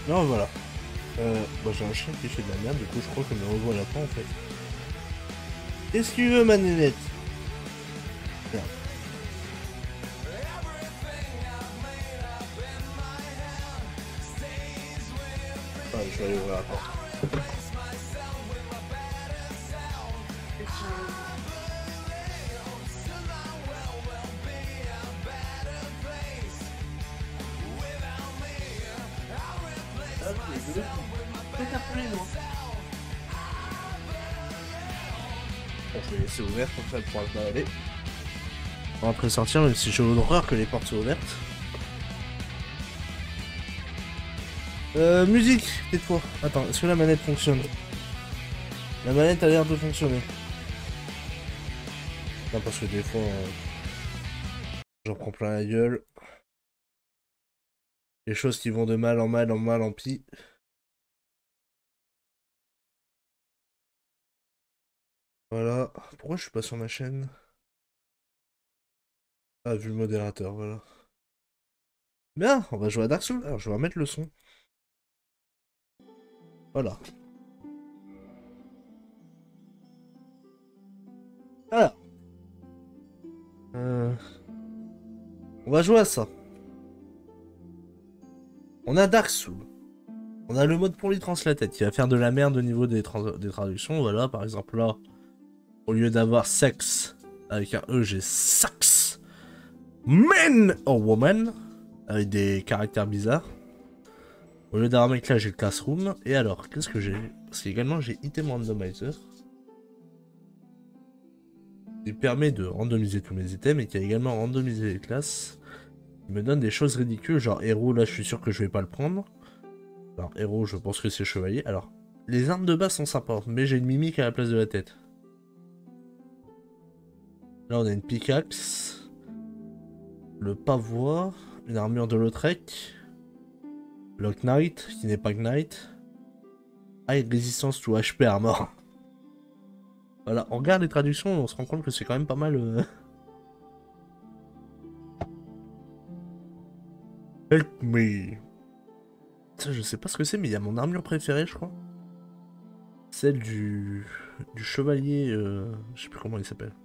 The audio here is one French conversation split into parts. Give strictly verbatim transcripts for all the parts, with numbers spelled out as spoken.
Non, voilà. Euh, bah, j'ai un chien qui fait de la merde, du coup, je crois que me revoilà pas en fait. Qu'est-ce que tu veux, ma nénette? Merde. Ah, je vais aller ouvrir la porte. Je vais laisser ouvert comme ça elle pourra se balader. On va après sortir, même si j'ai l'horreur que les portes soient ouvertes. Euh, musique, tais-toi. Attends, est-ce que la manette fonctionne? La manette a l'air de fonctionner. Non, parce que des fois, euh, j'en prends plein la gueule. Les choses qui vont de mal en mal en mal en pis. Voilà. Pourquoi je suis pas sur ma chaîne? Ah, vu le modérateur, voilà. Bien, on va jouer à Dark Souls. Alors, je vais remettre le son. Voilà. Alors. Euh... On va jouer à ça. On a Dark Souls. On a le mode pour lui translated qui va faire de la merde au niveau des, trans des traductions. Voilà, par exemple là, au lieu d'avoir sexe avec un E, j'ai sax. Men or woman avec des caractères bizarres. Au lieu d'avoir mec là, j'ai le classroom. Et alors, qu'est-ce que j'ai? Parce qu'également j'ai item randomizer. Il permet de randomiser tous mes items et qui a également randomisé les classes. Il me donne des choses ridicules, genre héros, là je suis sûr que je vais pas le prendre. Alors héros, je pense que c'est chevalier. Alors, les armes de base sont sympas, mais j'ai une mimique à la place de la tête. Là on a une pickaxe, le pavois, une armure de Lautrec, le Knight, qui n'est pas Knight. Ah, et résistance to H P armor. Voilà, on regarde les traductions et on se rend compte que c'est quand même pas mal... Euh... Help me. Ça, je sais pas ce que c'est, mais il y a mon armure préférée, je crois. Celle du, du chevalier... Euh... Je sais plus comment il s'appelle.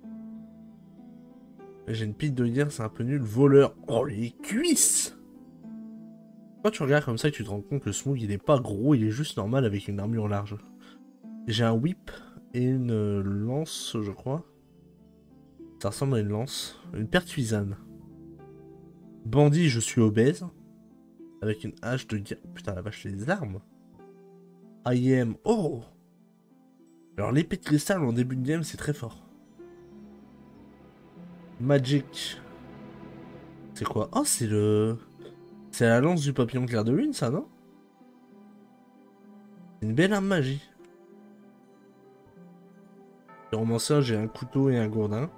J'ai une pile de guerre, c'est un peu nul. Voleur. Oh, les cuisses! Quand tu regardes comme ça, tu te rends compte que Smough, il est pas gros, il est juste normal avec une armure large. J'ai un whip et une euh, lance, je crois. Ça ressemble à une lance. Une pertuisane. Bandit, je suis obèse. Avec une hache de guerre. Putain, la vache, les armes. I am... Oh! Alors, l'épée de cristal en début de game, c'est très fort. Magic. C'est quoi? Oh, c'est le... C'est la lance du papillon clair de lune, ça, non? Une belle arme magie. Romanceur, j'ai un couteau et un gourdin.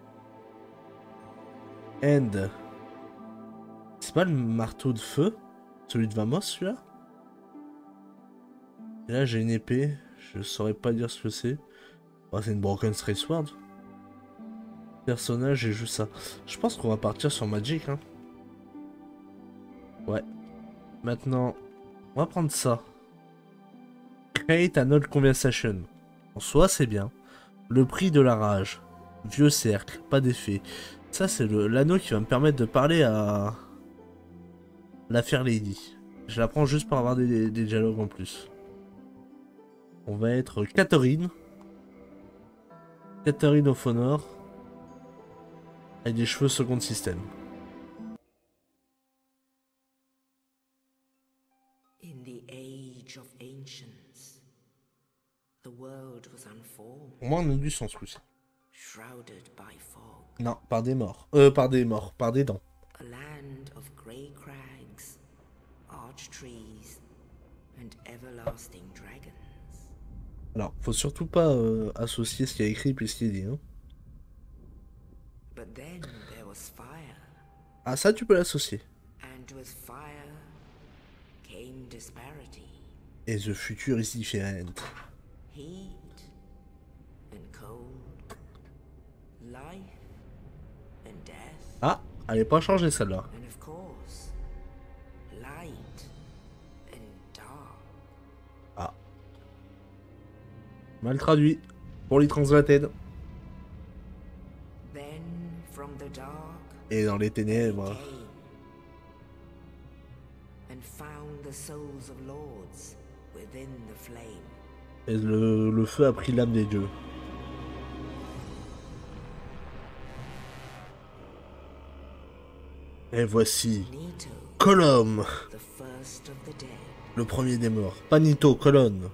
End. C'est pas le marteau de feu? Celui de Vamos, celui-là? Et là, j'ai une épée. Je saurais pas dire ce que c'est. Oh, c'est une Broken Straight Sword. Personnage, j'ai juste ça. Je pense qu'on va partir sur Magic, hein. Ouais. Maintenant, on va prendre ça. Create an old conversation. En soi, c'est bien. Le prix de la rage. Vieux cercle, pas d'effet. Ça, c'est l'anneau qui va me permettre de parler à la Fair Lady. Je la prends juste pour avoir des, des dialogues en plus. On va être Catherine. Catherine of Honor. Avec des cheveux second système. Au moins, on a du sens, plus. Non, par des morts. Euh, par des morts, par des dents. A land of grey crags, arch trees, and everlasting dragons. Alors, faut surtout pas euh, associer ce qu'il y a écrit puis ce qu'il dit, hein. But then there was fire. Ah, ça, tu peux l'associer. And with fire came disparity. Et the future is different. Heat and cold, life and death. Ah, elle n'est pas changée celle-là. And of course, light and Mal traduit. Pour les translated. Then from the dark Et dans les they ténèbres. came, and found the souls of lords within the flame. Et le, le feu a pris l'âme des dieux. Et voici Nito, Colom, the first of the dead, le premier des morts. Panito, colonne.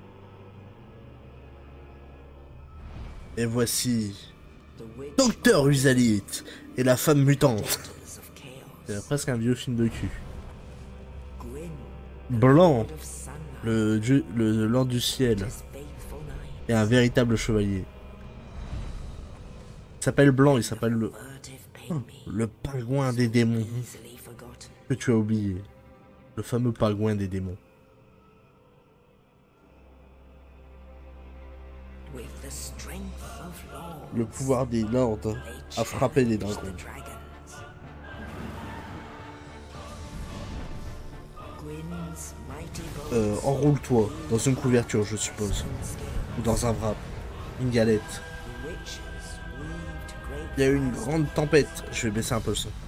Et voici the witch Docteur Usalite et la femme mutante. daughters of chaos. C'est presque un vieux film de cul. Gwyn, Blanc, lord of sunlight, le dieu, le lord du ciel, his faithful knight, et un véritable chevalier. Il s'appelle Blanc, il s'appelle le, furtive pygmy, le pingouin des démons easily forgotten. que tu as oublié. Le fameux pingouin des démons. With the strength of lords, Le pouvoir des lords they a frappé les challenged dragons. the dragons. Gwyn's mighty bows, Euh, enroule-toi dans une couverture, je suppose. Ou dans un wrap. Une galette. the witches weaved great Il y a eu une grande tempête. Je vais baisser un peu le son.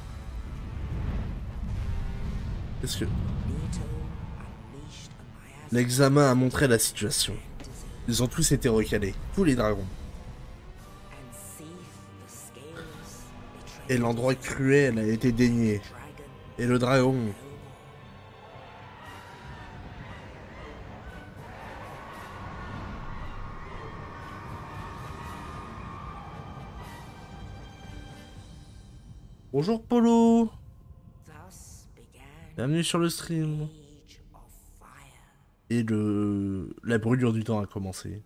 Qu'est-ce que... Nito unleashed a miasma L'examen a montré la situation. desert, Ils ont tous été recalés. Tous les dragons. and Seath the scales Et betrayed l'endroit cruel a été dénié. dragon. Et le dragon... Bonjour Polo. Thus began Bienvenue sur le stream. age of fire. Et le... la brûlure du temps a commencé.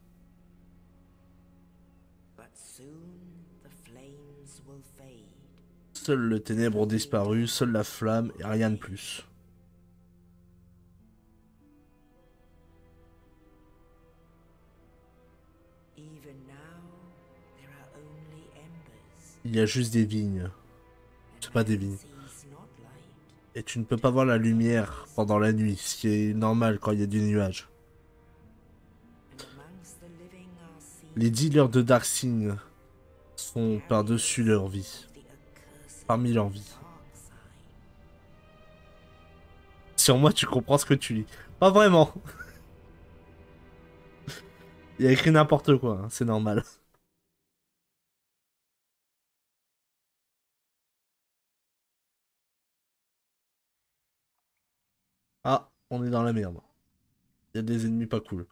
But soon the flames will fade. Seuls les ténèbres ont disparu, seule la flamme et rien de plus. Even now, there are only embers. Il y a juste des vignes. C'est pas des vignes. Sees not light. Et tu ne peux pas voir la lumière pendant la nuit, ce qui est normal quand il y a des nuages. And amongst the living are seen Les dealers de Darksing sont par-dessus leur vie. the accursed Parmi leur vie. dark side. Sur moi, tu comprends ce que tu lis. Pas vraiment. Il y a écrit n'importe quoi, hein, c'est normal. Ah, on est dans la merde. Il y a des ennemis pas cool.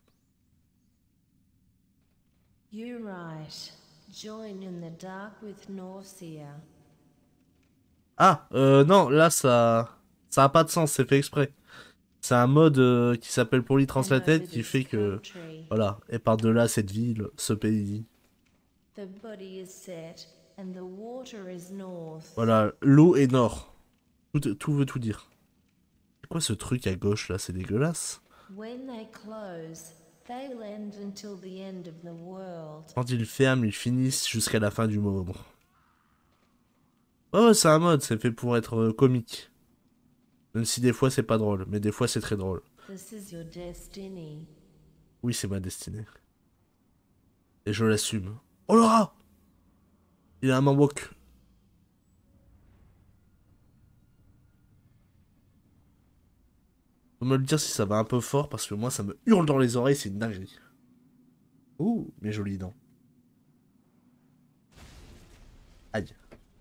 You're right. Join in the dark with Norcia. Ah, euh, non, là, ça... Ça a pas de sens, c'est fait exprès. C'est un mode euh, qui s'appelle Poorly Translated qui fait que... Voilà, et par-delà cette ville, ce pays... The body is set and the water is north. Voilà, l'eau est nord. Tout, tout veut tout dire. C'est quoi ce truc à gauche, là? C'est dégueulasse. When they close, they'll end until the end of the world. Quand ils ferment, ils finissent jusqu'à la fin du monde. Ouais, ouais, c'est un mode, c'est fait pour être euh, comique. Même si des fois c'est pas drôle, mais des fois c'est très drôle. This is your destiny. Oui, c'est ma destinée. Et je l'assume. Oh le rat! Il a un mambok. Faut me le dire si ça va un peu fort, parce que moi ça me hurle dans les oreilles, c'est une dinguerie. Ouh, mes jolies dents. Aïe.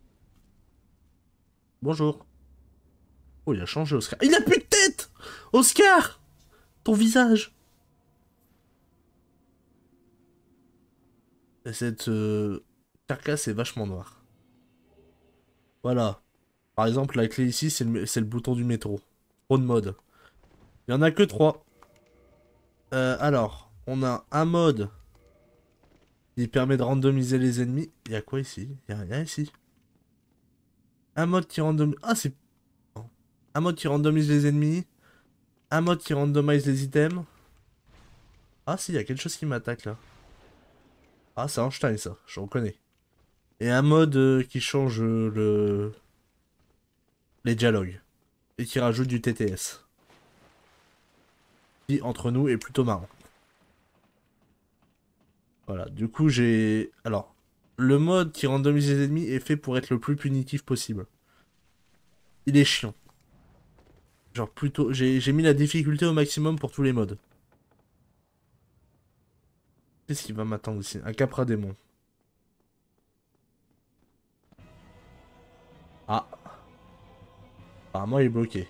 Bonjour. Oh, il a changé, Oscar. Il a plus de tête! Oscar! Ton visage! Et cette euh, carcasse est vachement noire. Voilà. Par exemple, la clé ici, c'est le, c'est le bouton du métro. Trop de mode. Il y en a que trois. Euh, alors, on a un mode qui permet de randomiser les ennemis. Il y a quoi ici? Il y a rien ici. Un mode qui randomise... Ah, c'est... Un mode qui randomise les ennemis. Un mode qui randomise les items. Ah si, il y a quelque chose qui m'attaque là. Ah, c'est Einstein ça, je reconnais. Et un mode euh, qui change euh, le... les dialogues. Et qui rajoute du T T S. Qui, entre nous, est plutôt marrant. Voilà, du coup j'ai... Alors, le mode qui randomise les ennemis est fait pour être le plus punitif possible. Il est chiant. Genre plutôt... J'ai j'ai mis la difficulté au maximum pour tous les modes. Qu'est-ce qui va m'attendre ici? Un Capra démon. Ah. Apparemment il est bloqué.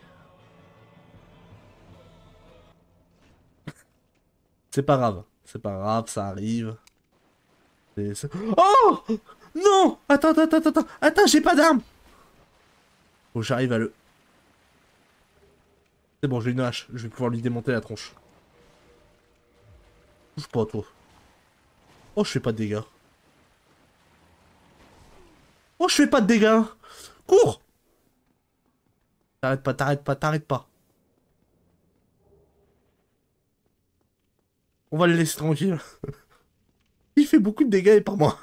C'est pas grave. C'est pas grave, ça arrive. C'est- c'est- Oh! Non! Attends, attends, attends, attends! Attends, j'ai pas d'arme! Faut que j'arrive à le... C'est bon, j'ai une hache. Je vais pouvoir lui démonter la tronche. Bouge pas, toi. Oh, je fais pas de dégâts. Oh, je fais pas de dégâts! Cours! T'arrêtes pas, t'arrêtes pas, t'arrêtes pas. On va le laisser tranquille. Il fait beaucoup de dégâts et pas moi.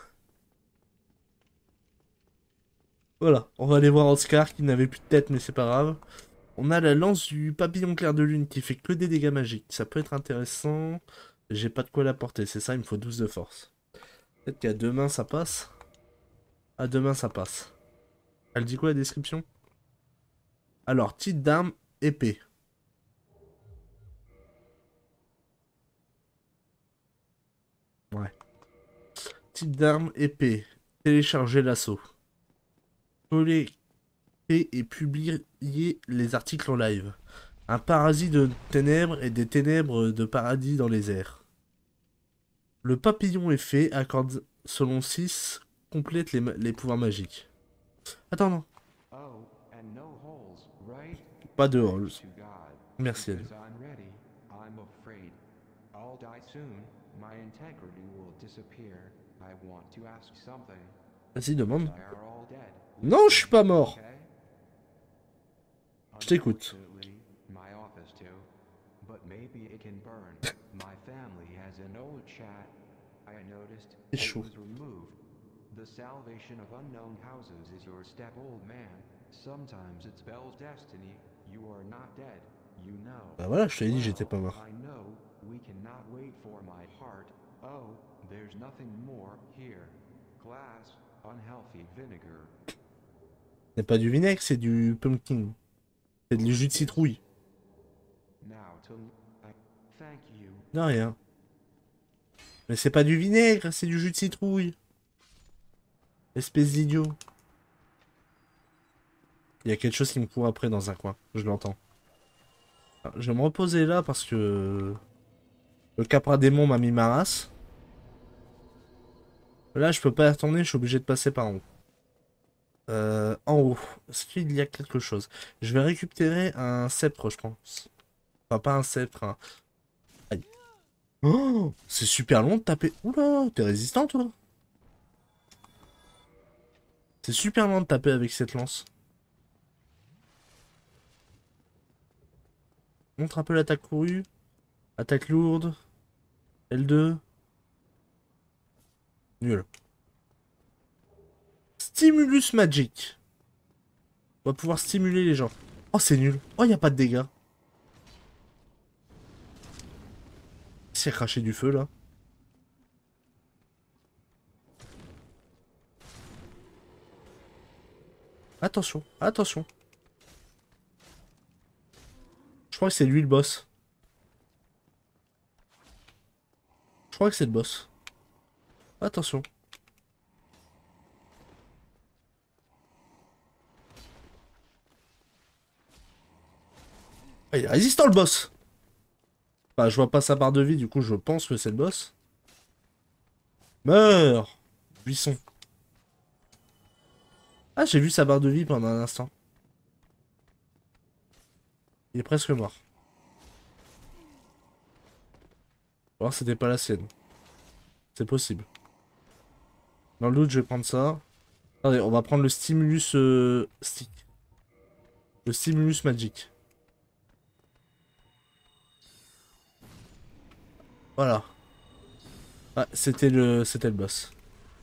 Voilà, on va aller voir Oscar qui n'avait plus de tête, mais c'est pas grave. On a la lance du papillon clair de lune qui fait que des dégâts magiques. Ça peut être intéressant. J'ai pas de quoi la porter, c'est ça, il me faut douze de force. Peut-être qu'à deux mains ça passe. À deux mains ça passe. Elle dit quoi la description? Alors, type d'arme, épée. Ouais. Type d'arme, épée. Télécharger l'assaut. Coller et publier les articles en live. Un paradis de ténèbres et des ténèbres de paradis dans les airs. Le papillon effet accorde selon six, complète les, les pouvoirs magiques. Attends, non. Oh, and no holes, right? Pas de Thanks halls. to God, Merci à lui. because I'm ready. I'm afraid. I'll die soon. My integrity will disappear. I want to ask something. Vas-y, demande. They are all dead. Non, je suis pas mort. Okay? Je t'écoute. Unfortunately, my office too. But maybe it can burn. My family has an old chat. I noticed C'est it chaud. was removed. The salvation of unknown houses is your step, old man. Sometimes it spells destiny. You are not dead. You know. Bah voilà, je t'ai dit, j'étais pas mort. I know we cannot wait for my heart. Oh, there's nothing more here. Glass, unhealthy vinegar. C'est pas du vinaigre, c'est du pumpkin. C'est du jus de citrouille. Now to I thank you. Non, rien. Mais c'est pas du vinaigre, c'est du jus de citrouille. Espèce d'idiot. Il y a quelque chose qui me court après dans un coin. Je l'entends. Alors, je vais me reposer là parce que... Le Capra démon m'a mis ma race. Là, je peux pas y retourner, je suis obligé de passer par en haut. Euh, en haut. Est-ce qu'il y a quelque chose? Je vais récupérer un sceptre, je pense. Enfin, pas un sceptre, un... Aïe. Oh, c'est super long de taper. Oula, t'es résistant, toi? C'est super long de taper avec cette lance. Montre un peu l'attaque courue. Attaque lourde. L deux. Nul. Stimulus Magic. On va pouvoir stimuler les gens. Oh, c'est nul. Oh, il a pas de dégâts. C'est craché du feu, là. Attention, attention. Je crois que c'est lui le boss. Je crois que c'est le boss. Attention. Ah, il est résistant le boss. Enfin, je vois pas sa barre de vie, du coup je pense que c'est le boss. Meurs, buisson. Ah, j'ai vu sa barre de vie pendant un instant. Il est presque mort. Alors c'était pas la sienne. C'est possible. Dans le doute, je vais prendre ça. Attendez, on va prendre le stimulus euh, stick. Le stimulus magic. Voilà. Ah, c'était le c'était le boss.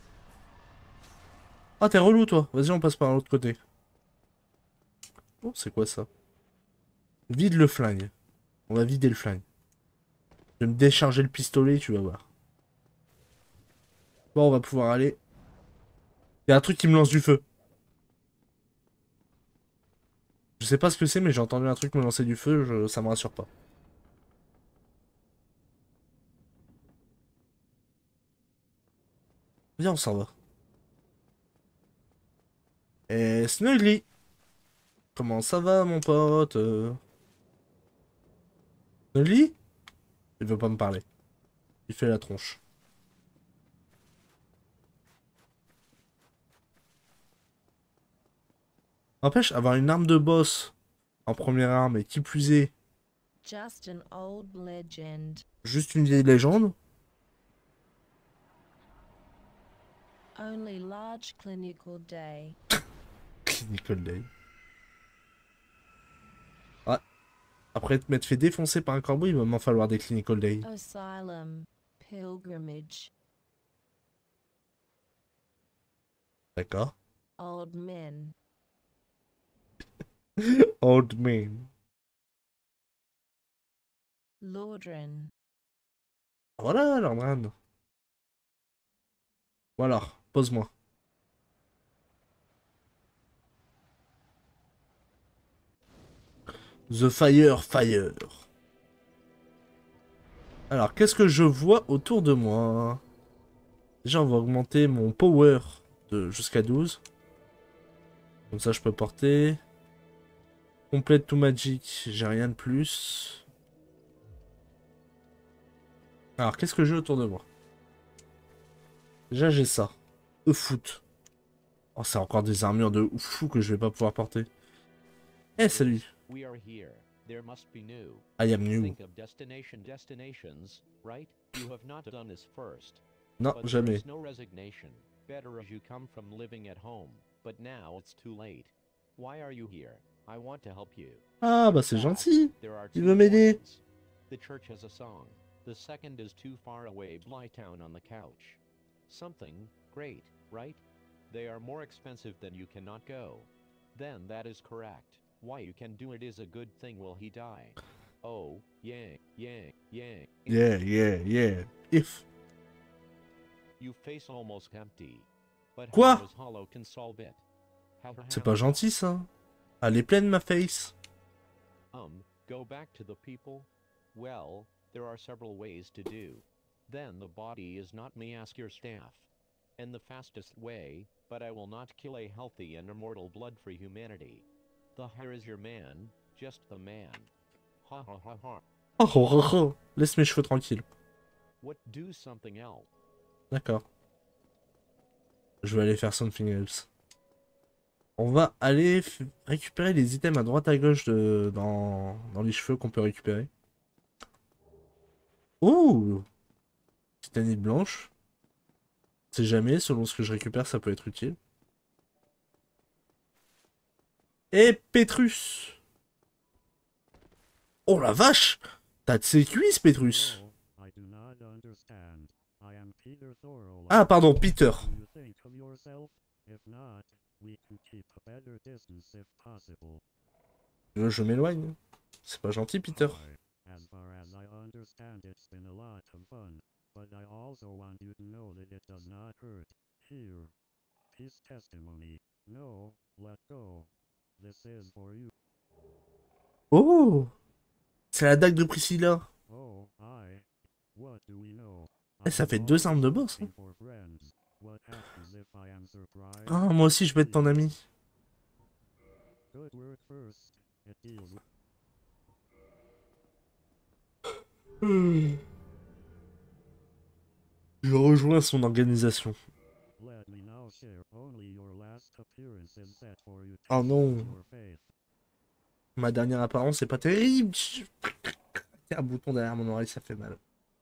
Ah, t'es relou toi. Vas-y, on passe par l'autre côté. Oh, c'est quoi ça? Vide le flingue. On va vider le flingue. Je vais me décharger le pistolet, tu vas voir. Bon, on va pouvoir aller. Il y a un truc qui me lance du feu. Je sais pas ce que c'est, mais j'ai entendu un truc me lancer du feu, je... ça me rassure pas. Viens, on s'en va. Et Snuggly, comment ça va, mon pote? euh Snuggly? Il veut pas me parler. Il fait la tronche. N'empêche, avoir une arme de boss en première arme et qui plus est, Just an old legend. juste une vieille légende. Only large clinical day. Clinical Day. Ah, après te m'être fait défoncer par un corbeau, il va m'en falloir des Clinical Day. Asylum. Pilgrimage. D'accord. Old men. Old man. Lordran. Voilà, Lordran. Voilà, pose-moi. The Fire, Fire. Alors, qu'est-ce que je vois autour de moi? Déjà, on va augmenter mon power de jusqu'à douze. Comme ça, je peux porter. Complète to magic, j'ai rien de plus. Alors, qu'est-ce que j'ai autour de moi? Déjà, j'ai ça. E-foot. Oh, c'est encore des armures de fou que je vais pas pouvoir porter. Eh, salut. We are here. There must be new. I am new. Think of destination destinations, right? You have not done this first. Non, But there jamais. is no resignation. Better as you come from living at home. But now it's too late. Why are you here? I want to help you. Ah, bah In c'est fact, gentil. there are Il two veut m'aider. warnings. The church has a song. The second is too far away, lie down on the couch. Something great, right? They are more expensive than you cannot go. Then that is correct. Why you can do it is a good thing. Will he die? Oh, yeah, yeah, yeah. Yeah, yeah, yeah. If. You face almost empty. But Quoi? Hammer's Hollow can solve it. How to C'est pas hammer gentil ça. Elle est pleine ma face. Um, go back to the people? Well, there are several ways to do. Then the body is not me, ask your staff. And the fastest way, but I will not kill a healthy and immortal blood for humanity. The hire is your man, just the man. Ha ha ha ha. Oh, oh, oh, oh. Laisse mes cheveux tranquilles. What do something else? D'accord. Je vais aller faire something else. On va aller récupérer les items à droite à gauche de... dans... dans les cheveux qu'on peut récupérer. Oh! Titanite blanche. C'est jamais, selon ce que je récupère, ça peut être utile. Et Pétrus! Oh la vache! T'as de ses cuisses, Pétrus! Ah, pardon, Peter. Là, je m'éloigne. C'est pas gentil, Peter. As far as I understand, it's been a lot of fun, but I also want you to know that it does not hurt. Here. Peace testimony. No, let go. This is for you. Oh! C'est la dague de Priscilla. Oh, I. What do we know? Eh, ça fait deux armes de boss. Hein. For friends. What happens if I am surprised? Ah, moi aussi, je vais être ton ami. Good word first. It deals with Je rejoins son organisation. Let me now share only your last appearance is set for you. Oh non. Your faith. Ma dernière apparence, c'est pas terrible. Il y a un bouton derrière mon oreille, ça fait mal.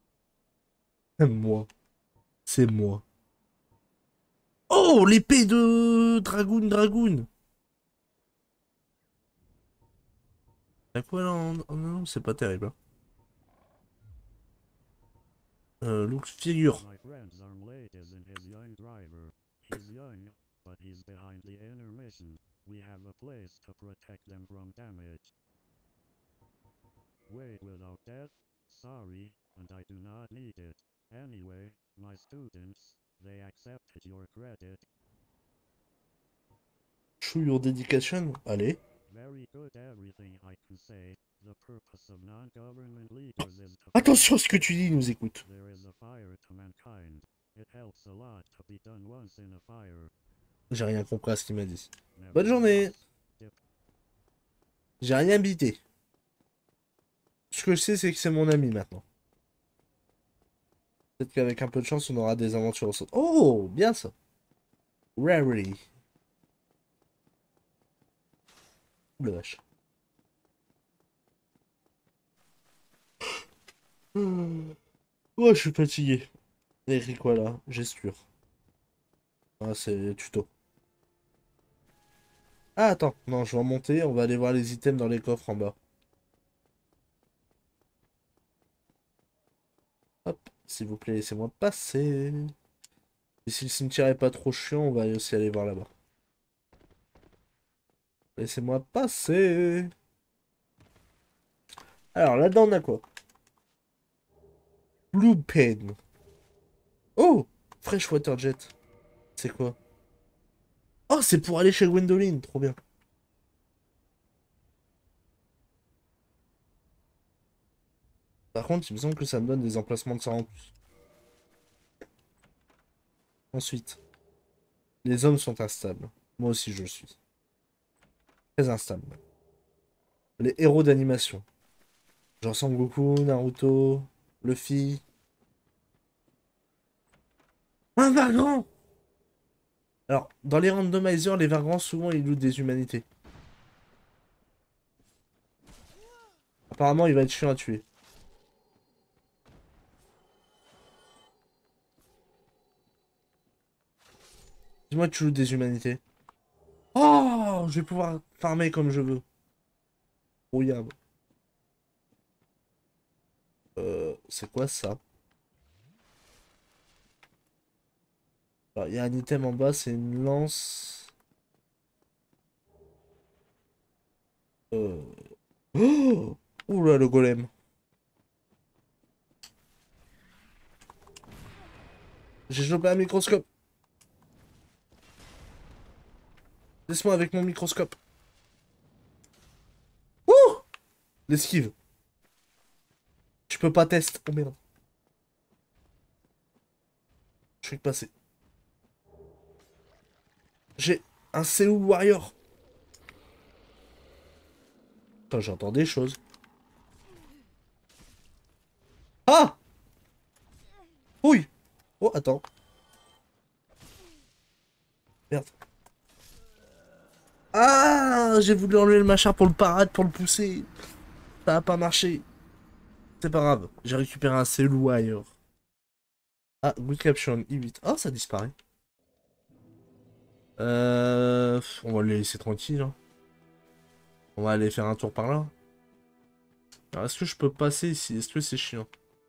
Moi. C'est moi. Oh, l'épée de Dragoon Dragoon. Y'a quoi là en... oh, non, c'est pas terrible. Hein. Euh, look figure. My friend's arm late is in his young driver. He's young, but he's behind the intermission. We have a place to protect them from damage. Wait without death? Sorry, and I do not need it. Anyway, my students, They accepted your credit. Show your dedication. Allez. Very good everything I can say. The purpose of non-government leaders is to Attention à ce que tu dis, il nous écoute. There is a fire to mankind. It helps a lot to be done once in a fire. J'ai rien compris à ce qu'il m'a dit. Never Bonne journée. Yep. J'ai rien bité. Ce que je sais, c'est que c'est mon ami maintenant. Peut-être qu'avec un peu de chance, on aura des aventures ensemble. Oh, bien ça. Rarely. Ouh la vache. Oh, je suis fatigué. Eric, voilà, gesture. Ah, c'est tuto. Ah, attends, non, je vais remonter, on va aller voir les items dans les coffres en bas. Hop, s'il vous plaît, laissez-moi passer. Et si le cimetière est pas trop chiant, on va aussi aller voir là-bas. Laissez-moi passer. Alors, là-dedans, on a quoi? Blue Pen. Oh! Fresh Water Jet. C'est quoi? Oh, c'est pour aller chez Gwendoline. Trop bien. Par contre, il me semble que ça me donne des emplacements de ça en plus. Ensuite. Les hommes sont instables. Moi aussi, je le suis. Très instable. Les héros d'animation. Genre Son Goku, Naruto, Luffy. Un Vagrant! Alors, dans les randomizers, les Vagrants, souvent, ils lootent des humanités. Apparemment, il va être chiant à tuer. Dis-moi que tu lootes des humanités. Oh! Je vais pouvoir farmer comme je veux. Incroyable. Euh, c'est quoi ça? Alors, il y a un item en bas, c'est une lance. Euh... Oh! Oula, le golem. J'ai chopé un microscope. Laisse-moi avec mon microscope. Ouh! L'esquive. Je peux pas tester. Oh merde. Je suis passé. J'ai un Seoul Warrior. Attends, j'entends des choses. Ah! Oui! Oh, attends. Merde. Ah! J'ai voulu enlever le machin pour le parade, pour le pousser. Ça a pas marché. C'est pas grave. J'ai récupéré un Seoul Warrior. Ah, good caption, I huit. Oh, ça disparaît. Euh... On va les laisser tranquilles. Hein. On va aller faire un tour par là. Alors, est-ce que je peux passer ici? Est-ce que c'est chiant?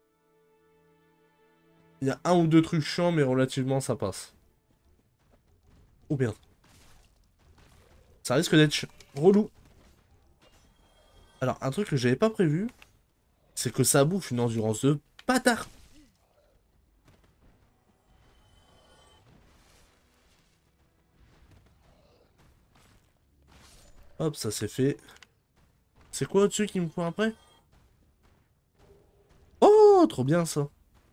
Il y a un ou deux trucs chiants, mais relativement ça passe. Oh merde. Ça risque d'être relou. Alors, un truc que j'avais pas prévu, c'est que ça bouffe une endurance de bâtard. Hop, ça c'est fait. C'est quoi au-dessus qui me court après? Oh, trop bien ça.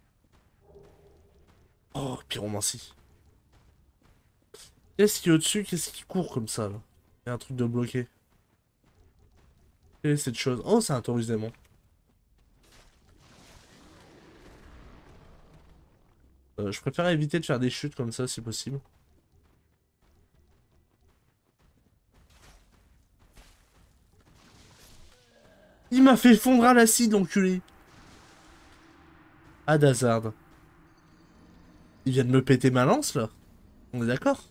Oh, pyromancie. Qu'est-ce qu'il y a au-dessus? Qu'est-ce qui court comme ça, là? Il y a un truc de bloqué. Quelle est cette chose? Oh, c'est un taurus démon. Euh, je préfère éviter de faire des chutes comme ça, si possible. Il m'a fait fondre à l'acide, l'enculé. Adazard. Il vient de me péter ma lance, là. On est d'accord?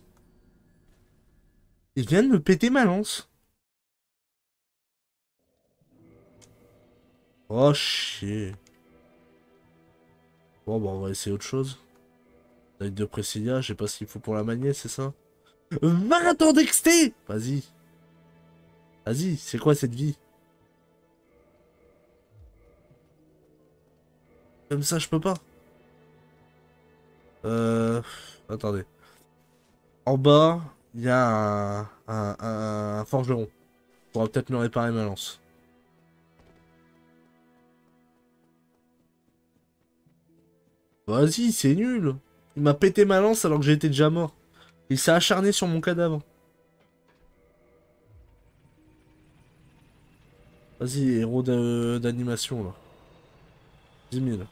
Il vient de me péter ma lance. Oh, chier. Bon, bah, on va essayer autre chose. Avec de Presilia, je sais pas ce qu'il faut pour la manier, c'est ça? vingt ans d'exté! Vas-y. Vas-y, c'est quoi cette vie? Comme ça, je peux pas. Euh... Attendez. En bas, il y a un, un, un, un forgeron. On pourra peut-être me réparer ma lance. Vas-y, c'est nul. Il m'a pété ma lance alors que j'étais déjà mort. Il s'est acharné sur mon cadavre. Vas-y, héros de- d'animation, là. dix mille.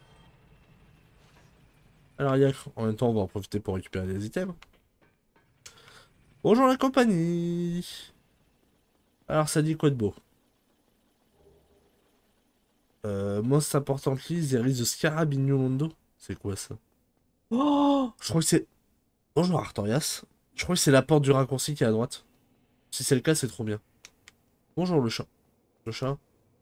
Alors, Yak, en même temps, on va en profiter pour récupérer des items. Bonjour la compagnie. Alors, ça dit quoi de beau? Euh, most importantly, there is a scarab in Yolondo. C'est quoi ça? Oh, je crois que c'est... Bonjour Artorias. Je crois que c'est la porte du raccourci qui est à droite. Si c'est le cas, c'est trop bien. Bonjour le chat. Le chat.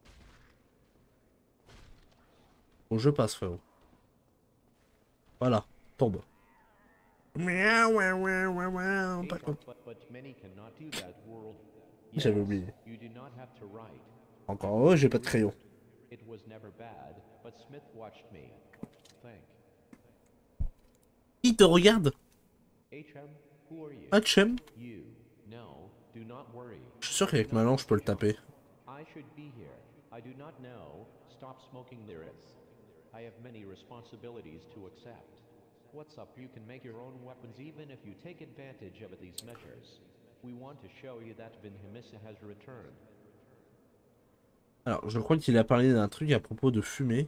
Bon, je passe, frérot. Voilà, tombe. Miaou, ouah, ouah, ouah, ouah, pas content. But, but many cannot do that, world. J'avais Yes, oublié. you do not have to write. Encore heureux, j'ai pas de crayon. It was never bad, but Smith watched me. Think. Qui te regarde? H M, who are you? Hachem? You. No, do not worry. Je suis sûr qu'avec ma langue, je peux le taper. I should be here. I do not know. Stop smoking lyrics. I have many responsibilities to accept. What's up? You can make your own weapons even if you take advantage of these measures. We want to show you that Vin Himissa has returned. Alors, je crois qu'il a parlé d'un truc à propos de fumée.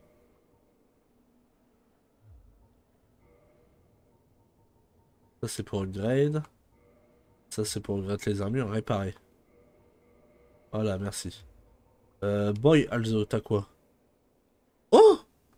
Ça, c'est pour upgrade. Ça, c'est pour upgrade les armures. Réparer. Voilà, merci. Euh, boy, also, t'as quoi? Oh!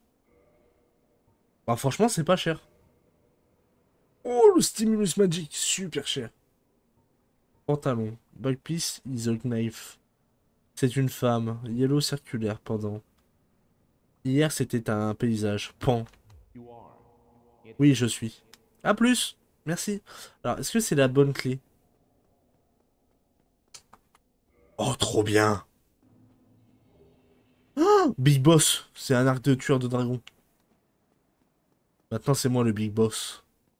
Bah, franchement, c'est pas cher. Oh, le stimulus magic, super cher. Pantalon. Boy piece is a knife. C'est une femme. Yellow circulaire pendant. Hier, c'était un paysage. Pan. You are. It Oui, je suis. A plus. Merci. Alors, est-ce que c'est la bonne clé? Oh, trop bien. Oh, Big Boss. C'est un arc de tueur de dragon. Maintenant, c'est moi le Big Boss.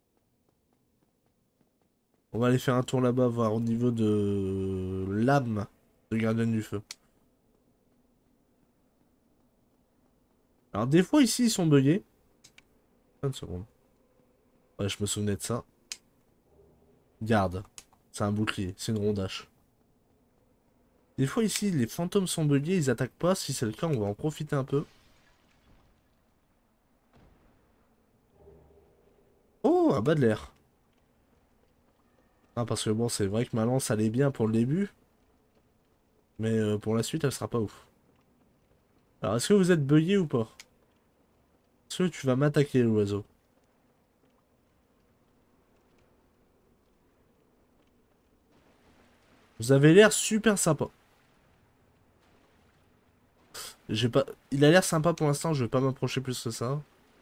On va aller faire un tour là-bas, voir au niveau de l'âme de gardien du feu. Alors, des fois, ici, ils sont buggés. vingt secondes. Ouais, je me souvenais de ça. Garde. C'est un bouclier. C'est une rondache. Des fois, ici, les fantômes sont buggés. Ils attaquent pas. Si c'est le cas, on va en profiter un peu. Oh, un bas de l'air. Ah, parce que bon, c'est vrai que ma lance, elle est bien pour le début. Mais euh, pour la suite, elle sera pas ouf. Alors, est-ce que vous êtes bugué ou pas? Est-ce que tu vas m'attaquer, l'oiseau? Vous avez l'air super sympa. J'ai pas... Il a l'air sympa pour l'instant, je vais pas m'approcher plus que ça.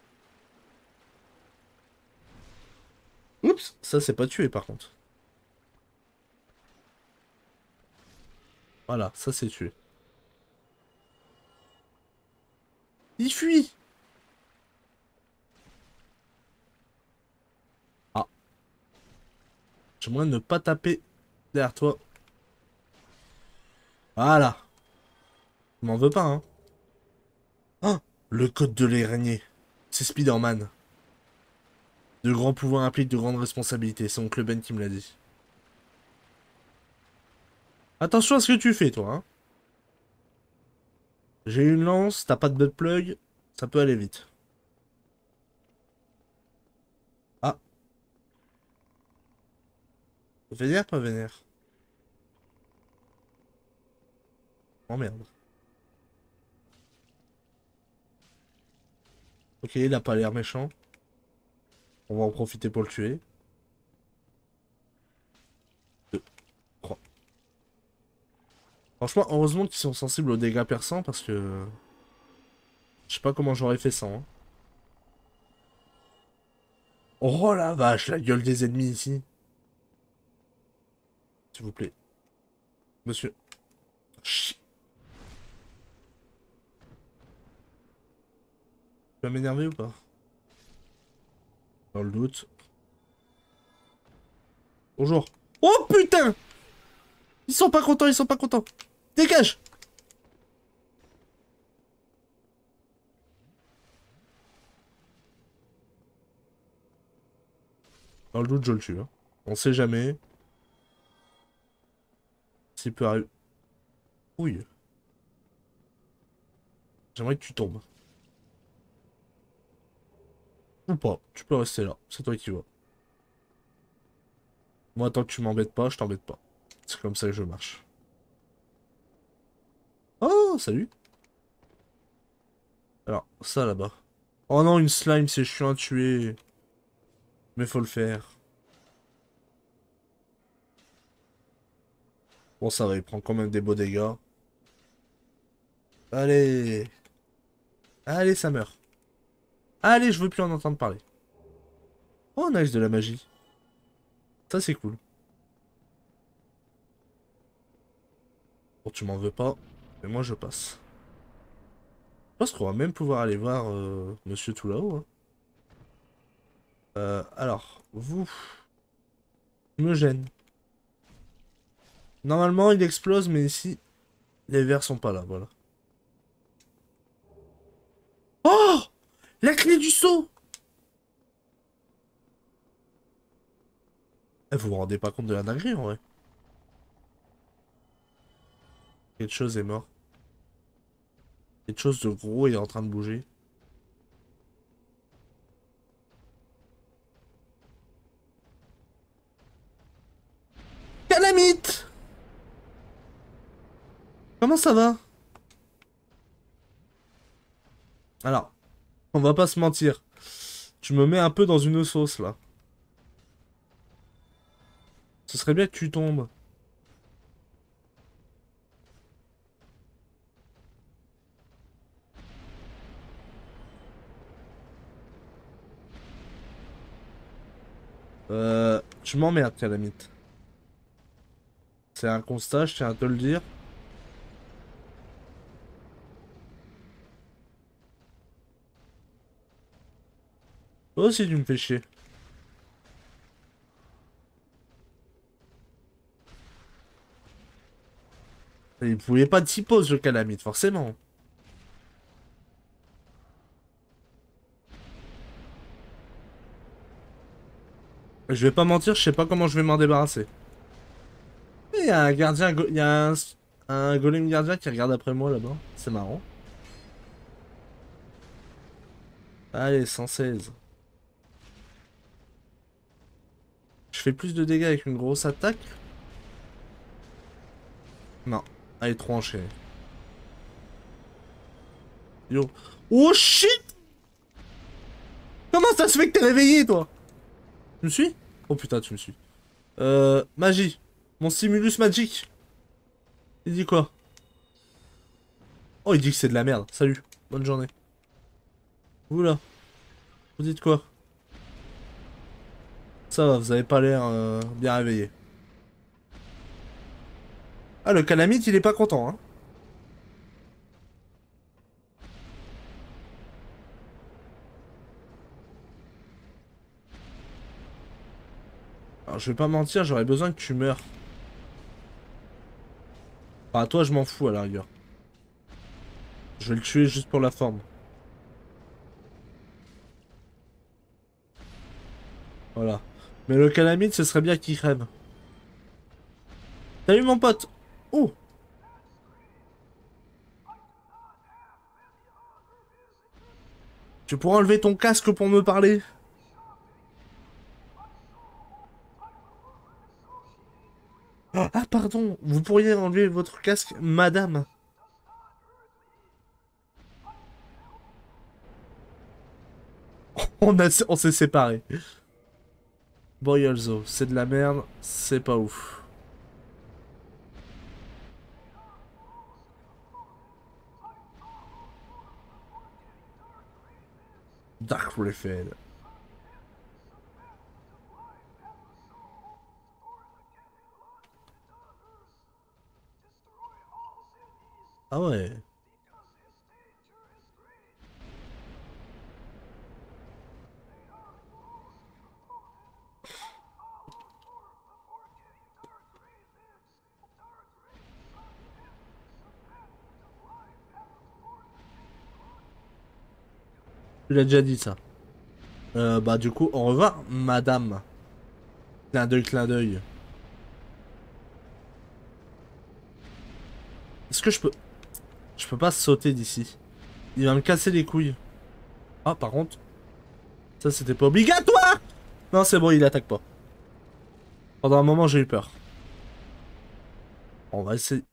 Oups, ça c'est pas tué par contre. Voilà, ça c'est tué. Il fuit! Ah. J'aimerais ne pas taper derrière toi. Voilà. Je m'en veux pas, hein. Ah, le code de l'araignée. C'est Spider-Man. De grands pouvoirs impliquent de grandes responsabilités. C'est oncle Ben qui me l'a dit. Attention à ce que tu fais, toi. Hein. J'ai une lance, t'as pas de butt plug. Ça peut aller vite. Ah. Vénère, pas vénère. Oh merde. Ok, il a pas l'air méchant. On va en profiter pour le tuer. Deux, trois. Franchement, heureusement qu'ils sont sensibles aux dégâts perçants parce que... Je sais pas comment j'aurais fait ça. Hein. Oh la vache, la gueule des ennemis ici. S'il vous plaît. Monsieur. Chut. Tu vas m'énerver ou pas? Dans le doute. Bonjour. Oh putain! Ils sont pas contents, ils sont pas contents. Dégage! Dans le doute, je le tue. Hein. On sait jamais. S'il peut arriver. Oui. J'aimerais que tu tombes. Ou pas. Tu peux rester là. C'est toi qui vois. Moi, tant que tu m'embêtes pas, je t'embête pas. C'est comme ça que je marche. Oh, salut. Alors, ça là-bas. Oh non, une slime, c'est chiant à tuer. Mais faut le faire. Bon, ça va, il prend quand même des beaux dégâts. Allez. Allez, ça meurt. Allez, je veux plus en entendre parler. Oh, nice, de la magie. Ça, c'est cool. Bon, tu m'en veux pas. Mais moi, je passe. Je pense qu'on va même pouvoir aller voir euh, monsieur tout là-haut. Hein. Euh, alors, vous... Tu me gêne. Normalement, il explose, mais ici, les vers sont pas là, voilà. Oh! La clé du seau! Eh, vous vous rendez pas compte de la dinguerie, en vrai. Quelque chose est mort. Quelque chose de gros est en train de bouger. Calamite! Comment ça va? Alors, on va pas se mentir. Tu me mets un peu dans une sauce, là. Ce serait bien que tu tombes. Euh... Tu m'emmerdes, Calamite. C'est un constat, je tiens à te le dire. Toi aussi, tu me fais chier. Il pouvait pas t'y pose, le Calamite, forcément. Je vais pas mentir, je sais pas comment je vais m'en débarrasser. Il y a un gardien, go- il y a un, un golem gardien qui regarde après moi là-bas. C'est marrant. Allez, cent seize. Je fais plus de dégâts avec une grosse attaque? Non. Allez, trop enchaîné. Yo. Oh shit! Comment ça se fait que t'es réveillé, toi? Tu me suis? Oh putain, tu me suis. Euh, magie. Mon stimulus magique. Il dit quoi? Oh, il dit que c'est de la merde. Salut. Bonne journée. Vous là? Vous dites quoi? Ça va, vous avez pas l'air euh, bien réveillé. Ah, le calamite, il est pas content, hein. Alors, je vais pas mentir, j'aurais besoin que tu meurs. Enfin, toi, je m'en fous à la rigueur. Je vais le tuer juste pour la forme. Voilà. Mais le calamite, ce serait bien qu'il crève. Salut mon pote. Oh. Tu pourras enlever ton casque pour me parler? Ah, pardon. Vous pourriez enlever votre casque, madame. On a, on s'est séparés. Boyalzo, c'est de la merde. C'est pas ouf. Dark Refed. Ah ouais. Tu l'as déjà dit ça. Euh, bah du coup, au revoir, madame. Clin d'œil, clin d'œil. Est-ce que je peux... Je peux pas sauter d'ici. Il va me casser les couilles. Ah, par contre... Ça, c'était pas obligatoire. Non, c'est bon, il attaque pas. Pendant un moment, j'ai eu peur. On va essayer...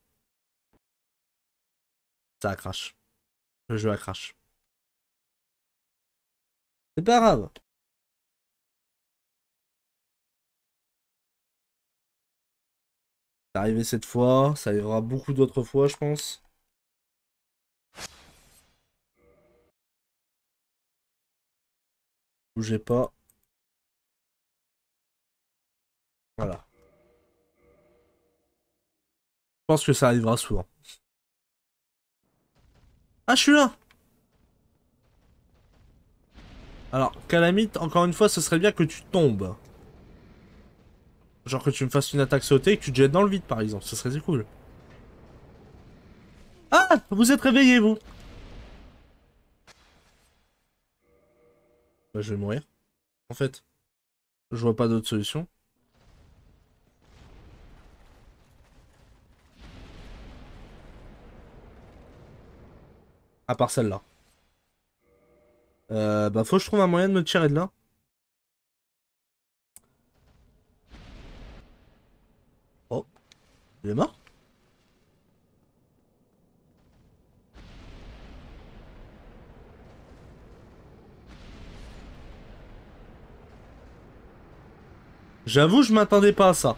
Ça crache. Le jeu a crash. C'est pas grave. C'est arrivé cette fois, ça arrivera beaucoup d'autres fois, je pense. Bougez pas. Voilà. Je pense que ça arrivera souvent. Ah, je suis là! Alors, Calamite, encore une fois, ce serait bien que tu tombes. Genre que tu me fasses une attaque sautée et que tu te jettes dans le vide, par exemple. Ce serait cool. Ah! Vous êtes réveillés, vous! Bah, je vais mourir. En fait, je vois pas d'autre solution. À part celle-là. Euh, bah, faut que je trouve un moyen de me tirer de là. Oh. Il est mort? J'avoue, je m'attendais pas à ça.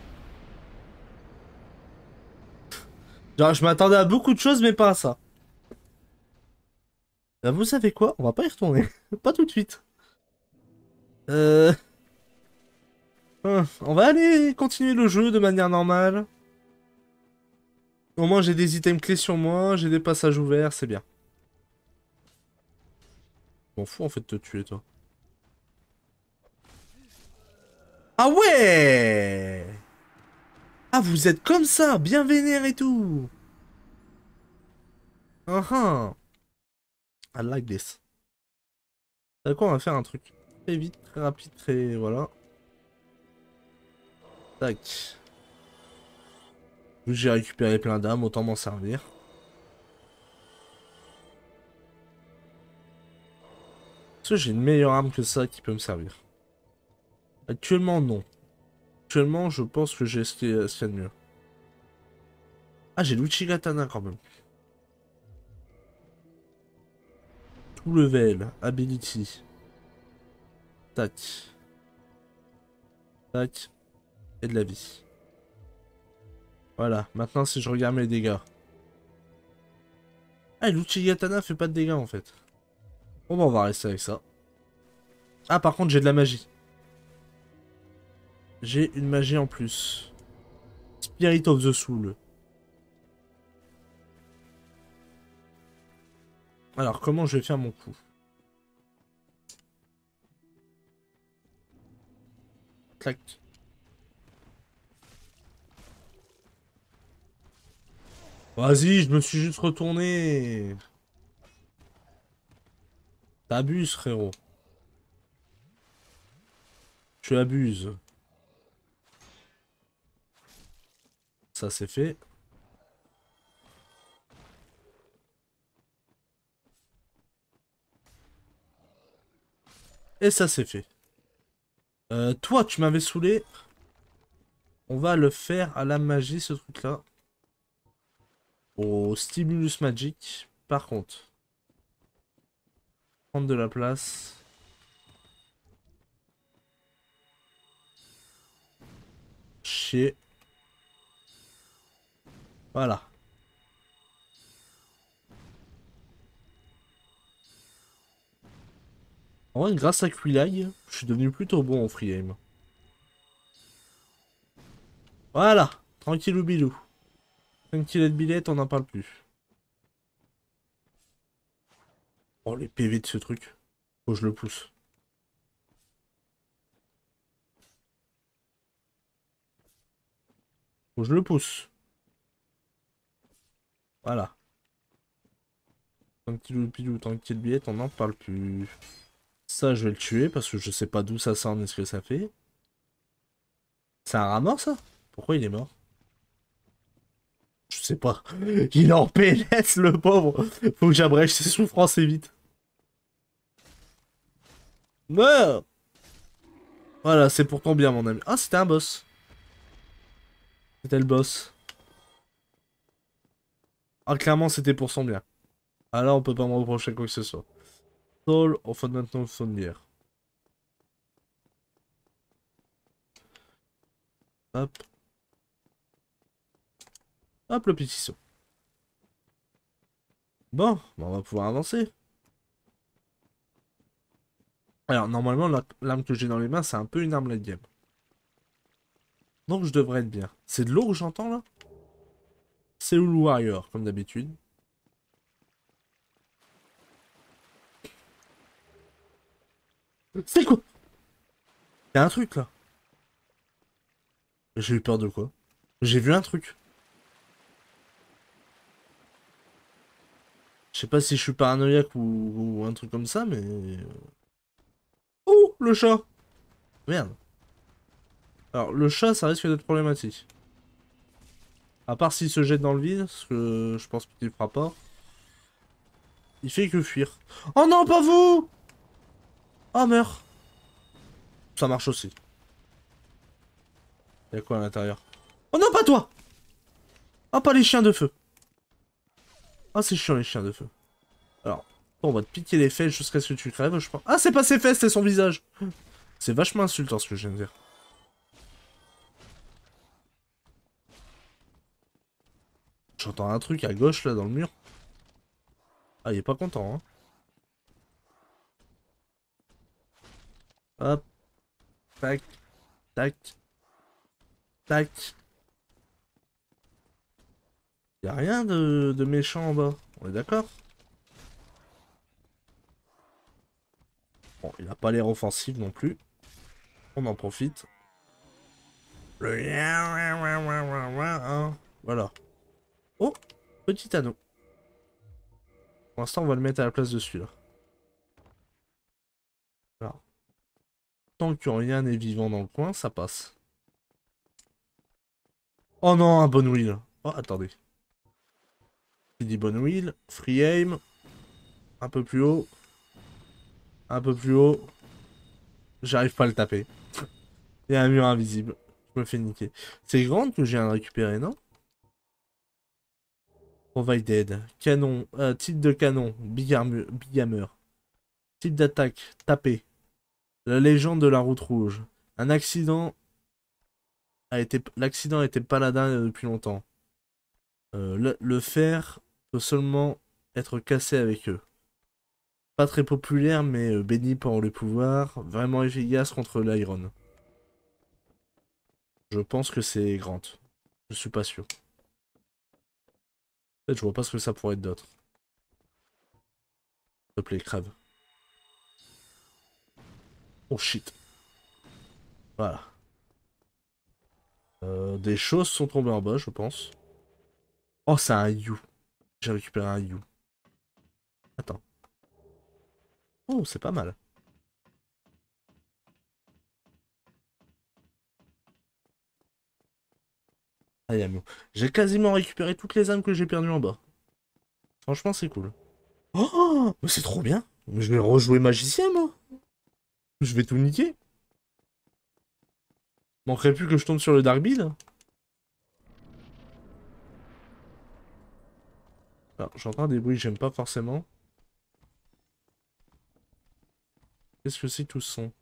Genre, je m'attendais à beaucoup de choses, mais pas à ça. Bah, vous savez quoi? On va pas y retourner. Pas tout de suite. Euh... Hum, On va aller continuer le jeu de manière normale. Au moins, j'ai des items clés sur moi, j'ai des passages ouverts, c'est bien. M'en fous en fait de te tuer, toi. Ah ouais! Ah, vous êtes comme ça, bien vénère et tout. Uh -huh. I like this. D'accord, on va faire un truc très vite, très rapide, très... Voilà. Tac. Vu que j'ai récupéré plein d'âmes, autant m'en servir. Est-ce que j'ai une meilleure arme que ça qui peut me servir? Actuellement, non. Actuellement, je pense que j'ai ce qu'il y a ce qu'il y a de mieux. Ah, j'ai l'Uchigatana quand même. Tout level, ability. Tac. Tac. Et de la vie. Voilà, maintenant si je regarde mes dégâts. Ah, l'Uchigatana fait pas de dégâts en fait. Bon bah on va rester avec ça. Ah par contre j'ai de la magie. J'ai une magie en plus. Spirit of the Soul. Alors comment je vais faire mon coup? Clac. Vas-y, je me suis juste retourné. T'abuses, frérot. Tu abuses. Ça c'est fait. Et ça c'est fait. Euh, toi, tu m'avais saoulé. On va le faire à la magie, ce truc-là. Au stimulus magique. Par contre. Prendre de la place. Chier. Voilà. En vrai, grâce à Quilai, je suis devenu plutôt bon en free aim. Voilà. Tranquillou bilou. cinq kilomètres de billette, on n'en parle plus. Oh, les P V de ce truc. Faut que je le pousse. Faut que je le pousse. Voilà. Tranquillou pilou, tranquille billette, on n'en parle plus. Ça, je vais le tuer parce que je sais pas d'où ça sort ni ce que ça fait. C'est un rat mort, ça? Pourquoi il est mort? Je sais pas. Il est en P L S, le pauvre. Faut que j'abrège ses souffrances et vite. Meurs! Voilà, c'est pour ton bien, mon ami. Ah, c'était un boss. C'était le boss. Ah, clairement, c'était pour son bien. Ah là, on peut pas me reprocher quoi que ce soit. Soul of an Unknown Soldier. Hop. Hop, le petit saut. Bon, bah, on va pouvoir avancer. Alors, normalement, la- l'arme que j'ai dans les mains, c'est un peu une arme late game. Donc, je devrais être bien. C'est de l'eau que j'entends, là? C'est le Warrior, comme d'habitude. C'est quoi? Y'a un truc, là. J'ai eu peur de quoi? J'ai vu un truc. Je sais pas si je suis paranoïaque ou, ou un truc comme ça, mais... Oh, le chat! Merde. Alors, le chat, ça risque d'être problématique. À part s'il se jette dans le vide, ce que je pense qu'il fera pas. Il fait que fuir. Oh non, pas vous! Oh, meurt. Ça marche aussi. Y'a quoi à l'intérieur? Oh non, pas toi! Ah, pas les chiens de feu. Ah, c'est chiant, les chiens de feu. Alors, on va te piquer les fesses jusqu'à ce que tu crèves, je pense. Ah, c'est pas ses fesses, c'est son visage. C'est vachement insultant ce que je viens de dire. J'entends un truc à gauche, là, dans le mur. Ah, il est pas content, hein. Hop. Tac. Tac. Tac. Y'a rien de, de méchant en bas. On est d'accord? Bon, il a pas l'air offensif non plus. On en profite. Le... hein. Voilà. Oh, petit anneau. Pour l'instant, on va le mettre à la place de celui-là. Alors. Tant que rien n'est vivant dans le coin, ça passe. Oh non, un bon wheel. Oh, attendez. Il dit bon wheel. Free aim. Un peu plus haut. Un peu plus haut. J'arrive pas à le taper. Il y a un mur invisible. Je me fais niquer. C'est grand que j'ai à récupérer, non? Provided. Canon. Euh, type de canon. Big, armure, big hammer. Type d'attaque. Taper. La légende de la route rouge. Un accident a été... L'accident a été paladin depuis longtemps. Euh, le, le fer peut seulement être cassé avec eux. Pas très populaire, mais euh, béni par le pouvoir. Vraiment efficace contre l'iron. Je pense que c'est Grant. Je suis pas sûr. En fait, je vois pas ce que ça pourrait être d'autre. S'il te plaît, crève. Oh shit. Voilà. Euh, des choses sont tombées en bas, je pense. Oh, c'est un You. J'ai récupéré un You. Attends. Oh, c'est pas mal. Ah, Yamio. J'ai quasiment récupéré toutes les âmes que j'ai perdues en bas. Franchement, c'est cool. Oh, mais c'est trop bien. Je vais rejouer magicien, moi. Je vais tout niquer. Manquerait plus que je tombe sur le Dark Build. Alors, j'entends des bruits que j'aime pas forcément. Qu'est-ce que c'est que tout ce son?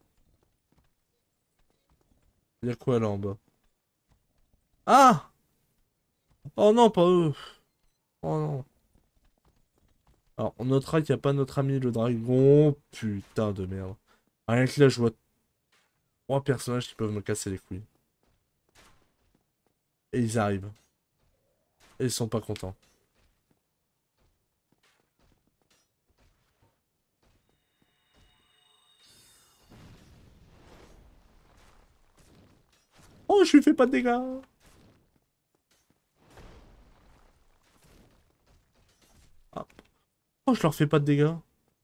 Il y a quoi là en bas? Ah! Oh non, pas eux. Oh non. Alors, on notera qu'il n'y a pas notre ami le dragon. Putain de merde. Rien que là, je vois trois personnages qui peuvent me casser les couilles. Et ils arrivent. Et ils sont pas contents. Oh, je lui fais pas de dégâts. Pourquoi je leur fais pas de dégâts?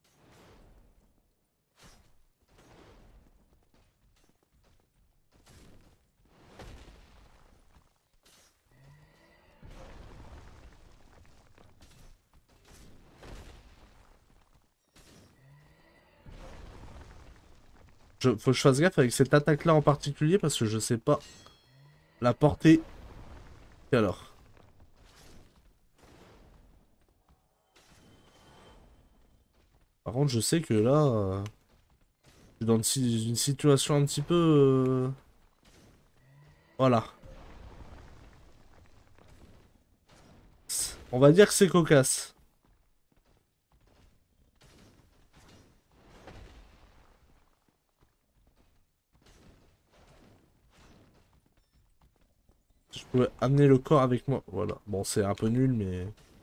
Je, faut que je fasse gaffe avec cette attaque-là en particulier parce que je sais pas la portée. Et alors? Par contre, je sais que là, euh, je suis dans une, si- une situation un petit peu... euh, Voilà. On va dire que c'est cocasse. Je pouvais amener le corps avec moi. Voilà. Bon, c'est un peu nul, mais...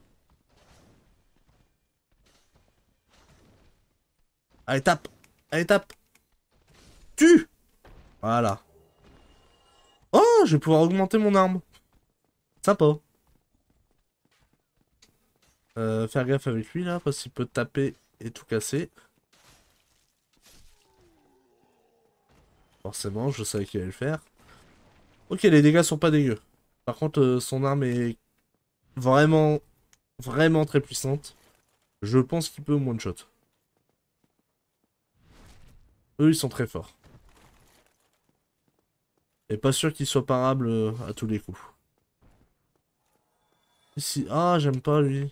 Allez, tape! Allez, tape! Tue! Voilà. Oh, je vais pouvoir augmenter mon arme. Sympa. Euh, faire gaffe avec lui, là, parce qu'il peut taper et tout casser. Forcément, je savais qu'il allait le faire. Ok, les dégâts sont pas dégueux. Par contre, euh, son arme est vraiment, vraiment très puissante. Je pense qu'il peut one-shot. Eux, ils sont très forts. Et pas sûr qu'ils soient parables euh, à tous les coups. Ici. Ah, j'aime pas lui.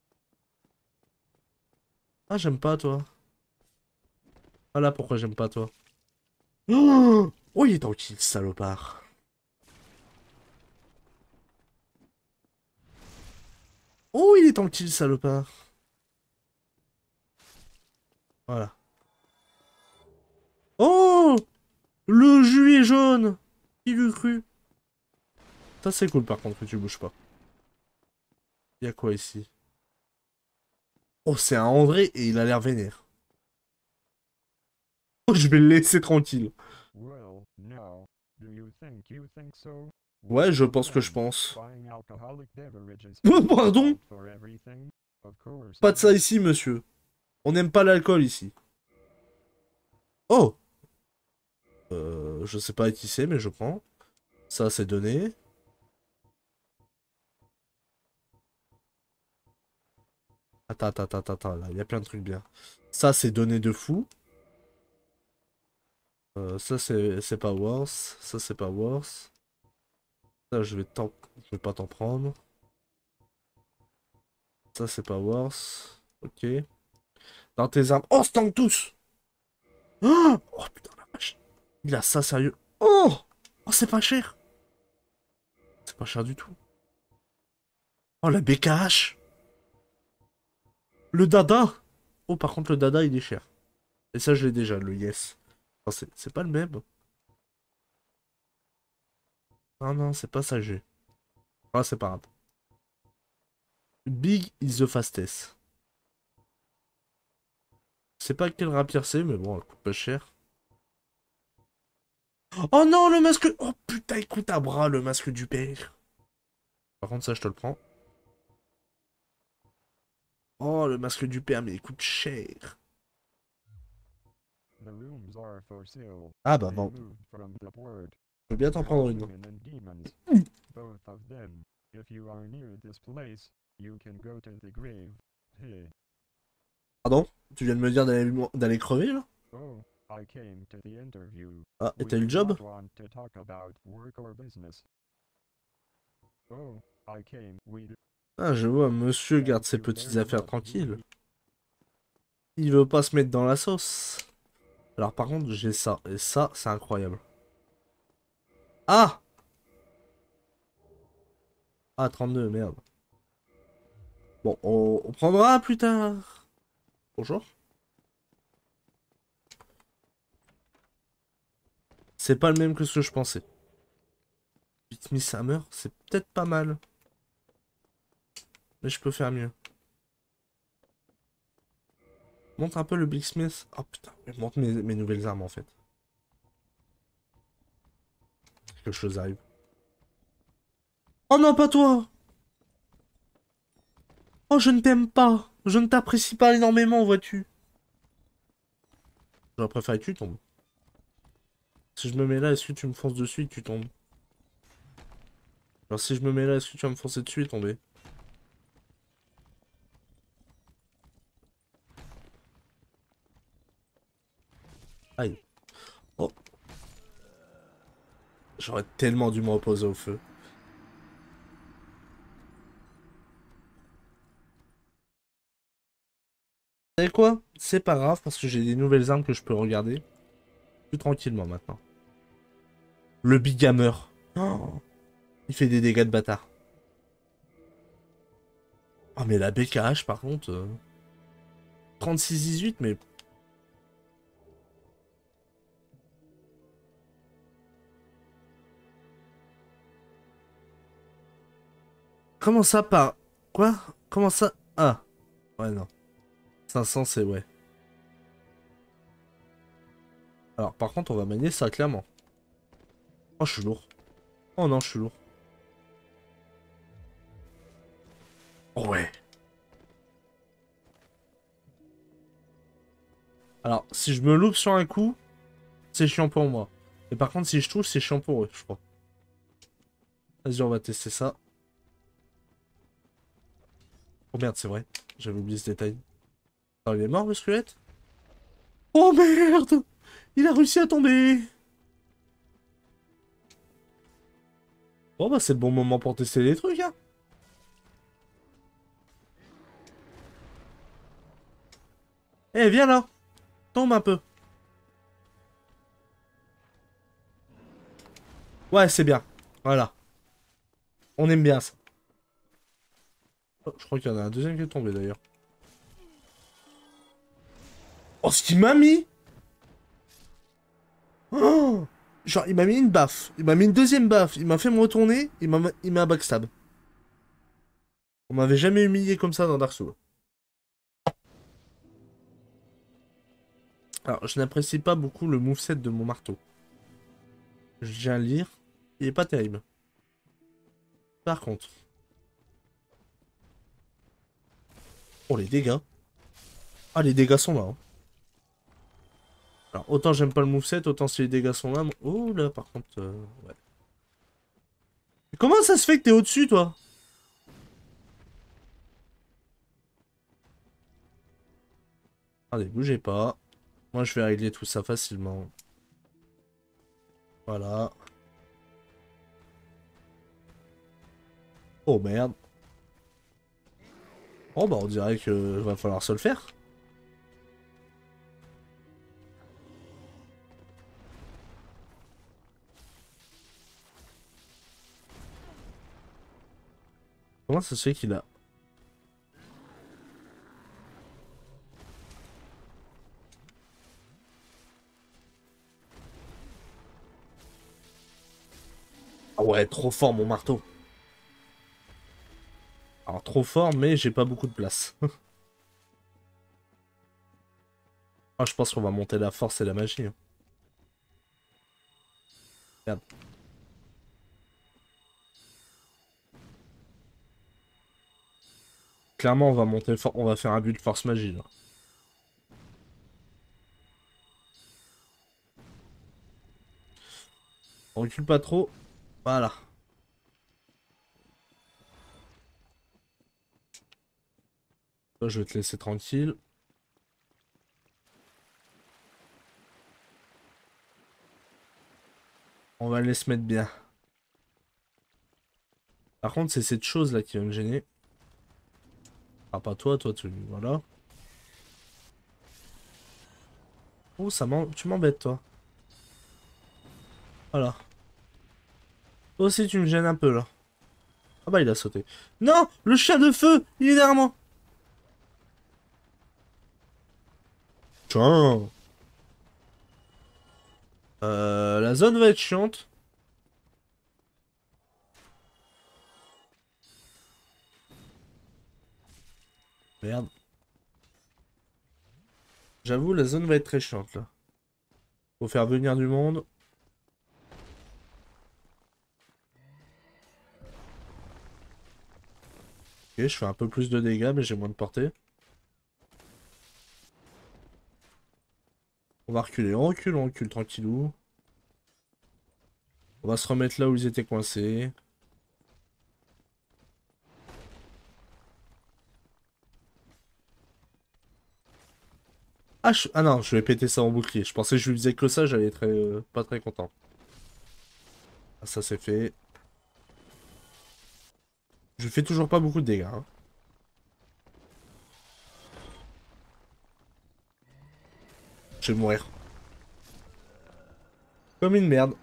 Ah, j'aime pas toi. Voilà pourquoi j'aime pas toi. Oh, oh, il est tranquille, salopard. Oh, il est tranquille, salopard. Voilà. Oh, le jus est jaune. Qui l'eût cru? Ça, c'est cool par contre que tu bouges pas. Il y a quoi ici? Oh, c'est un André et il a l'air vénère. Oh, je vais le laisser tranquille. Well, now, do you think you think so? Ouais, je Well, pense que je then, pense. buying alcoholic beverages Oh, pardon? for everything? Of course Pas de ça not. ici, monsieur. On n'aime pas l'alcool ici. Oh! Euh, je sais pas qui c'est, mais je prends. Ça, c'est donné. Attends, attends, attends, attends, là, il y a plein de trucs bien. Ça, c'est donné de fou. Euh, ça, c'est c'est pas worse. Ça, c'est pas worse. Ça, je vais t'en... Je vais pas t'en prendre. Ça, c'est pas worse. Ok. Dans tes armes... Oh, stank tous! Oh, oh, putain, la vache. Il a ça, sérieux. Oh! Oh, c'est pas cher. C'est pas cher du tout. Oh, la B K H! Le dada! Oh, par contre, le dada, il est cher. Et ça, je l'ai déjà, le yes. Enfin, c'est c'est pas le même. Non, non, c'est pas ça que j'ai. Ah, c'est pas grave. Big is the fastest. Je sais pas quel rapier c'est, mais bon, elle coûte pas cher. Oh non, le masque... Oh putain, écoute à bras, le masque du père. Par contre, ça, je te le prends. Oh, le masque du père, mais il coûte cher. The rooms are for sale. Ah bah They bon. moved from the word. Je veux bien t'en prendre une. Women and demons, both of them. If you are near this place, you can go to the grave. Hey. Pardon? Tu viens de me dire d'aller d'aller crever, là? Oh, I came to the interview. Ah, et We t'as eu le do job? not want to talk about work or business. Oh, I came. We do Ah, je vois, monsieur garde ses petites affaires tranquilles. Il veut pas se mettre dans la sauce. Alors par contre, j'ai ça. Et ça, c'est incroyable. Ah! Ah, trente-deux, merde. Bon, on, on prendra plus tard. Bonjour. C'est pas le même que ce que je pensais. Beat Me Hammer, c'est peut-être pas mal. Mais je peux faire mieux. Montre un peu le Big Smith. Oh putain, montre mes, mes nouvelles armes en fait. Quelque chose arrive. Oh non, pas toi! Oh, je ne t'aime pas! Je ne t'apprécie pas énormément, vois-tu. J'aurais préféré que tu tombes. Si je me mets là, est-ce que tu me fonces dessus et que tu tombes? Alors si je me mets là, est-ce que tu vas me foncer dessus et tomber? Aïe. Oh. J'aurais tellement dû me reposer au feu. Vous savez quoi? C'est pas grave parce que j'ai des nouvelles armes que je peux regarder. Plus tranquillement maintenant. Le Big Hammer. Oh, il fait des dégâts de bâtard. Ah mais la B K H par contre... Euh... trente-six dix-huit mais... Comment ça par... Quoi? Comment ça? Ah. Ouais non. cinq cents c'est ouais. Alors par contre on va manier ça clairement. Oh je suis lourd. Oh non je suis lourd. Oh ouais. Alors si je me loupe sur un coup, c'est chiant pour moi. Et par contre si je touche c'est chiant pour eux je crois. Vas-y on va tester ça. Oh merde c'est vrai. J'avais oublié ce détail. Oh, il est mort le squelette? Oh merde! Il a réussi à tomber! Bon bah c'est le bon moment pour tester les trucs hein. Eh viens là! Tombe un peu. Ouais c'est bien. Voilà. On aime bien ça. Oh, je crois qu'il y en a un deuxième qui est tombé d'ailleurs. Oh ce qu'il m'a mis! Oh, genre il m'a mis une baffe. Il m'a mis une deuxième baffe. Il m'a fait me retourner. Il m'a il m'a backstab. On m'avait jamais humilié comme ça dans Dark Souls. Alors, je n'apprécie pas beaucoup le moveset de mon marteau. Je viens lire. Il est pas terrible. Par contre... Oh, les dégâts. Ah, les dégâts sont là. Hein. Alors, autant j'aime pas le moveset, autant si les dégâts sont là... Oh là, par contre... Euh, ouais. Mais comment ça se fait que t'es au-dessus, toi? Allez, bougez pas. Moi, je vais régler tout ça facilement. Voilà. Oh, merde. Oh, bah, on dirait que va falloir se le faire. Comment ça se fait qu'il a... Ah ouais, trop fort, mon marteau. Alors, trop fort, mais j'ai pas beaucoup de place. Ah, je pense qu'on va monter la force et la magie. Hein. Merde. Clairement, on va monter for- on va faire un but de force magie, là. On recule pas trop. Voilà. Toi, je vais te laisser tranquille. On va aller se mettre bien. Par contre, c'est cette chose-là qui va me gêner. Ah, pas toi, toi, tu... Voilà. Oh, ça m'en... Tu m'embêtes, toi. Voilà. Toi aussi, tu me gênes un peu, là. Ah bah, il a sauté. Non! Le chien de feu! Il est derrière moi! Tiens! Euh... La zone va être chiante. Merde. J'avoue, la zone va être très chiante, là. Faut faire venir du monde. Ok, je fais un peu plus de dégâts, mais j'ai moins de portée. On va reculer, on recule, on recule tranquillou. On va se remettre là où ils étaient coincés. Ah, je... ah non, je vais péter ça en bouclier. Je pensais que je lui faisais que ça, j'allais être euh, pas très content. Ah, ça c'est fait. Je fais toujours pas beaucoup de dégâts. Hein. Je vais mourir. Comme une merde.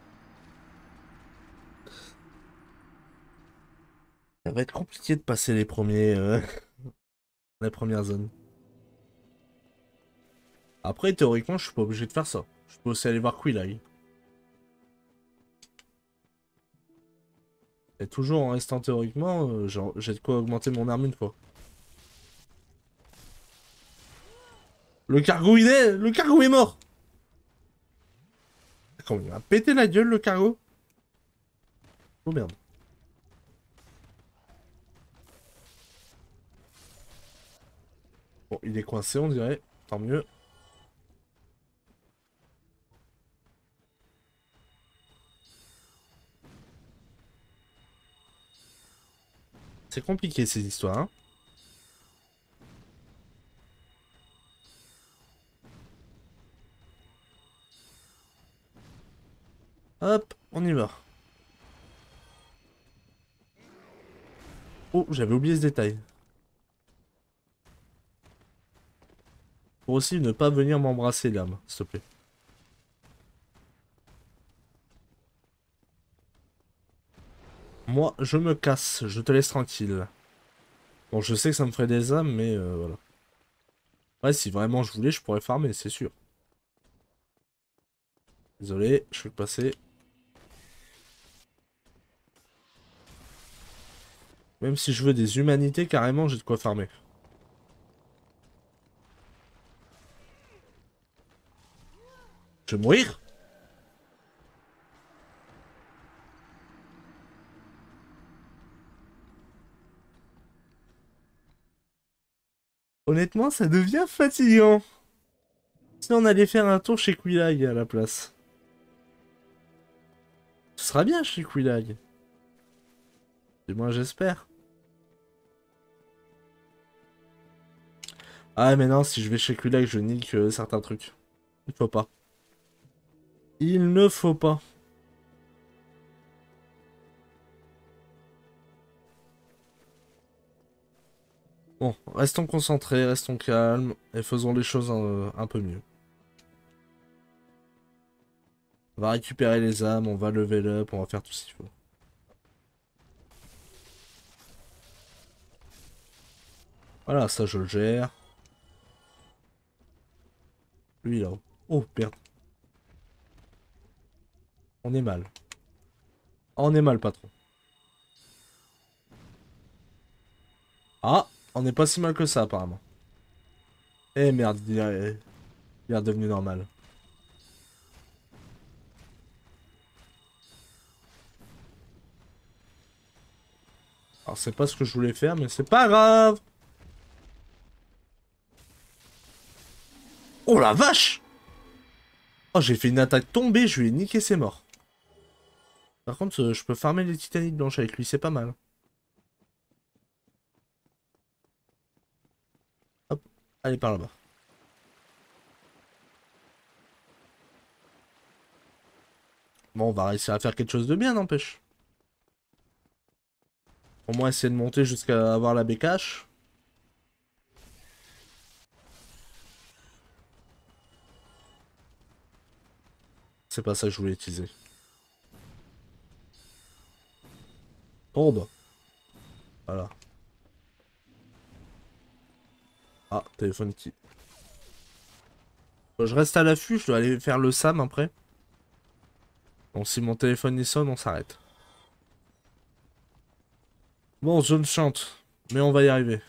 Ça va être compliqué de passer les premiers... Euh... les premières zones. Après, théoriquement, je suis pas obligé de faire ça. Je peux aussi aller voir Quillai. Et toujours en restant théoriquement, euh, genre, j'ai de quoi augmenter mon arme une fois. Le cargo, il est... Le cargo est mort. Comment il m'a pété la gueule, le cargo? Oh merde. Bon, il est coincé, on dirait. Tant mieux. C'est compliqué, ces histoires, hein. Hop, on y va. Oh, j'avais oublié ce détail. Pour aussi ne pas venir m'embrasser, l'âme, s'il te plaît. Moi, je me casse, je te laisse tranquille. Bon, je sais que ça me ferait des âmes, mais euh, voilà. Ouais, si vraiment je voulais, je pourrais farmer, c'est sûr. Désolé, je suis passé. Même si je veux des humanités, carrément, j'ai de quoi farmer. Je vais mourir? Honnêtement, ça devient fatigant. Si on allait faire un tour chez Quillai à la place. Ce sera bien chez Quillai. Du moins, j'espère. Ah, mais non, si je vais chez Quillai, je nique euh, certains trucs. Il faut pas. Il ne faut pas. Bon, restons concentrés, restons calmes, et faisons les choses un, un peu mieux. On va récupérer les âmes, on va level up, on va faire tout ce qu'il faut. Voilà, ça je le gère. Lui là. Oh, merde. On est mal. On est mal, patron. Ah, on n'est pas si mal que ça, apparemment. Eh merde, il est, il est redevenu normal. Alors, c'est pas ce que je voulais faire, mais c'est pas grave. Oh la vache! Oh, j'ai fait une attaque tombée, je lui ai niqué ses morts. Par contre, euh, je peux farmer les titanites blanches avec lui, c'est pas mal. Hop, allez par là-bas. Bon, on va réussir à faire quelque chose de bien, n'empêche. Au moins essayer de monter jusqu'à avoir la bécache. C'est pas ça que je voulais utiliser. Tombe. Voilà. Ah, téléphone qui... Je reste à l'affût, je dois aller faire le SAM après. Donc si mon téléphone y sonne, on s'arrête. Bon, zone chante. Mais on va y arriver.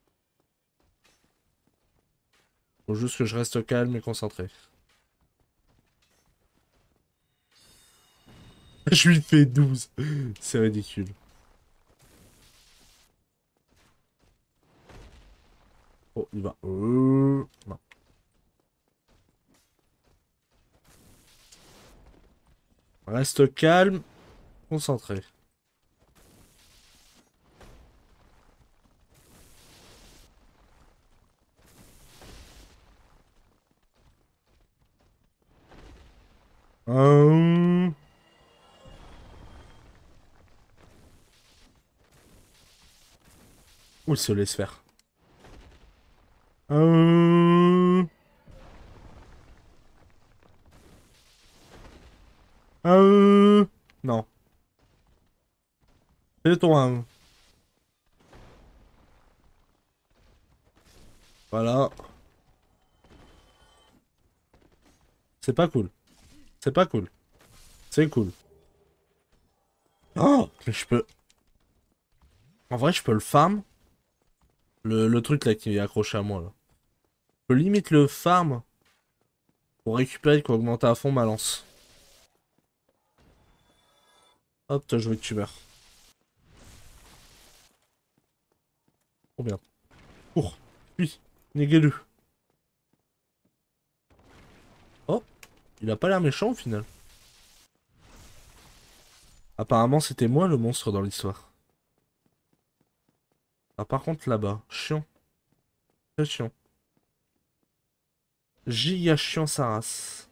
Faut juste que je reste calme et concentré. Je lui fais douze. C'est ridicule. Oh, il va. Euh... Non. Reste calme, concentré. Hum... Où il se laisse faire. Hum... Hum... Non. C'est toi. Voilà. C'est pas cool. C'est pas cool. C'est cool. Oh, mais je peux... En vrai, je peux le farm. Le, le truc là qui est accroché à moi là. Je peux limite le farm pour récupérer pour augmenter à fond ma lance. Hop, je veux que tu meurs. Trop bien. Cours. Puis, néguez-le. Oh, il a pas l'air méchant au final. Apparemment, c'était moi le monstre dans l'histoire. Ah, par contre, là-bas, chiant. Très chiant. Giga chiant sa race.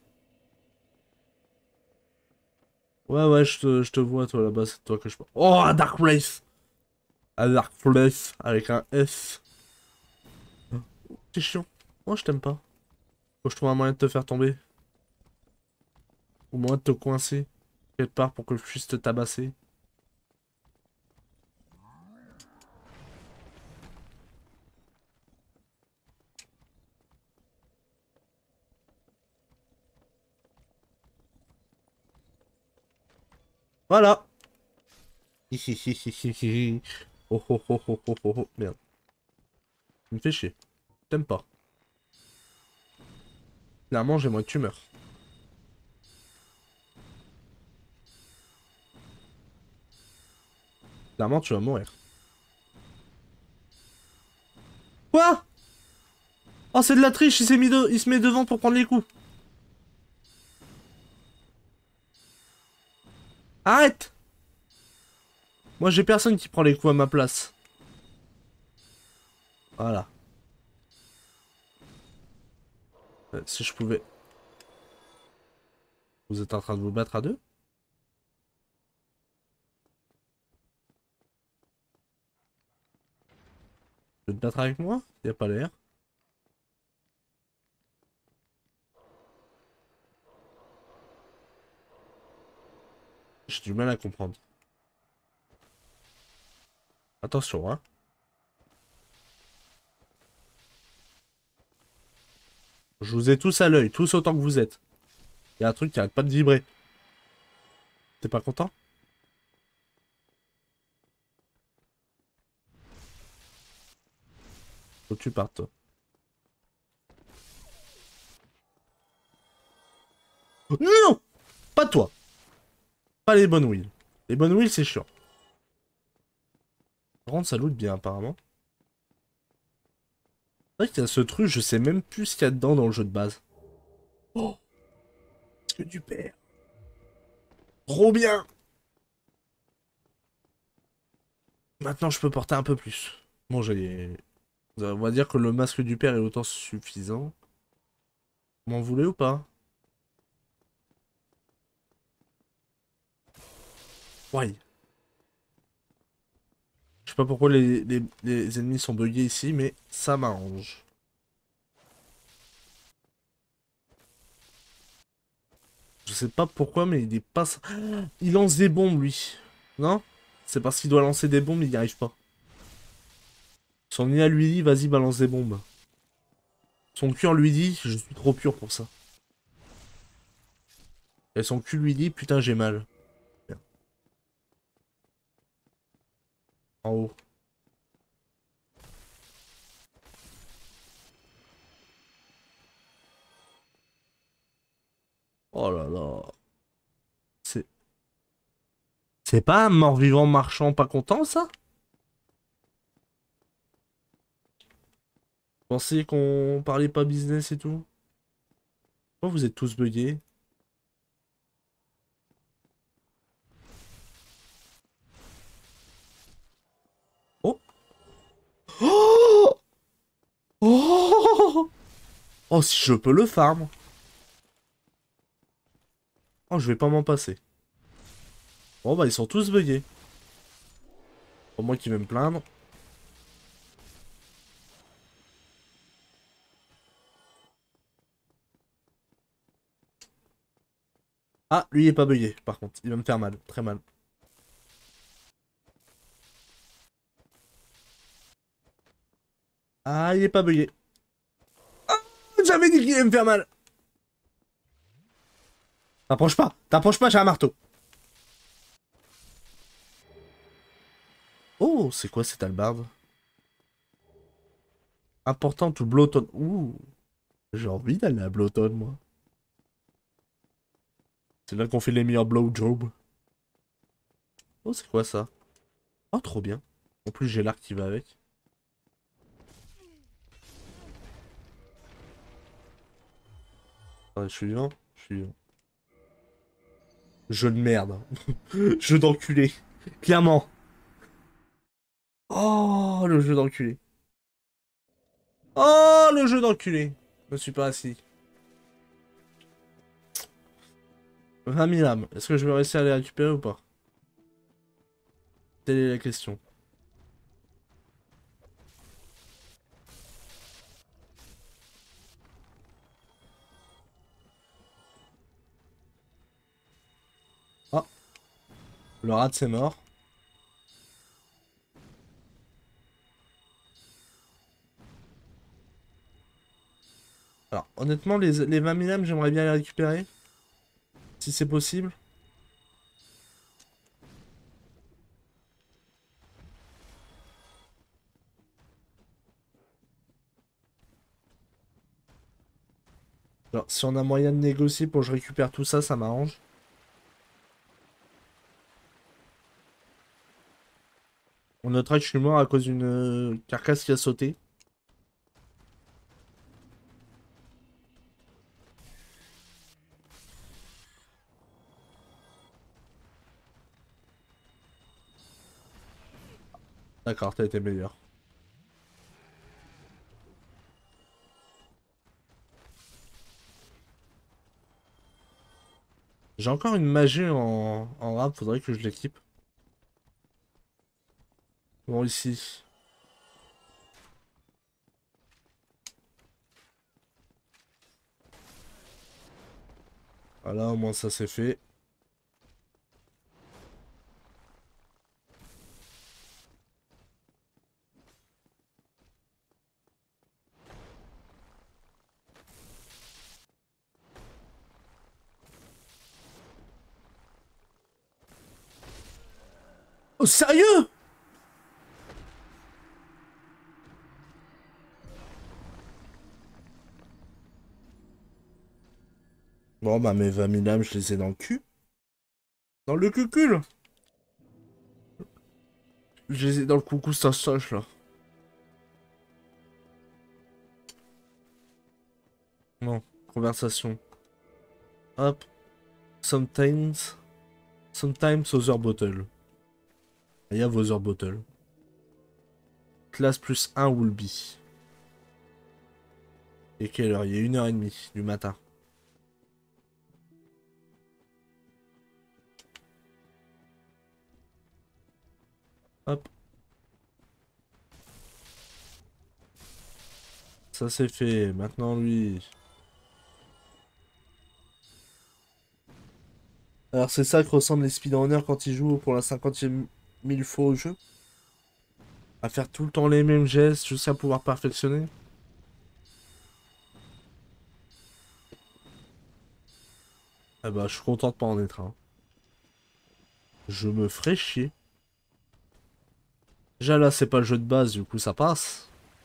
Ouais, ouais, je te, je te vois, toi, là-bas, c'est toi que je... Oh, un Dark Place. Un Dark Place, avec un S. C'est chiant. Moi, je t'aime pas. Faut que je trouve un moyen de te faire tomber. Ou moyen de te coincer. Quelque part pour que je puisse te tabasser. Voilà. Hihihihihi. Oh oh oh oh oh oh oh. Merde. Tu me fais chier. T'aimes pas. Clairement, j'aimerais que tu meurs. Clairement, tu vas mourir. Quoi? Oh, c'est de la triche, il s'est mis de... il se met devant pour prendre les coups. Arrête! Moi, j'ai personne qui prend les coups à ma place. Voilà. Euh, si je pouvais... Vous êtes en train de vous battre à deux? Tu veux te battre avec moi? Y a pas l'air. J'ai du mal à comprendre. Attention, hein. Je vous ai tous à l'œil, tous autant que vous êtes. Y a un truc qui arrête pas de vibrer. T'es pas content? Faut que tu partes, toi. Non! Pas toi. Pas les bonnes wheels. Les bonnes wheels, c'est chiant. Par contre, ça loot bien, apparemment. C'est vrai qu'il y a ce truc, je sais même plus ce qu'il y a dedans dans le jeu de base. Oh! Qu'est-ce que tu perds? Trop bien! Maintenant, je peux porter un peu plus. Bon, j'ai... On va dire que le masque du père est autant suffisant. M'en voulez ou pas? Ouais. Je sais pas pourquoi les, les, les ennemis sont buggés ici, mais ça m'arrange. Je sais pas pourquoi, mais il est pas... Il lance des bombes, lui. Non? C'est parce qu'il doit lancer des bombes, il n'y arrive pas. Son I A lui dit, vas-y, balance des bombes. Son cœur lui dit, je suis trop pur pour ça. Et son cul lui dit, putain, j'ai mal. Bien. En haut. Oh là là. C'est... C'est pas un mort-vivant marchand pas content, ça? Pensez qu'on parlait pas business et tout? Pourquoi vous êtes tous buggés? Oh, si je peux le farm. Oh, je vais pas m'en passer. Bon, bah, ils sont tous buggés. Pour moi qui vais me plaindre. Ah, lui il est pas bugué, par contre. Il va me faire mal, très mal. Ah, il est pas bugué. Ah, j'avais dit qu'il allait me faire mal. T'approches pas, t'approches pas, j'ai un marteau. Oh, c'est quoi cette hallebarde? Important to Blowton. Ouh, j'ai envie d'aller à Blowton, moi. C'est là qu'on fait les meilleurs blowjobs. Oh, c'est quoi ça? Oh, trop bien. En plus, j'ai l'arc qui va avec. Ah, je suis vivant? Je suis vivant. Jeu de merde. Jeu d'enculé. Clairement. Oh, le jeu d'enculé. Oh, le jeu d'enculé. Je me suis pas assis. vingt mille âmes. Est-ce que je vais réussir à les récupérer ou pas? Telle est la question. Ah, le rat c'est mort. Alors, honnêtement, les, les vingt mille âmes, j'aimerais bien les récupérer. Si c'est possible. Alors, si on a moyen de négocier pour que je récupère tout ça, ça m'arrange. On notera que je suis mort à cause d'une euh, carcasse qui a sauté. D'accord, t'as été meilleur. J'ai encore une magie en, en rap, faudrait que je l'équipe. Bon, ici. Voilà, au moins ça c'est fait. Oh, sérieux? Bon, bah mes vingt mille âmes, je les ai dans le cul. Dans le cucul. Je les ai dans le coucou stache là. Non, conversation. Hop. Sometimes. Sometimes other bottle. Il y a other bottle. Classe plus un will be. Et quelle heure? Il y a une heure et demie du matin. Hop. Ça c'est fait. Maintenant lui. Alors c'est ça que ressemblent les speedrunners quand ils jouent pour la cinquantième mille fois au jeu? À faire tout le temps les mêmes gestes jusqu'à pouvoir perfectionner? Ah bah je suis content de pas en être un. Je me ferai chier. Déjà là c'est pas le jeu de base, du coup ça passe.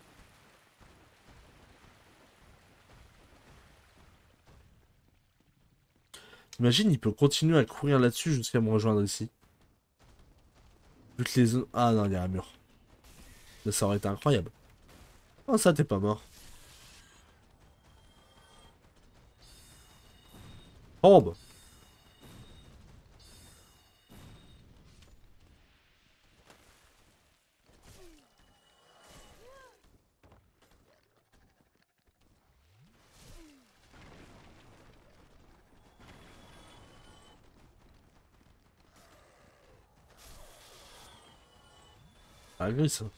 Imagine, il peut continuer à courir là-dessus jusqu'à me rejoindre ici. Vu que les... Ah non, il y a un mur. Mais ça aurait été incroyable. Oh, ça, t'es pas mort. Oh, bah. pas gris ça.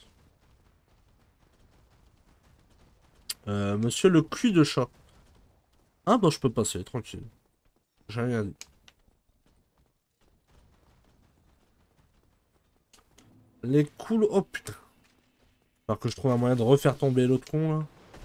Euh, monsieur le cul de chat. Ah bah je peux passer, tranquille. J'ai rien dit. Les cool... Oh putain. Alors que je trouve un moyen de refaire tomber l'autre con là.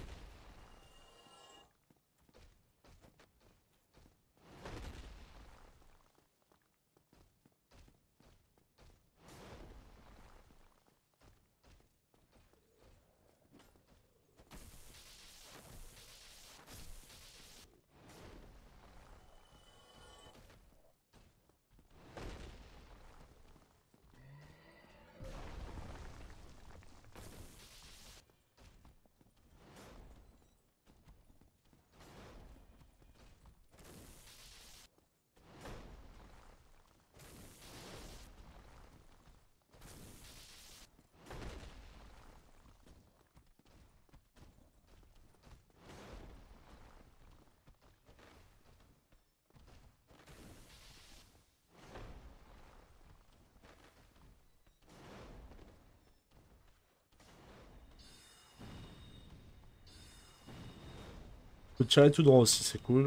Je peux tirer tout droit aussi, c'est cool.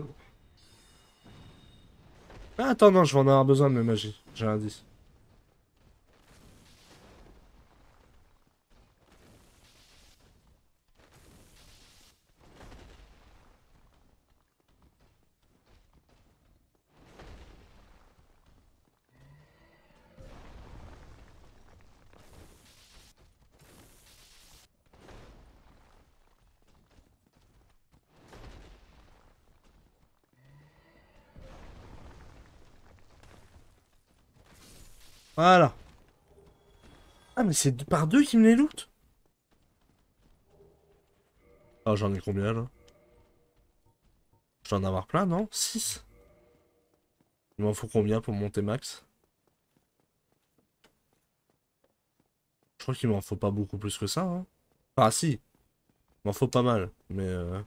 Ah, attends, non, je vais en avoir besoin de mes magies. J'ai un indice. Voilà. Ah, mais c'est par deux qui me les loot. Ah, j'en ai combien là? Je dois en avoir plein, non? Six. Il m'en faut combien pour monter max? Je crois qu'il m'en faut pas beaucoup plus que ça. Hein. Ah si, il m'en faut pas mal. Mais... Euh...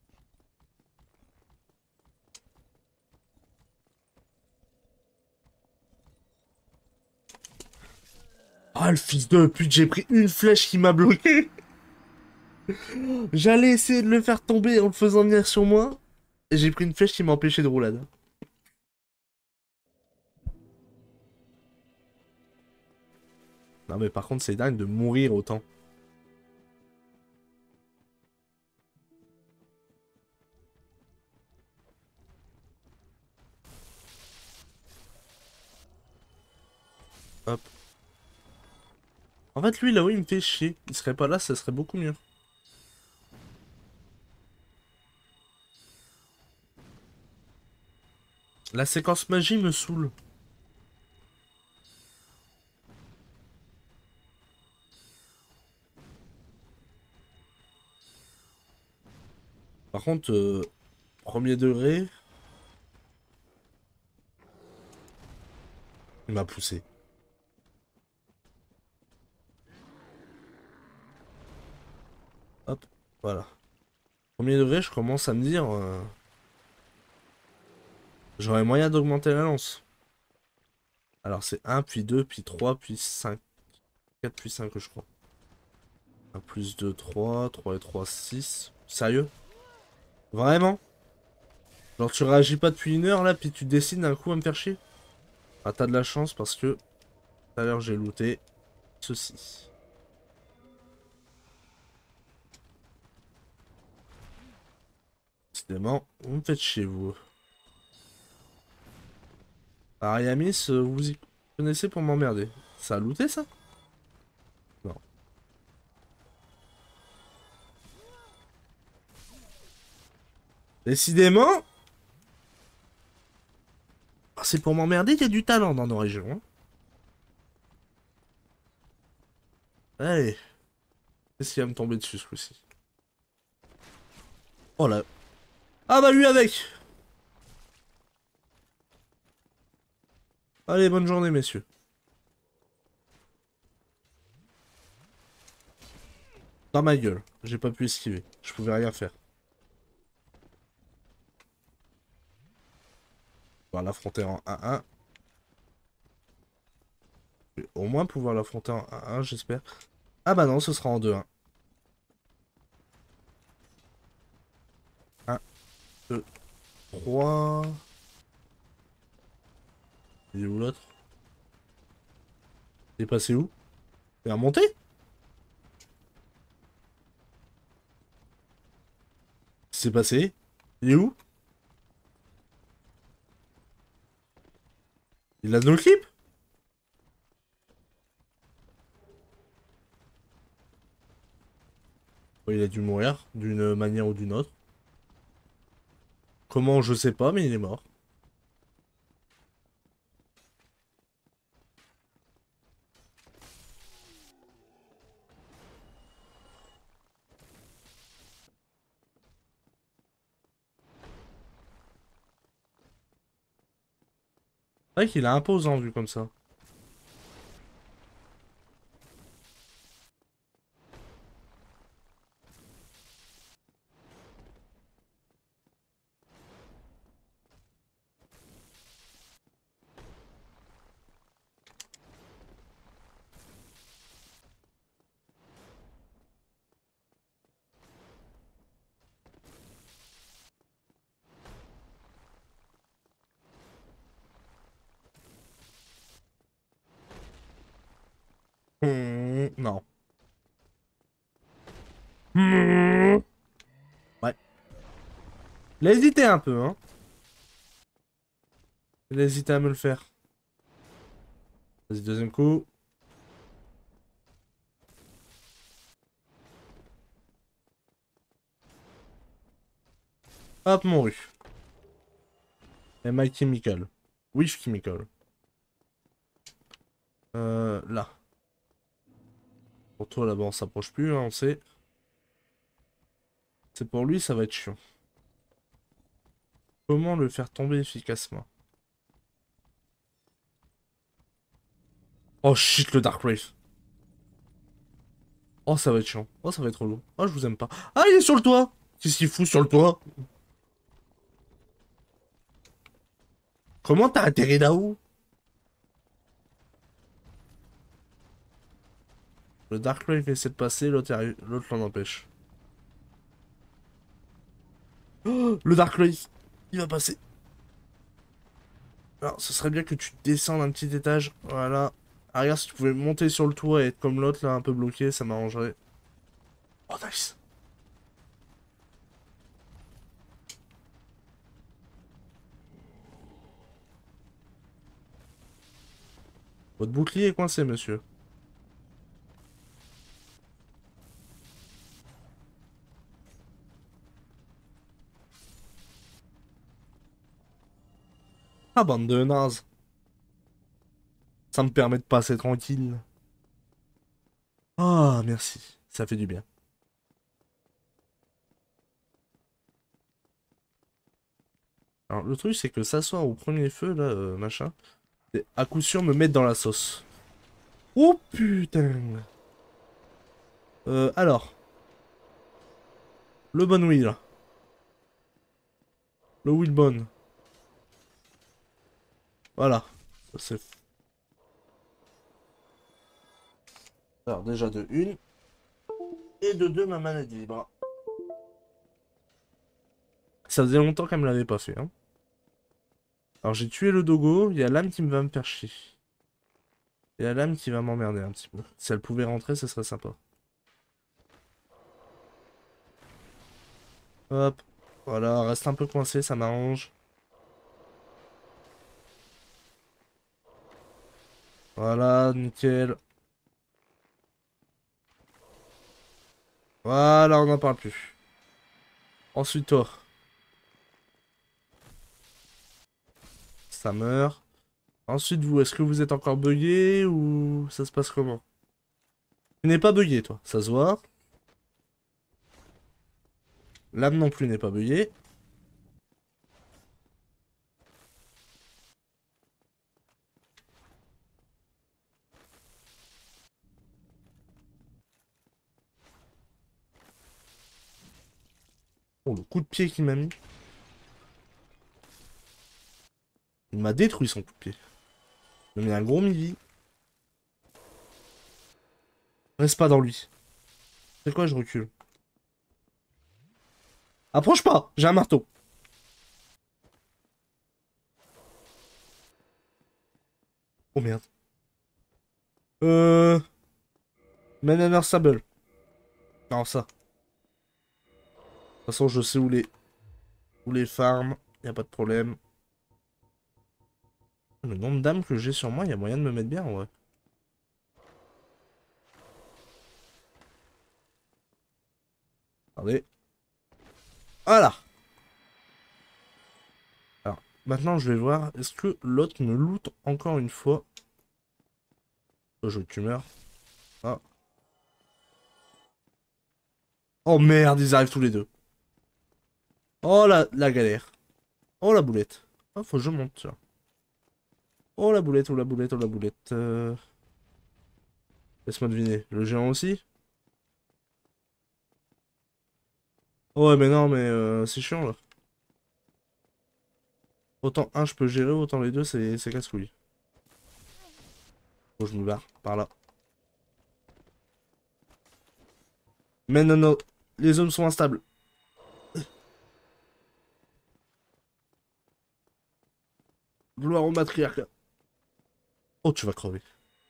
Ah, le fils de pute, j'ai pris une flèche qui m'a bloqué. J'allais essayer de le faire tomber en le faisant venir sur moi. Et j'ai pris une flèche qui m'a empêché de roulade. Non mais par contre c'est dingue de mourir autant. Hop. En fait lui là où il me fait chier. Il serait pas là, ça serait beaucoup mieux. La séquence magie me saoule. Par contre, euh, premier degré, il m'a poussé. Hop, voilà. Premier degré, je commence à me dire... Euh, j'aurais moyen d'augmenter la lance. Alors c'est un, puis deux, puis trois, puis cinq. quatre, puis cinq, je crois. un plus deux, trois. trois et trois, six. Sérieux? Vraiment? Genre tu réagis pas depuis une heure là, puis tu décides d'un coup à me faire chier? Ah t'as de la chance parce que tout à l'heure j'ai looté ceci. Décidément, vous me faites chier vous. Ariamis, vous y connaissez pour m'emmerder. Ça a looté ça? Non. Décidément, c'est pour m'emmerder qu'il y a du talent dans nos régions. Hein. Allez. Qu'est-ce qui va me tomber dessus ce coup-ci? Oh là. Ah bah lui avec. Allez, bonne journée messieurs. Dans ma gueule. J'ai pas pu esquiver. Je pouvais rien faire. On va l'affronter en un un. Au moins pouvoir l'affronter en un un, j'espère. Ah bah non, ce sera en deux un. un, deux, trois... Il est où l'autre? Il est passé où? Il est remonté? Qu'est-ce qui s'est passé? Il est où? Il a no clip? Il a dû mourir d'une manière ou d'une autre. Comment, je sais pas, mais il est mort. C'est vrai qu'il est imposant vu comme ça. Hmm, non. Hmm. Ouais. Il a hésité un peu, hein. Il a hésité à me le faire. Vas-y, deuxième coup. Hop, mouru. Et My Chemical. Wish Chemical. Euh, là. Pour toi, là-bas, on s'approche plus, hein, on sait. C'est pour lui, ça va être chiant. Comment le faire tomber efficacement? Oh shit, le Dark Wraith. Oh, ça va être chiant. Oh, ça va être relou. Oh, je vous aime pas. Ah, il est sur le toit! Qu'est-ce qu'il fout sur le toit? Comment t'as atterri là-haut? Le Dark Wraith essaie de passer, l'autre arrive- l'autre l'en empêche. Oh, le Dark Wraith, il va passer. Alors, ce serait bien que tu descendes un petit étage. Voilà. Ah, regarde, si tu pouvais monter sur le toit et être comme l'autre, là, un peu bloqué, ça m'arrangerait. Oh, nice. Votre bouclier est coincé, monsieur. Ah, bande de nazes. Ça me permet de passer tranquille. Ah, merci. Ça fait du bien. Alors, le truc, c'est que s'asseoir au premier feu, là, euh, machin, c'est à coup sûr me mettre dans la sauce. Oh, putain. Euh, alors. Le bon wheel. Le wheel bon. Voilà. Ça, c'est... Alors, déjà de une. Et de deux, ma manette vibre. Ça faisait longtemps qu'elle me l'avait pas fait, hein. Alors, j'ai tué le dogo. Il y a l'âme qui me va me faire chier. Il y a l'âme qui va m'emmerder un petit peu. Si elle pouvait rentrer, ce serait sympa. Hop. Voilà, reste un peu coincé, ça m'arrange. Voilà, nickel. Voilà, on n'en parle plus. Ensuite, toi. Ça meurt. Ensuite, vous, est-ce que vous êtes encore bugué ou ça se passe comment? Tu n'es pas bugué, toi. Ça se voit. L'âme non plus n'est pas buguée. Oh, le coup de pied qu'il m'a mis. Il m'a détruit son coup de pied. Il m'a mis un gros midi. Reste pas dans lui. C'est quoi, je recule. Approche pas, j'ai un marteau. Oh merde. Euh... Manana Sable. Non, ça. De toute façon, je sais où les... Où les farms. Y a pas de problème. Le nombre d'âmes que j'ai sur moi, y a moyen de me mettre bien, ouais. Attendez. Voilà. Alors, maintenant, je vais voir. Est-ce que l'autre me loot encore une fois? Oh, je veux que tu meurs. Ah. Oh merde, ils arrivent tous les deux. Oh la, la galère. Oh la boulette. Oh, faut que je monte, tiens. Oh la boulette, oh la boulette, oh la boulette. Euh... Laisse-moi deviner. Le géant aussi? Oh, ouais, mais non, mais euh, c'est chiant là. Autant un je peux gérer, autant les deux c'est casse-couille. Bon, je me barre par là. Mais non, non, les hommes sont instables. Gloire au matriarcat. Oh, tu vas crever.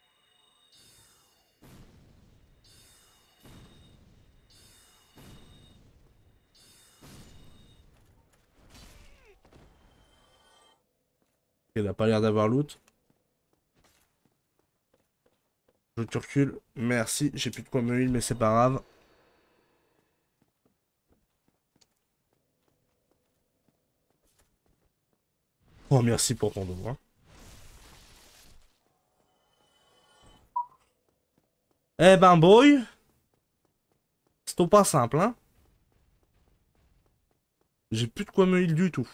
Il a pas l'air d'avoir loot. Je te recule. Merci, j'ai plus de quoi me heal, mais c'est pas grave. Oh, merci pour ton dos. Hein. Eh ben, boy. C'est pas simple, hein. J'ai plus de quoi me heal du tout.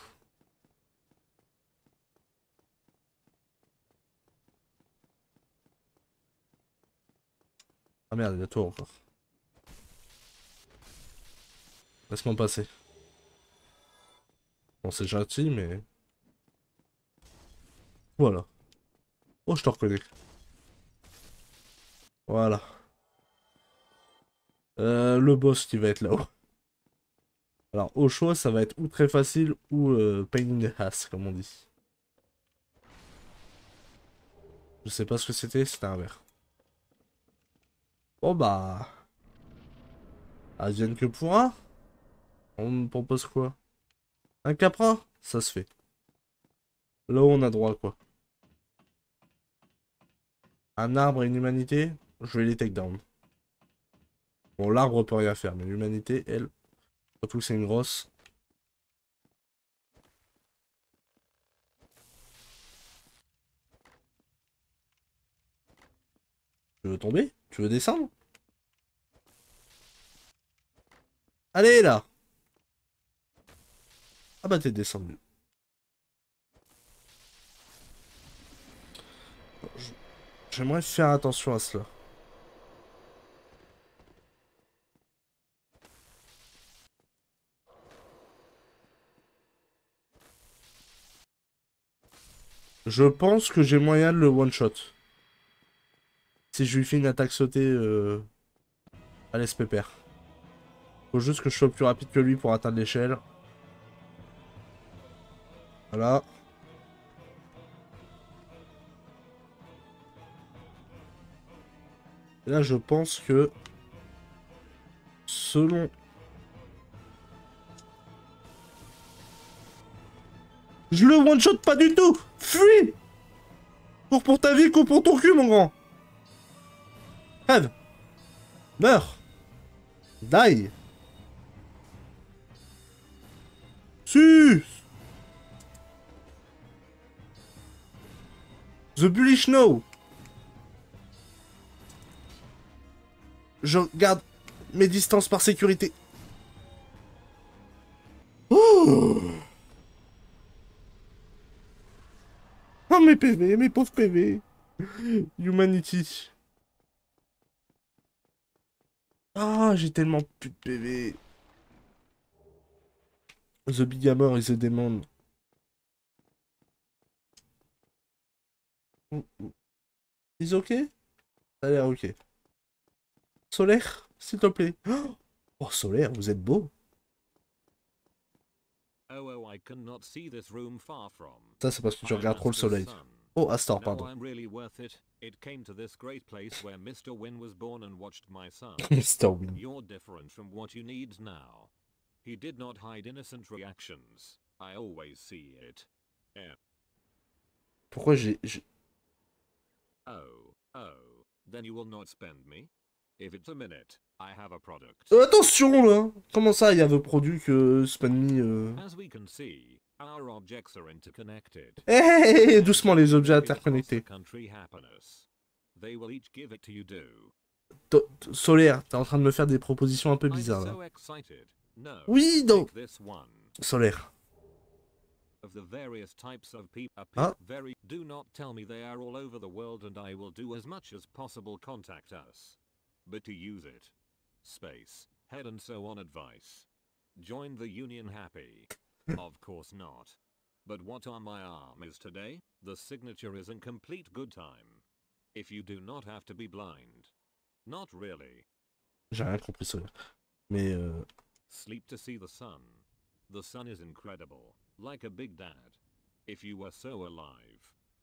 Ah merde, il y a toi encore. Laisse-moi passer. Bon, c'est gentil, mais... Voilà. Oh, je te reconnais. Voilà. Euh, le boss qui va être là-haut. Alors, au choix, ça va être ou très facile ou euh, pain in the ass, comme on dit. Je sais pas ce que c'était, c'était un verre. Bon bah... Advienne que pourra. On me propose quoi? Un capra? Ça se fait. Là où on a droit à quoi? Un arbre et une humanité? Je vais les take down. Bon, l'arbre peut rien faire, mais l'humanité, elle... Surtout que c'est une grosse. Tu veux tomber? Tu veux descendre? Allez, là! Ah bah t'es descendu. J'aimerais faire attention à cela. Je pense que j'ai moyen de le one-shot. Si je lui fais une attaque sautée euh, à l'S P P R. Faut juste que je sois plus rapide que lui pour atteindre l'échelle. Voilà. Et là, je pense que... Selon... Je le one-shot pas du tout! Fuis! Cours pour ta vie, cours pour ton cul, mon grand! Crève! Meurs! Die! Sus! The Bullish No! Je garde mes distances par sécurité. Oh, oh mes P V, mes pauvres P V. Humanity. Ah, j'ai tellement plus de P V. The Big Hammer is a demon. Is ok? Ça a l'air ok. Solaire, s'il te plaît. Oh, Solaire, vous êtes beau. Oh, oh, I cannot see this room far from. Ça, c'est parce que tu I regardes trop le must have soleil. sun. Oh, Astor, No, pardon. I'm really worth it. It came to this great place where Mister Wynn was born and watched my son. mister Wynn. You're different from what you need now. He did not hide innocent reactions. I always see it. Yeah. Pourquoi j'ai... j'ai- Oh, oh. Then you will not spend me? If it's a minute, I have a product. Euh, attention, là. Comment ça, il y a vos produits que Spanmi... Euh... As we can see, our objects are interconnected. Hé, doucement, les objets Across the interconnectés. country happiness. They will each give it to you do. To- to- Solaire, t'es en train de me faire des propositions un peu I'm bizarres, so là. excited. No. Oui, non. Take this one. Solaire. Of the various types of people, Ah. very do not tell me they are all over the world and I will do as much as possible contact us. But to use it. Space, head and so on advice. Join the union happy. Of course not. But what on my arm is today, the signature is in complete good time. If you do not have to be blind. Not really. J'ai rien compris, Solaire. Mais... Euh... Sleep to see the sun. The sun is incredible, like a big dad. If you were so alive.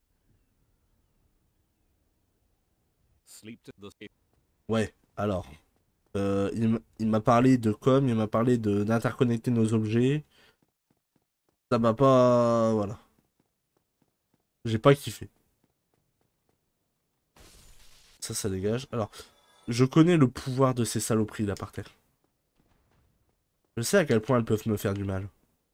Sleep to the... Ouais, alors... Euh, il m- il m'a parlé de com, il m'a parlé de d'interconnecter nos objets. Ça m'a pas... Voilà. J'ai pas kiffé. Ça, ça dégage. Alors, je connais le pouvoir de ces saloperies là par terre. Je sais à quel point elles peuvent me faire du mal.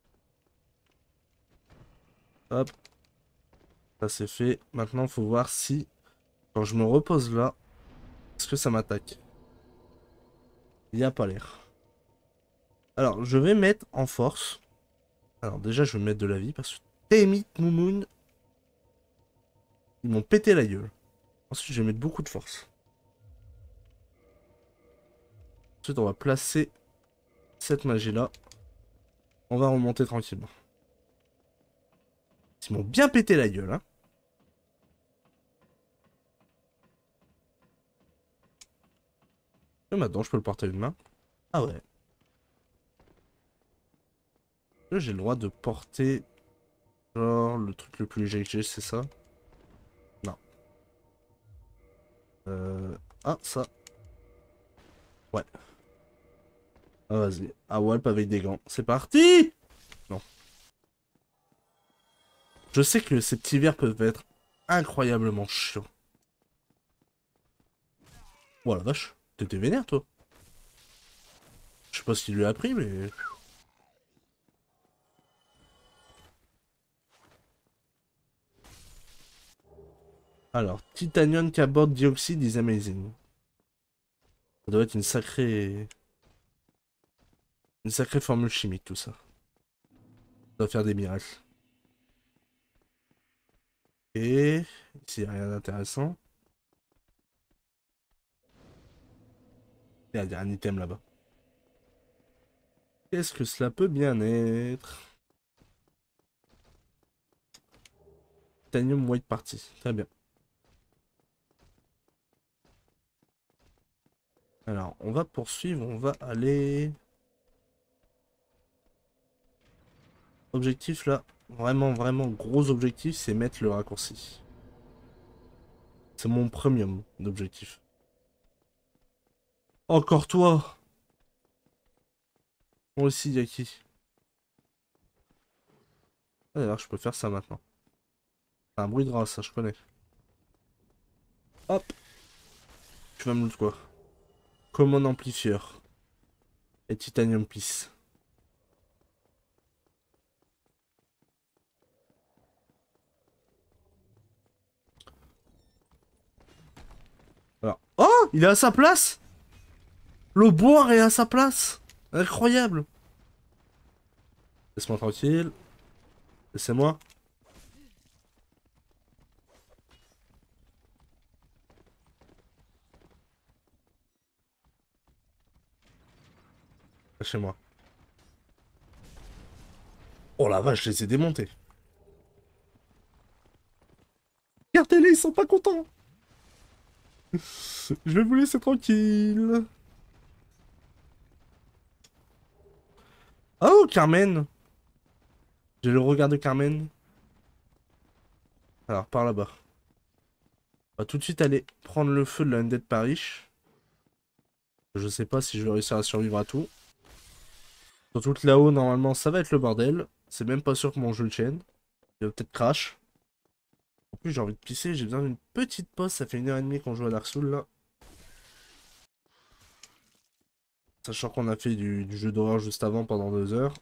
Hop. Ça c'est fait. Maintenant, faut voir si, quand je me repose là, est-ce que ça m'attaque? Il n'y a pas l'air. Alors, je vais mettre en force. Alors, déjà, je vais mettre de la vie parce que Temit Moumoun, ils m'ont pété la gueule. Ensuite, je vais mettre beaucoup de force. Ensuite, on va placer cette magie-là. On va remonter tranquillement. Ils m'ont bien pété la gueule, hein. Et maintenant, je peux le porter à une main. Ah ouais. Là, j'ai le droit de porter... Genre, le truc le plus léger que j'ai, c'est ça? Non. Euh... Ah, ça. Ouais. Ah, vas-y. Ah, Walp avec des gants. C'est parti! Non. Je sais que ces petits vers peuvent être incroyablement chiants. Oh la vache. T'étais vénère, toi. Je sais pas ce qu'il lui a appris, mais... Alors, Titanium Cabot Dioxide is amazing. Ça doit être une sacrée... Une sacrée formule chimique, tout ça. Ça doit faire des miracles. Et... Ici, il n'y a rien d'intéressant. Il y a un item là-bas. Qu'est-ce que cela peut bien être? Titanium White Party. Très bien. Alors, on va poursuivre. On va aller... Objectif là. Vraiment, vraiment gros objectif, c'est mettre le raccourci. C'est mon premium d'objectif. Encore toi! Moi aussi, il y a qui? Alors, je peux faire ça maintenant. C'est un bruit de race, ça, je connais. Hop! Tu vas me le quoi? Common Amplifier. Et Titanium Piece. Alors. Oh! Il est à sa place! Le boire est à sa place! Incroyable! Laisse-moi tranquille. Laissez-moi. Lâchez-moi. Oh la vache, je les ai démontés. Regardez-les, ils sont pas contents. Je vais vous laisser tranquille. Oh, Carmen. J'ai le regard de Carmen. Alors, par là-bas. On va tout de suite aller prendre le feu de la Undead Parish. Je sais pas si je vais réussir à survivre à tout. Surtout que là-haut, normalement, ça va être le bordel. C'est même pas sûr que mon jeu le tienne. Il va peut-être crash. En plus, j'ai envie de pisser. J'ai besoin d'une petite pause. Ça fait une heure et demie qu'on joue à Dark Souls, là. Sachant qu'on a fait du, du jeu d'horreur juste avant pendant deux heures.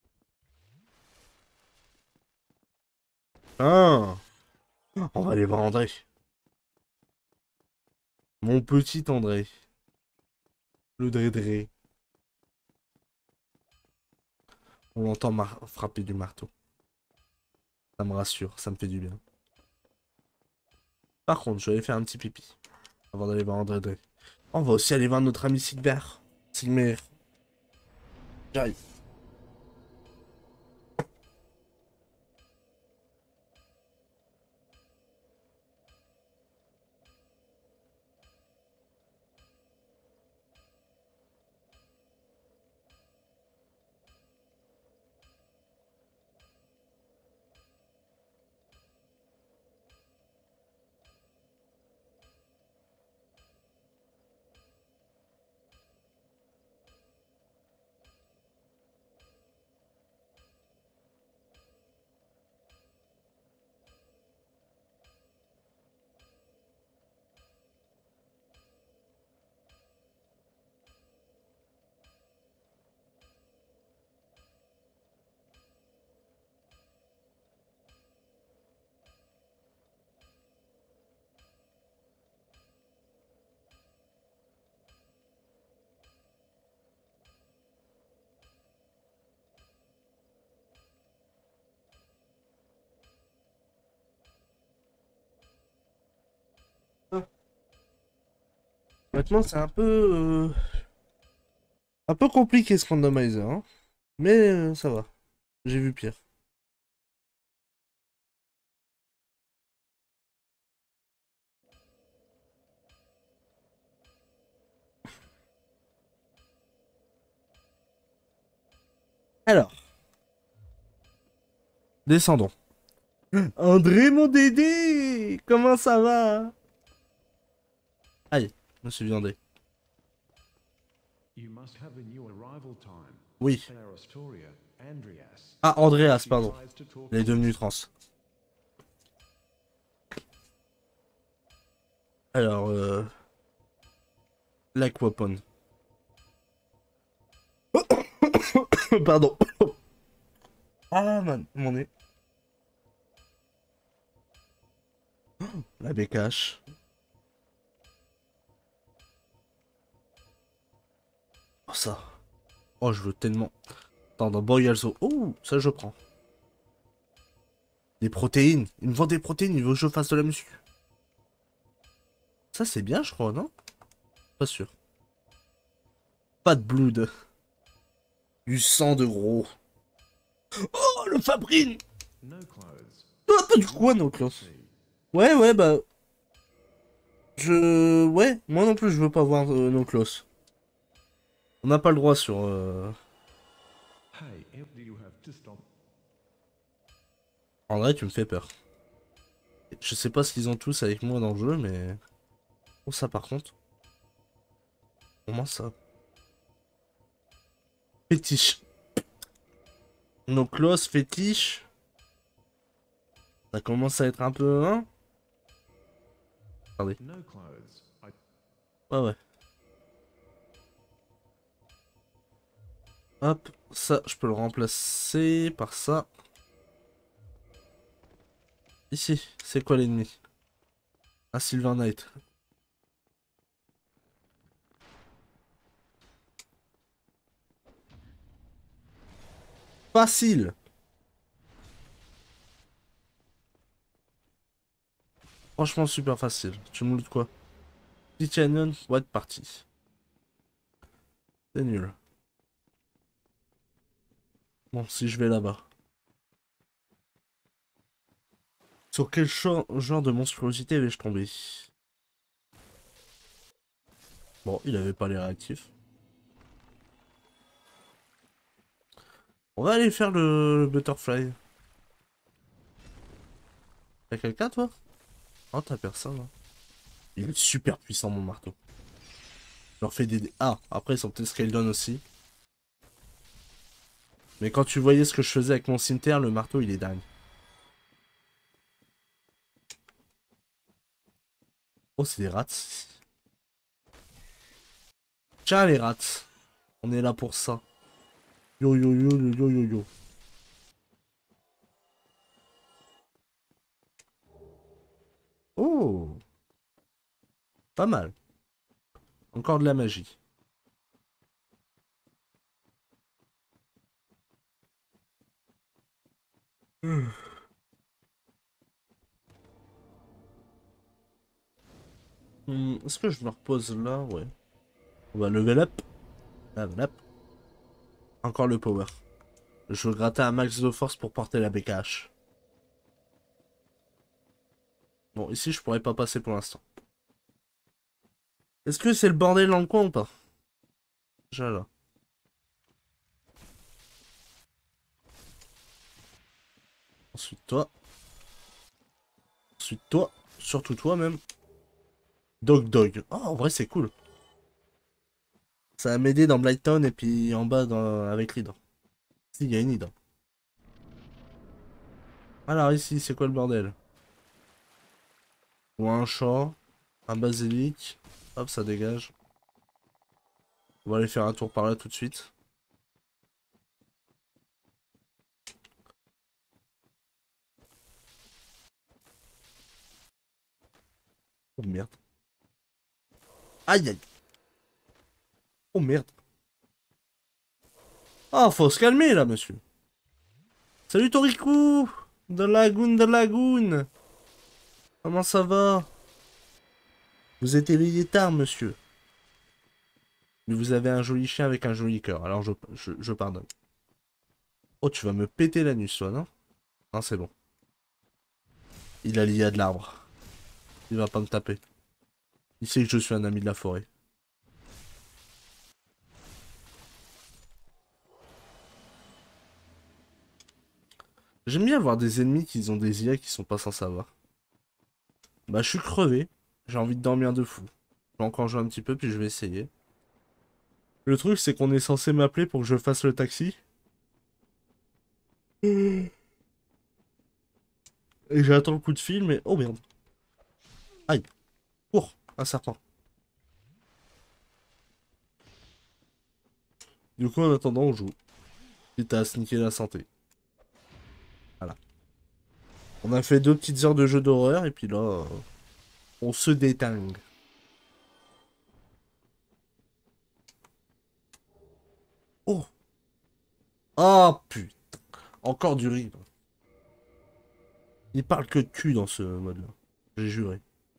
Ah! On va aller voir André. Mon petit André. Le Drédré. On l'entend frapper du marteau. Ça me rassure, ça me fait du bien. Par contre, je vais aller faire un petit pipi. Avant d'aller voir André Dré. On va aussi aller voir notre ami Sigmar. Sigmar. J'arrive. Maintenant, c'est un peu... euh, un peu compliqué ce randomizer, hein. Mais euh, ça va. J'ai vu pire. Alors. Descendons. André, mon Dédé! Comment ça va? Aïe, je me suis viandé. You must have a new arrival time. Oui. Fair Astoria, Andreas. Ah, Andreas, pardon. Il est devenu trans. Alors, euh... Like weapon. Pardon. Ah, man, mon nez. La bécache. Oh, ça. Oh, je veux tellement... Attends, dans Boy Also. Oh, ça je prends. Des protéines. Il me vend des protéines, il veut que je fasse de la muscu. Ça, c'est bien, je crois, non? Pas sûr. Pas de blood. Du sang de gros. Oh, le Fabrine! Ah, t'as du quoi, no clothes? Ouais, ouais, bah... Je... Ouais, moi non plus, je veux pas voir euh, no clothes. On n'a pas le droit sur... Euh... En vrai, tu me fais peur. Je sais pas ce qu'ils ont tous avec moi dans le jeu, mais... Oh, ça par contre. Comment ça? Fétiche. No clothes, fétiche. Ça commence à être un peu... Hein? Attendez. Ouais, ouais. Hop, ça, je peux le remplacer par ça. Ici, c'est quoi l'ennemi? Un Silver Knight. Facile. Franchement, super facile. Tu me loot quoi? Titanium, what party? C'est nul. Bon, si je vais là-bas. Sur quel genre de monstruosité vais-je tomber? Bon, il avait pas les réactifs. On va aller faire le, le butterfly. T'as quelqu'un toi? Oh t'as personne. Hein. Il est super puissant mon marteau. Je leur fais des... Ah, après ils sont peut-être Skeldon aussi. Mais quand tu voyais ce que je faisais avec mon cimetière, le marteau il est dingue. Oh c'est des rats. Tiens les rats. On est là pour ça. Yo yo yo yo yo yo yo. Oh. Pas mal. Encore de la magie. Hmm. Hmm, est-ce que je me repose là? Ouais. On va level up. Level up. Encore le power. Je veux gratter un max de force pour porter la B K H. Bon, ici, je pourrais pas passer pour l'instant. Est-ce que c'est le bordel dans le coin ou pas? Déjà là. Ensuite toi. Ensuite toi. Surtout toi même. Dog Dog. Oh, en vrai, c'est cool. Ça va m'aider dans Blighttown et puis en bas dans... avec l'hydre. Si, il y a une hydre. Alors ici, c'est quoi le bordel? Ou un chat. Un basilic. Hop, ça dégage. On va aller faire un tour par là tout de suite. Oh merde. Aïe aïe. Oh merde. Ah, faut se calmer là, monsieur. Salut Toriku. De Lagoon, de Lagoon. Comment ça va? Vous êtes éveillé tard, monsieur. Mais vous avez un joli chien avec un joli cœur, alors je, je, je pardonne. Oh, tu vas me péter l'anus, toi, non? Non, c'est bon. Il a lié à de l'arbre. Il va pas me taper. Il sait que je suis un ami de la forêt. J'aime bien voir des ennemis qui ont des I A qui sont pas sans savoir. Bah, je suis crevé. J'ai envie de dormir de fou. Je vais encore jouer un petit peu, puis je vais essayer. Le truc, c'est qu'on est censé m'appeler pour que je fasse le taxi. Et j'attends le coup de fil, mais... Oh merde. Aïe. Cours, un serpent. Du coup, en attendant, on joue. Quitte à sneaker la santé. Voilà. On a fait deux petites heures de jeu d'horreur, et puis là... euh, on se détingue. Oh. Ah, putain. Encore du riz. Il parle que de cul dans ce mode-là. J'ai juré.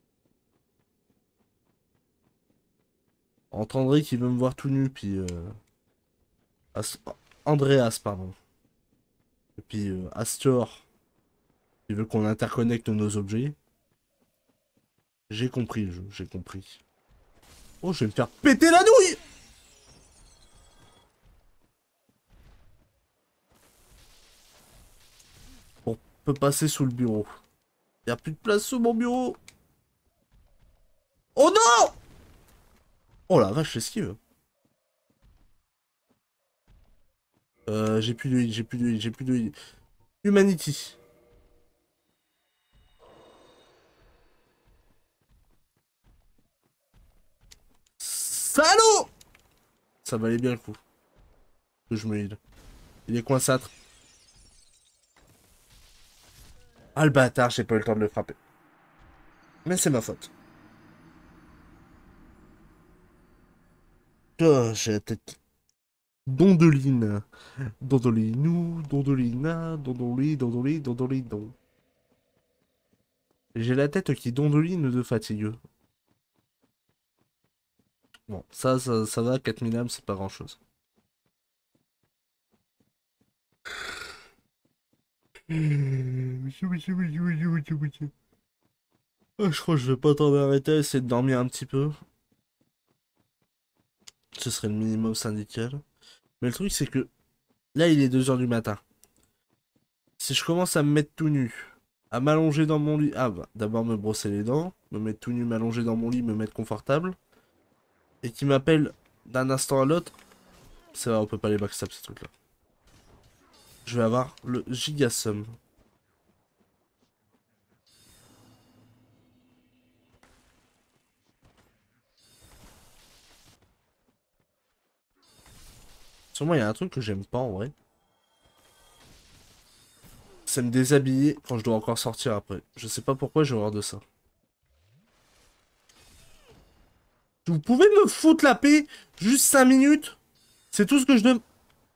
Entendré qui veut me voir tout nu, puis... Euh... As... Andreas, pardon. Et puis euh, Astor, qui veut qu'on interconnecte nos objets. J'ai compris le jeu, j'ai compris. Oh, je vais me faire péter la nouille! On peut passer sous le bureau. Il n'y a plus de place sous mon bureau. Oh non! Oh la vache, j'esquive. Euh, j'ai plus de heal, j'ai plus de heal, j'ai plus de heal. Humanity. Salaud! Ça valait bien le coup. Que je me heal. Il est coincâtre. Ah le bâtard, j'ai pas eu le temps de le frapper. Mais c'est ma faute. Oh, j'ai la tête. Dondoline. Dondolinou, dondolina, dondoli, dondoli, dondoli, don. J'ai la tête qui dondoline de fatigue. Bon, ça, ça, ça va, quatre mille âmes, c'est pas grand chose. Ah, je crois que je vais pas tarder à arrêter, essayer de dormir un petit peu. Ce serait le minimum syndical. Mais le truc, c'est que là, il est deux heures du matin. Si je commence à me mettre tout nu, à m'allonger dans mon lit... Ah bah, d'abord me brosser les dents, me mettre tout nu, m'allonger dans mon lit, me mettre confortable. Et qui m'appelle d'un instant à l'autre. Ça va, on peut pas les backstab ces trucs-là. Je vais avoir le gigasum. Sûrement, il y a un truc que j'aime pas en vrai. C'est me déshabiller quand je dois encore sortir après. Je sais pas pourquoi j'ai horreur de ça. Vous pouvez me foutre la paix juste cinq minutes? C'est tout ce que je demande.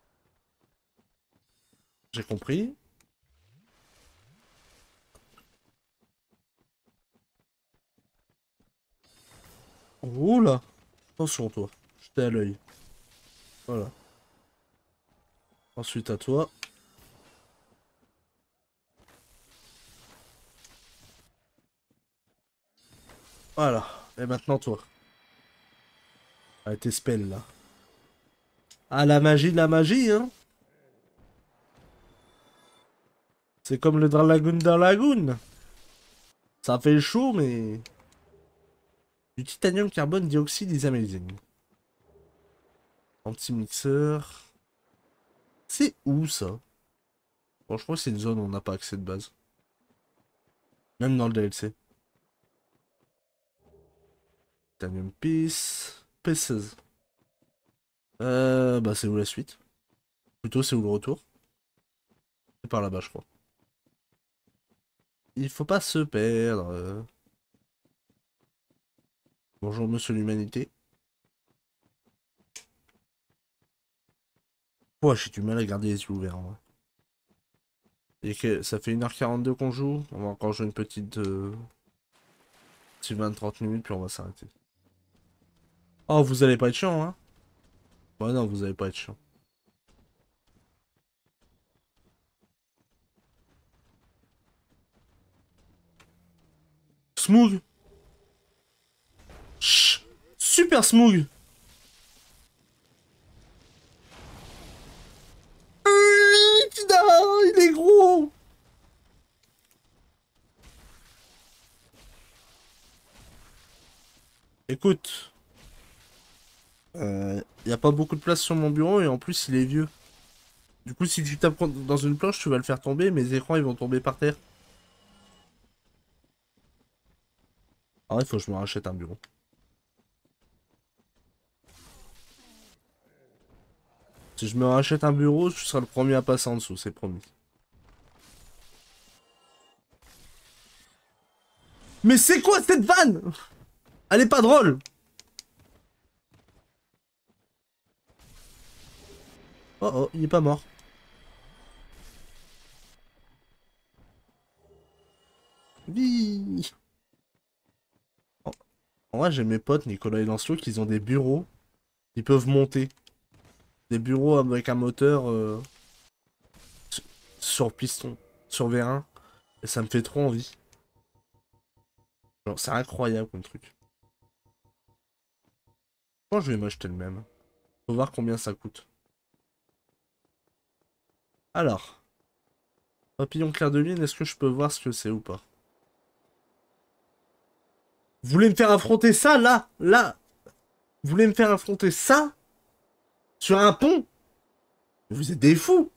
J'ai compris. Oh là. Attention toi. Je t'ai à l'œil. Voilà. Ensuite à toi. Voilà. Et maintenant toi. Ah, tes spells là. Ah, la magie de la magie, hein. C'est comme le Dragoon dans Lagoon. Ça fait chaud, mais... Du titanium carbone dioxyde is amazing. Anti-mixeur. C'est où, ça? Bon, je crois que c'est une zone où on n'a pas accès de base. Même dans le D L C. Titanium piece. Pieces. Euh, bah c'est où la suite? Plutôt c'est où le retour? C'est par là-bas je crois. Il faut pas se perdre. Bonjour monsieur l'humanité. Ouais, j'ai du mal à garder les yeux ouverts en vrai. Et que ça fait une heure quarante-deux qu'on joue. On va encore jouer une petite... Euh... Petite vingt trente minutes puis on va s'arrêter. Oh vous allez pas être chiant hein? Ouais non vous allez pas être chiant. Smoog. Chut. Super Smoog. Il est gros. Écoute. Euh, y a pas beaucoup de place sur mon bureau et en plus il est vieux. Du coup si tu tapes dans une planche tu vas le faire tomber, mes écrans ils vont tomber par terre. Ah ouais, faut que je me rachète un bureau. Si je me rachète un bureau, tu seras le premier à passer en dessous, c'est promis. Mais c'est quoi cette vanne? Elle est pas drôle. Oh oh, il est pas mort. Oui. En en vrai, j'ai mes potes, Nicolas et Lancelot, qui ont des bureaux. Ils peuvent monter. Des bureaux avec un moteur euh, sur sur piston, sur vérin. Et ça me fait trop envie. Genre, c'est incroyable comme truc. Je pense que je vais m'acheter le même. Faut voir combien ça coûte. Alors. Papillon clair de lune, est-ce que je peux voir ce que c'est ou pas? Vous voulez me faire affronter ça, là? Là? Vous voulez me faire affronter ça? Sur un pont? Vous êtes des fous!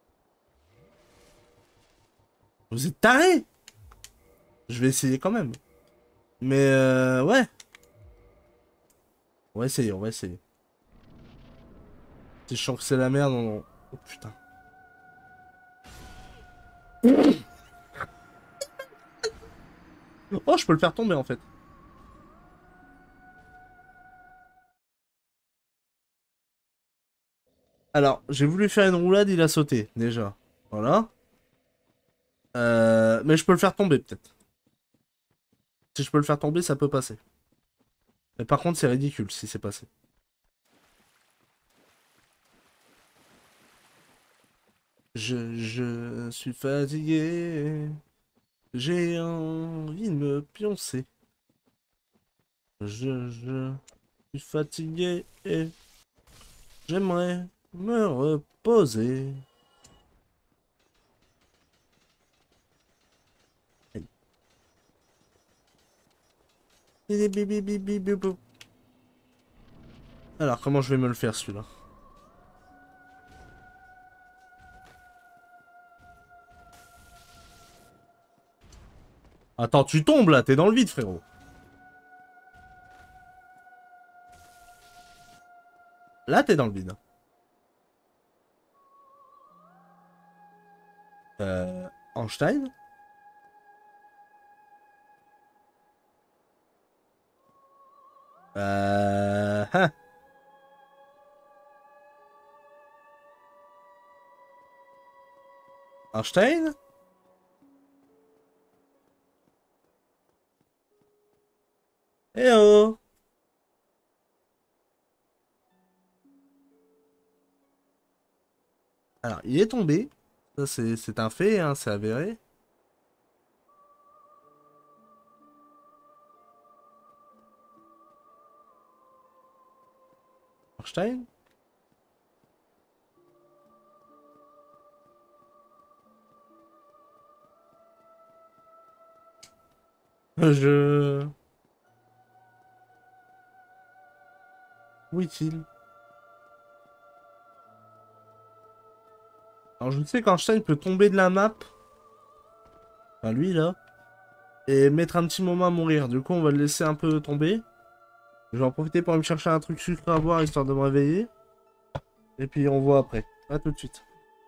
Vous êtes tarés! Je vais essayer quand même. Mais euh, ouais. On va essayer, on va essayer. Si je sens que c'est la merde, on... Oh putain. Oh, je peux le faire tomber en fait. Alors, j'ai voulu faire une roulade, il a sauté, déjà. Voilà. Euh, mais je peux le faire tomber, peut-être. Si je peux le faire tomber, ça peut passer. Mais par contre, c'est ridicule si c'est passé. Je, je suis fatigué. J'ai envie de me pioncer. Je, je suis fatigué. J'aimerais me reposer. Alors, comment je vais me le faire celui-là? Attends, tu tombes là, t'es dans le vide, frérot. Là, t'es dans le vide. Euh... Einstein? Euh... hein. Einstein? Eh oh! Alors, il est tombé. Ça, c'est c'est un fait, hein, c'est avéré. Einstein? Je... Où est-il? Alors, je sais qu'Einstein peut tomber de la map. Enfin, lui, là. Et mettre un petit moment à mourir. Du coup, on va le laisser un peu tomber. Je vais en profiter pour aller me chercher un truc sucré à boire, histoire de me réveiller. Et puis, on voit après. À tout de suite.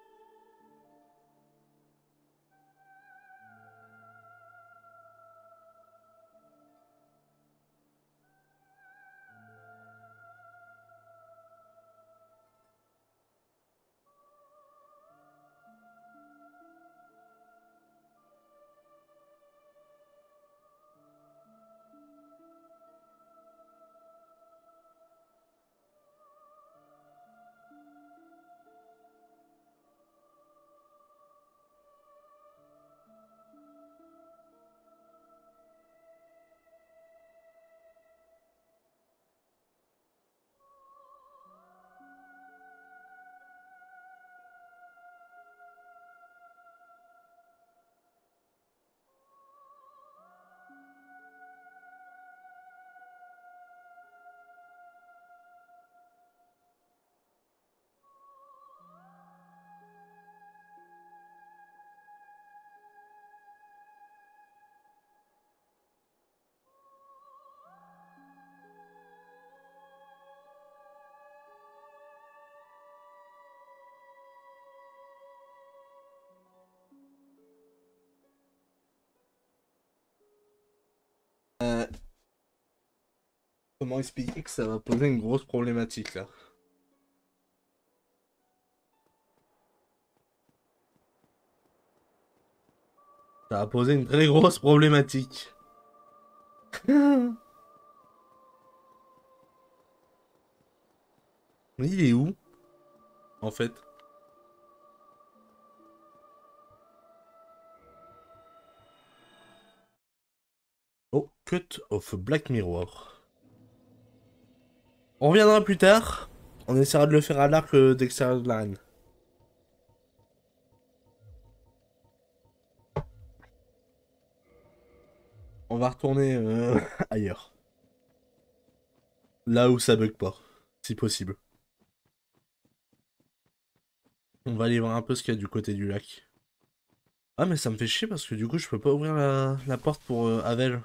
Euh, comment expliquer que ça va poser une grosse problématique là? Ça va poser une très grosse problématique. Mais il est où? En fait. Oh, Cut of Black Mirror. On reviendra plus tard. On essaiera de le faire à l'arc euh, d'extérieur de l'arène. On va retourner euh, ailleurs. Là où ça bug pas, si possible. On va aller voir un peu ce qu'il y a du côté du lac. Ah mais ça me fait chier parce que du coup je peux pas ouvrir la, la porte pour euh, Havel.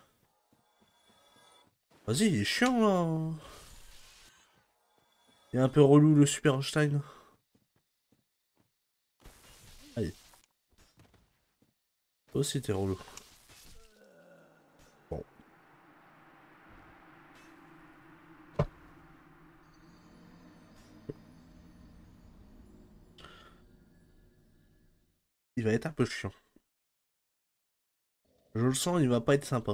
Vas-y, il est chiant là. Il est un peu relou le Super Einstein. Allez. Toi aussi t'es relou. Bon. Il va être un peu chiant. Je le sens, il va pas être sympa.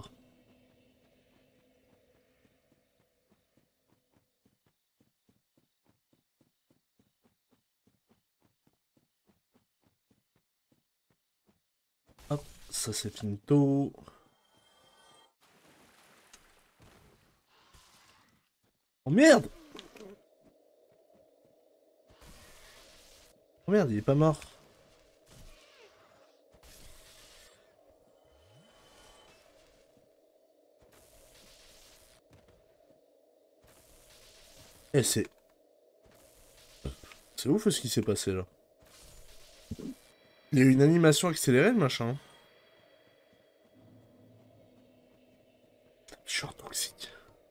Hop, ça c'est finito. Oh merde! Oh merde, il est pas mort. Eh, c'est... C'est ouf ce qui s'est passé là. Il y a eu une animation accélérée, le machin. Je suis en toxique.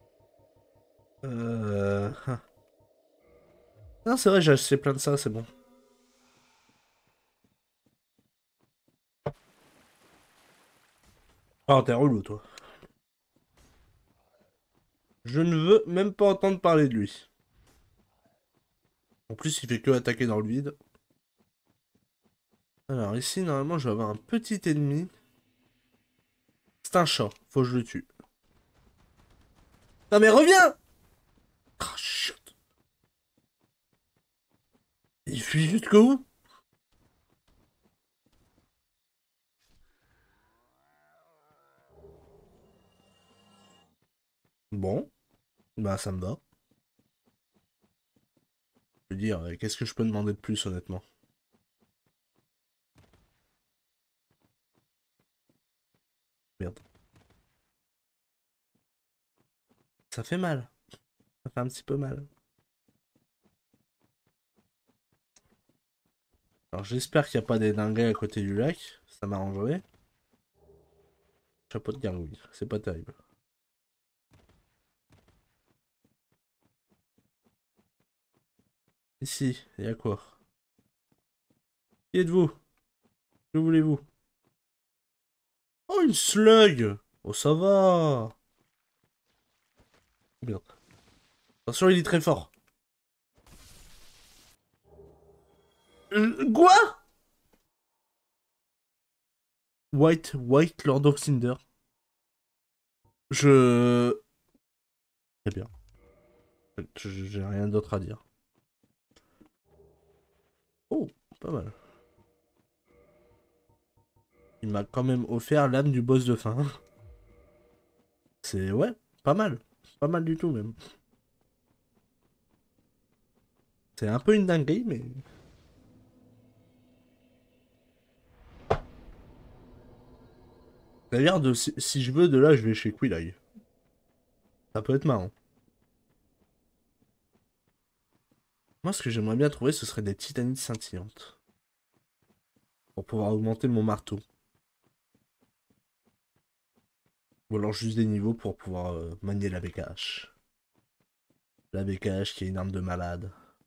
Euh... hein. Non, c'est vrai, j'ai acheté plein de ça, c'est bon. Oh, t'es relou, toi. Je ne veux même pas entendre parler de lui. En plus, il fait que attaquer dans le vide. Alors, ici, normalement, je vais avoir un petit ennemi. C'est un chat. Faut que je le tue. Non, mais reviens! Ah, chut. Il fuit jusqu'où où? Bon. Bah, ça me va. Je veux dire, euh, qu'est-ce que je peux demander de plus, honnêtement? Merde. Ça fait mal. Ça fait un petit peu mal. Alors, j'espère qu'il n'y a pas des dingueries à côté du lac. Ça m'arrangerait. Chapeau de gargouille. C'est pas terrible. Ici, il y a quoi? Qui êtes-vous? Que voulez-vous? Oh, une slug! Oh, ça va! Merde. Attention, il est très fort. Euh, quoi? White, White Lord of Cinder. Je... Très bien. Je- J'ai rien d'autre à dire. Oh, pas mal. Il m'a quand même offert l'âme du boss de fin. C'est... ouais, pas mal. Pas mal du tout, même. C'est un peu une dinguerie, mais... D'ailleurs, de... si, si je veux, de là, je vais chez Quillai. Ça peut être marrant. Moi, ce que j'aimerais bien trouver, ce serait des titanites scintillantes. Pour pouvoir augmenter mon marteau. Ou alors juste des niveaux pour pouvoir euh, manier la B K H. La B K H qui est une arme de malade.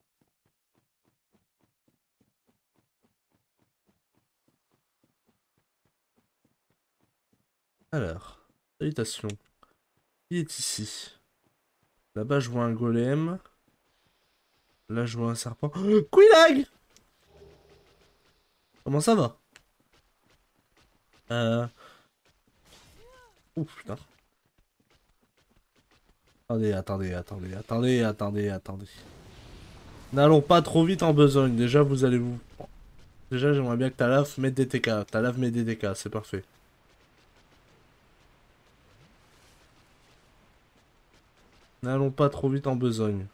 Alors, salutations. Qui est ici? Là-bas, je vois un golem. Là, je vois un serpent. Oh, Quillag! Comment ça va? Euh... Ouh, putain. Attendez, attendez, attendez, attendez, attendez, attendez. N'allons pas trop vite en besogne. Déjà, vous allez vous... Déjà, j'aimerais bien que ta lave mette des T K. Ta lave met des D K, c'est parfait. N'allons pas trop vite en besogne.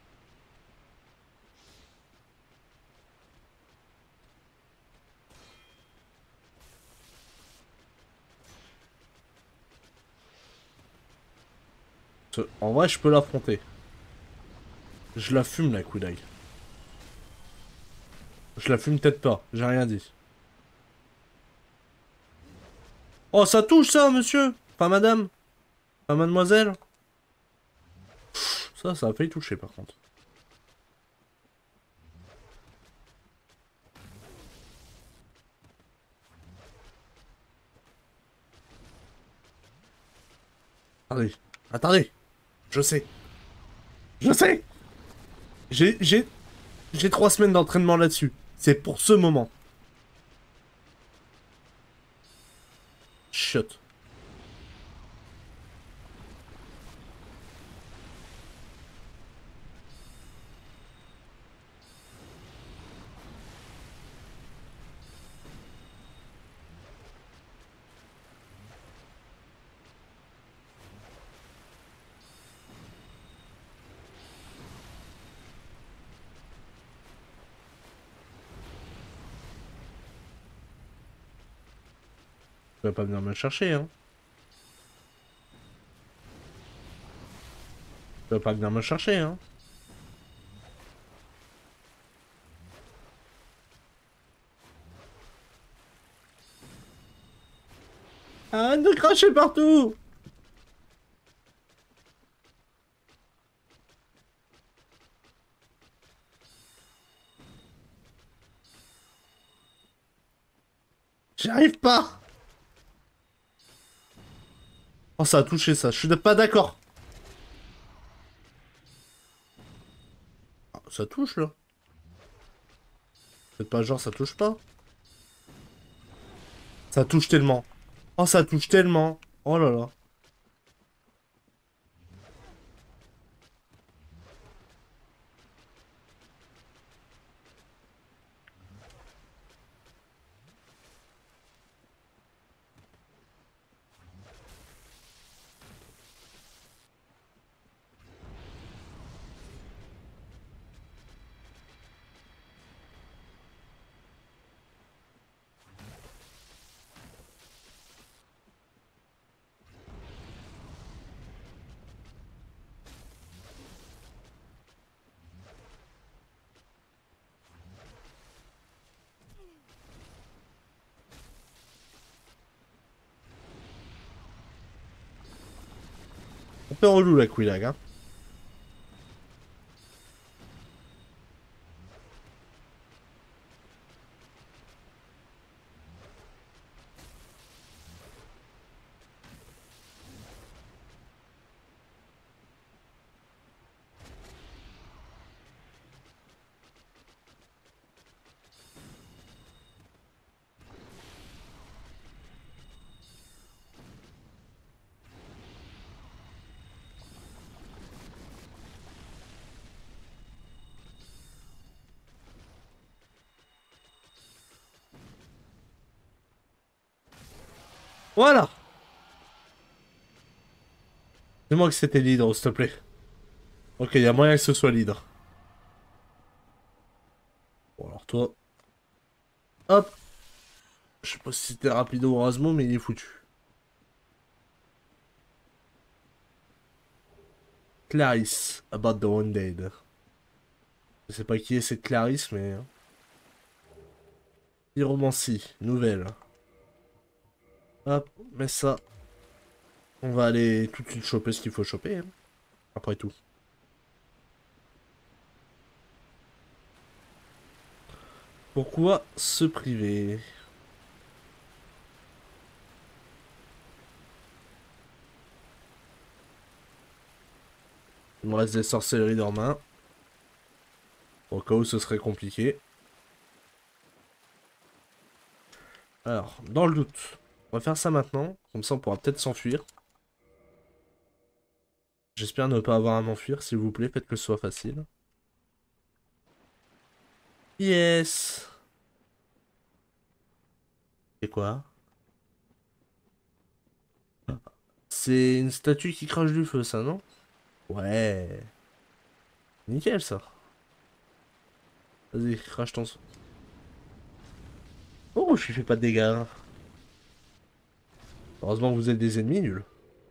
Ce- En vrai, je peux l'affronter. Je la fume, la Quillag. Je la fume peut-être pas, j'ai rien dit. Oh, ça touche ça, monsieur! Enfin, madame? Enfin, mademoiselle? Ça, ça a failli toucher, par contre. Attendez, attendez! Je sais. Je sais! J'ai... J'ai... J'ai trois semaines d'entraînement là-dessus. C'est pour ce moment. Chut. Tu vas pas venir me chercher, hein. Tu vas pas venir me chercher, hein. Arrête de cracher partout! J'y arrive pas! Oh, ça a touché ça, je suis pas d'accord. Ah, ça touche là. Faites pas genre ça touche pas. Ça touche tellement. Oh, ça touche tellement. Oh là là. Un peu relou la Quillag, hein. Voilà. Dis-moi que c'était l'hydre, s'il te plaît. Ok, il y a moyen que ce soit l'hydre. Bon, alors toi... Hop. Je sais pas si c'était rapido ou Rasmo, mais il est foutu. Clarisse, about the Undead. Je sais pas qui est cette Clarisse, mais... Pyromancie, nouvelle. Hop, mais ça... On va aller tout de suite choper ce qu'il faut choper, hein. Après tout. Pourquoi se priver? Il me reste des sorcelleries dans main. Au cas où ce serait compliqué. Alors, dans le doute, on va faire ça maintenant. Comme ça, on pourra peut-être s'enfuir. J'espère ne pas avoir à m'enfuir, s'il vous plaît. Faites que ce soit facile. Yes! C'est quoi? C'est une statue qui crache du feu, ça, non? Ouais. Nickel, ça. Vas-y, crache ton... Oh, je lui fais pas de dégâts. Heureusement que vous êtes des ennemis nuls.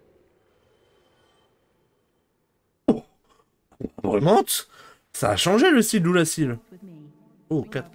Oh, vraiment? Ça a changé le style d'Oulacil. Oh, quatre.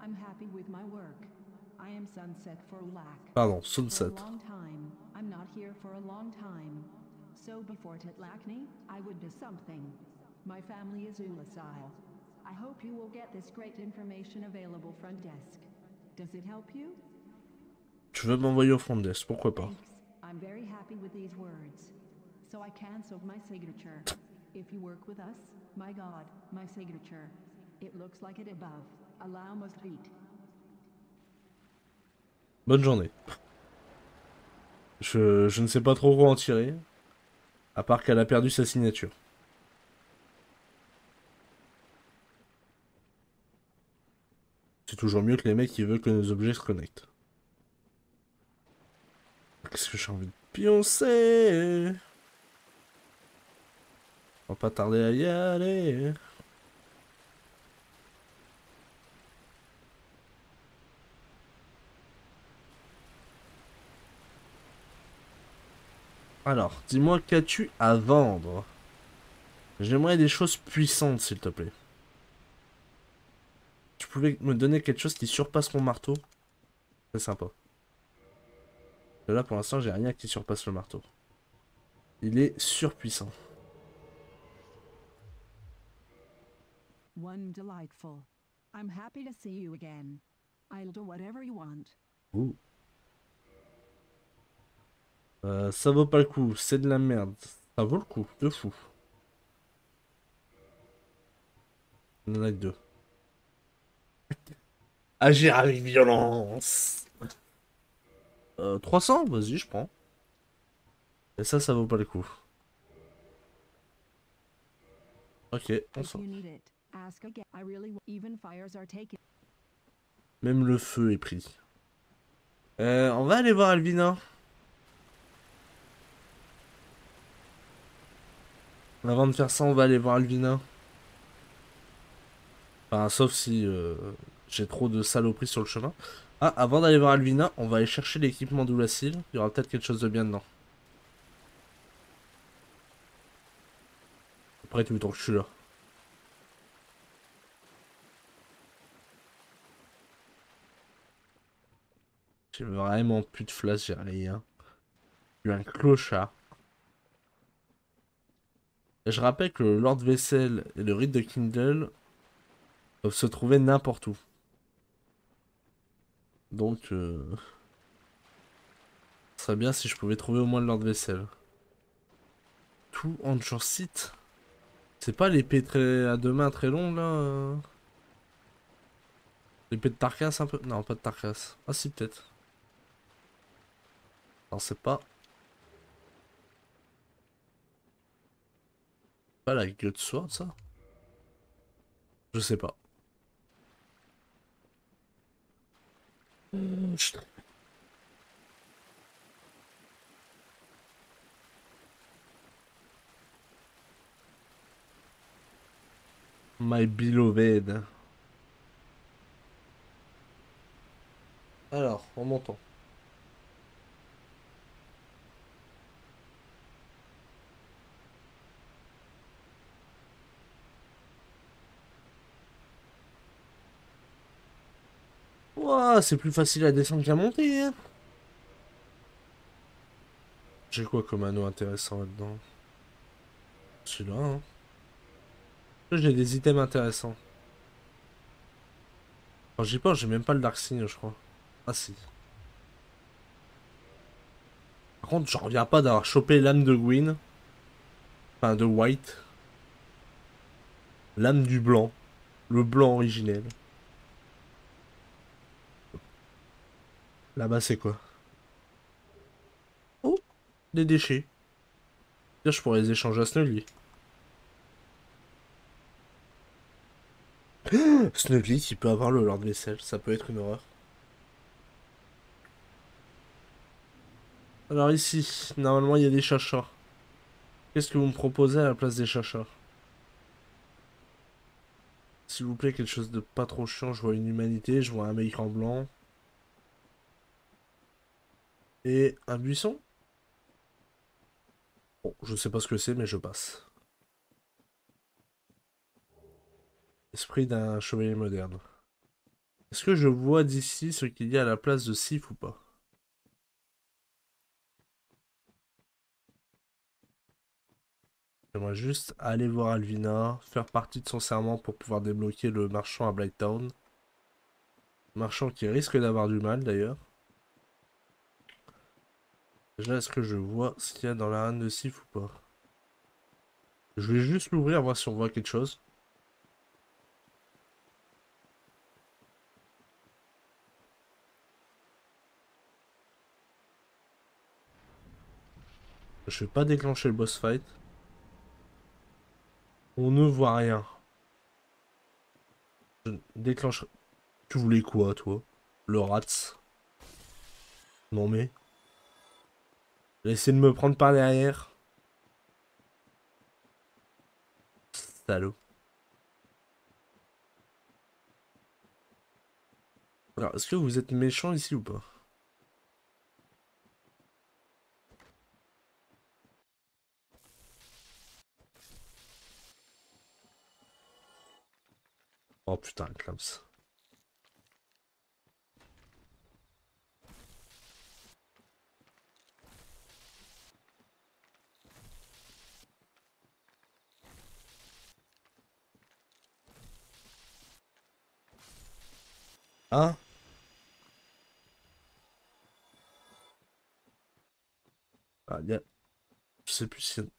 Pardon, Sunset. I'm not here for a long time. So before Titlachny, I would do something. My family is Ulasil. I hope you will get this great information available front desk. Does it help you? Tu veux m'envoyer au front desk, pourquoi pas. Thanks. I'm very happy with these words. So I canceled my signature. If you work with us, my God, my signature. It looks like it above. Allow must beat. Bonne journée. Je, je ne sais pas trop quoi en tirer. À part qu'elle a perdu sa signature. C'est toujours mieux que les mecs qui veulent que nos objets se connectent. Qu'est-ce que j'ai envie de pioncer? On va pas tarder à y aller. Alors, dis-moi, qu'as-tu à vendre? J'aimerais des choses puissantes, s'il te plaît. Tu pouvais me donner quelque chose qui surpasse mon marteau? C'est sympa. Et là, pour l'instant, j'ai rien qui surpasse le marteau. Il est surpuissant. One delightful. I'm happy to see you again. I'll do whatever you want. Ouh. Euh, ça vaut pas le coup, c'est de la merde. Ça vaut le coup, de fou. On en a que deux. Agir avec violence. Euh, trois cents, vas-y, je prends. Et ça, ça vaut pas le coup. Ok, on If sort. you need it, ask again. I really w- even fires are taken. Même le feu est pris. Euh, on va aller voir Alvina. Avant de faire ça, on va aller voir Alvina. Enfin, sauf si euh, j'ai trop de saloperies sur le chemin. Ah, avant d'aller voir Alvina, on va aller chercher l'équipement d'Oulacil. Il y aura peut-être quelque chose de bien dedans. Après tout le temps que je suis là. J'ai vraiment plus de flash, j'ai rien. Je suis un clochard. Et je rappelle que le Lord Vessel et le Rite de Kindle peuvent se trouver n'importe où. Donc, euh... ce serait bien si je pouvais trouver au moins le Lord Vessel. Tout en site. C'est pas l'épée très à deux mains très longue là euh... L'épée de Tarkas un peu? Non, pas de Tarkas. Ah si, peut-être. Non, c'est pas. Pas la gueule de sword, ça? Je sais pas. Mmh, je... My beloved. Alors, en montant. Ouah, c'est plus facile à descendre qu'à monter, hein. J'ai quoi comme anneau intéressant là-dedans? Celui-là, hein. J'ai des items intéressants. Quand j'y pense, j'ai même pas le Dark Signe, je crois. Ah si. Par contre, j'en reviens pas d'avoir chopé l'âme de Gwyn. Enfin, de White. L'âme du blanc. Le blanc originel. Là-bas, c'est quoi? Oh, des déchets. Là, je pourrais les échanger à Snuggly. Snuggly qui peut avoir le Lord Vaisselle, ça peut être une horreur. Alors ici, normalement il y a des chachas. Qu'est-ce que vous me proposez à la place des chachas? S'il vous plaît, quelque chose de pas trop chiant. Je vois une humanité, je vois un mec en blanc. Et un buisson? Bon, je sais pas ce que c'est, mais je passe. Esprit d'un chevalier moderne. Est-ce que je vois d'ici ce qu'il y a à la place de Sif ou pas? J'aimerais juste aller voir Alvina, faire partie de son serment pour pouvoir débloquer le marchand à Blighttown. Marchand qui risque d'avoir du mal d'ailleurs. Déjà, est-ce que je vois ce qu'il y a dans la reine de Sif ou pas? Je vais juste l'ouvrir, voir si on voit quelque chose. Je vais pas déclencher le boss fight. On ne voit rien. Je déclenche... Tu voulais quoi, toi? Le rats? Non mais... J'ai essayé de me prendre par derrière. Salaud. Alors, est-ce que vous êtes méchant ici ou pas? Oh putain, Clams. Hein? Ah, y a... Je sais plus si...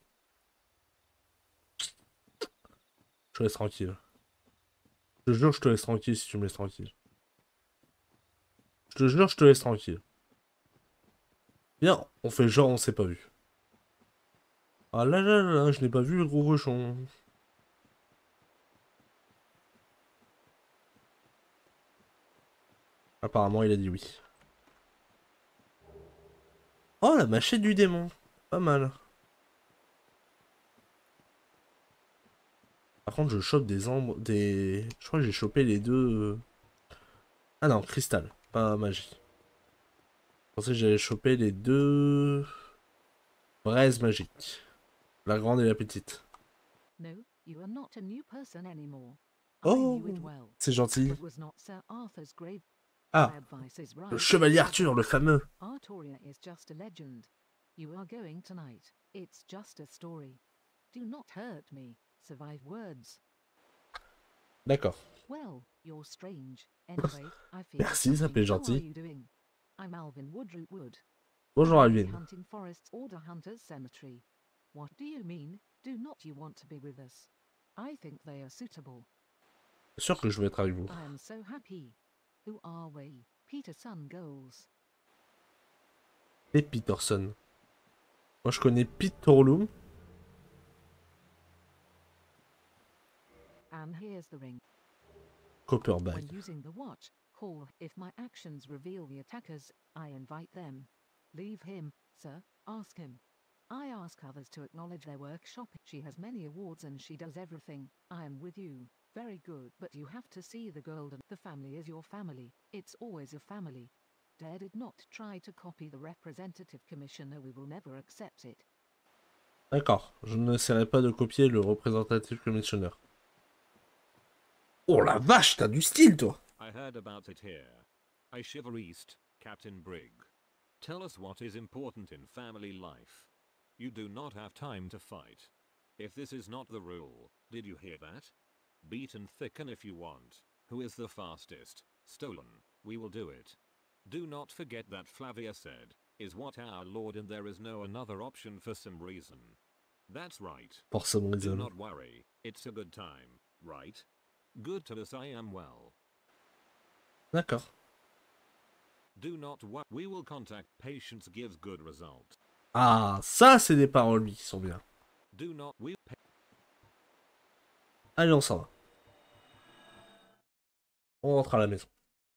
Je te laisse tranquille. Je te jure, je te laisse tranquille si tu me laisses tranquille. Je te jure, je te laisse tranquille. Viens, on fait genre on s'est pas vu. Ah là là là là, je n'ai pas vu le gros cochon. Apparemment, il a dit oui. Oh, la machette du démon. Pas mal. Par contre, je chope des ambres, des... Je crois que j'ai chopé les deux... Ah non, cristal, pas magie. Je pensais que j'allais choper les deux... braises magiques. La grande et la petite. No, you are not a new person anymore. Oh, c'est gentil. Ah, le chevalier Arthur, le fameux. Arturia is just a legend. You are going tonight. It's just a story. Do not hurt me. Survive words. D'accord. Well, you're strange. Anyway, I feel Merci, ça fait gentil. How are you doing? I'm Alvin Woodroot Wood. Bonjour Alvin. Hunting Forest's Order Hunters Cemetery. What do you mean? Do not you want to be with us? I think they are suitable. C'est sûr que je vais être avec vous. I am so happy. Who are we? Peterson Goals. Et Peterson. Moi je connais Pete Torloom. And here's the ring. Copperback. When using the watch, call. If my actions reveal the attackers, I invite them. Leave him, sir. Ask him. I ask others to acknowledge their work. Shopping. She has many awards and she does everything. I am with you. Very good. But you have to see the golden. The family is your family. It's always a family. Dare did not try to copy the representative commissioner. We will never accept it. D'accord. Je n'essaierai pas de copier le représentatif commissionnaire. Oh la vache, t'as du style, toi. I heard about it here. I shiver east, Captain Brigg. Tell us what is important in family life. You do not have time to fight. If this is not the rule, did you hear that? Beat and thicken if you want. Who is the fastest? Stolen. We will do it. Do not forget that Flavia said, is what our lord, and there is no another option for some reason. That's right. For some reason. Do not worry. It's a good time, right? Good to us, I am well. D'accord. Do not worry. We will contact patients gives good result. Ah, ça c'est des paroles qui sont bien. Do not we Allez, on s'en va. On rentre à la maison.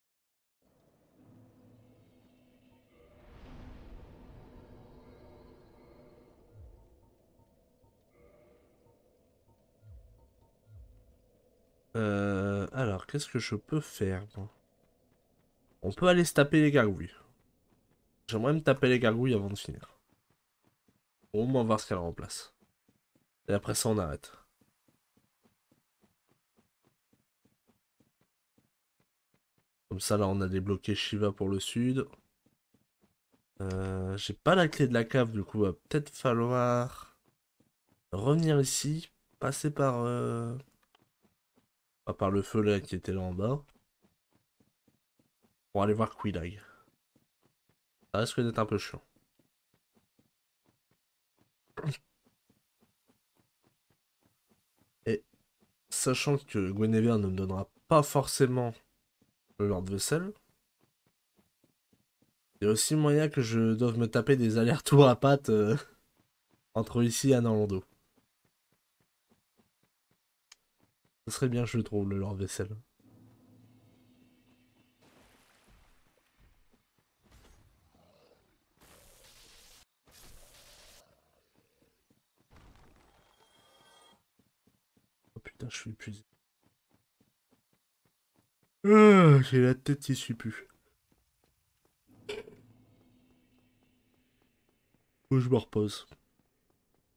Euh, alors, qu'est-ce que je peux faire, moi? On peut aller se taper les gargouilles. J'aimerais me taper les gargouilles avant de finir. Au moins voir ce qu'elle remplace. Et après ça, on arrête. Comme ça, là, on a débloqué Shiva pour le sud. Euh, J'ai pas la clé de la cave, du coup, va peut-être falloir revenir ici, passer par... Euh... Pas par le feu là qui était là en bas. Pour aller voir Quillag. Ça risque d'être un peu chiant. Et sachant que Guinevere ne me donnera pas forcément le Lord Vessel, il y a aussi moyen que je doive me taper des allers-retours à pattes euh, entre ici et Orlando. Ce serait bien, je trouve, le Lord Vessel. Oh putain, je suis épuisé. Ah, j'ai la tête qui suit plus. Faut que je me repose.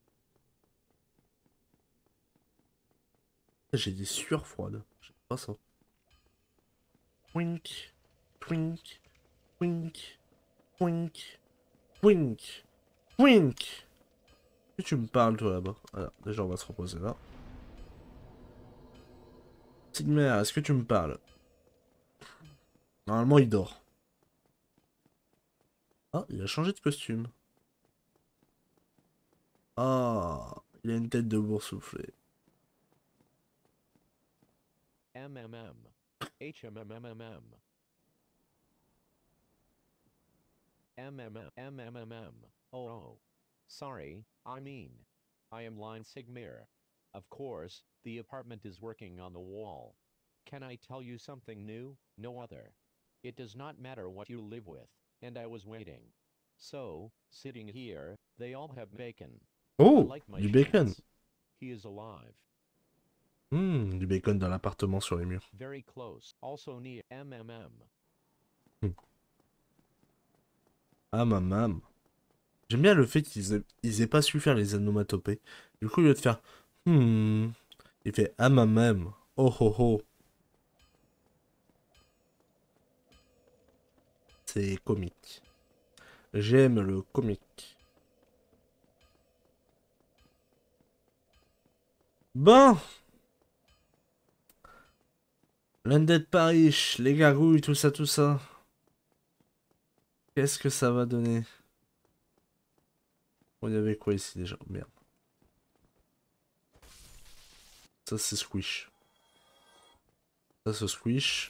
J'ai des sueurs froides. J'aime pas ça. Twink, twink, twink, twink, twink, twink. Que tu me parles toi là-bas? Alors, déjà on va se reposer là. Sigmer, est-ce que tu me parles? Normalement il dort. Ah, il a changé de costume. Ah, il a une tête de boursouflé. M M M. H M M M M M. M M M M M M M. Oh oh. Sorry, I mean. I am Line Sigmir. Of course, the apartment is working on the wall. Can I tell you something new? No other. It does not matter what you live with, and I was waiting. So, sitting here, they all have bacon. Oh, I like my du bacon. chance. He is alive. Hmm, du bacon dans l'appartement sur les murs. Very close. Also near M M M. Hmm. Ah, ma mam. J'aime bien le fait qu'ils aient, ils aient pas su faire les onomatopées. Du coup, au lieu de faire hmm, il fait ah, ma mam. Oh, oh, oh. C'est comique. J'aime le comique. Bon. L'Undead Parish, les gargouilles, tout ça, tout ça. Qu'est-ce que ça va donner? Bon, il y avait quoi ici déjà? Merde. Ça c'est squish. Ça c'est squish.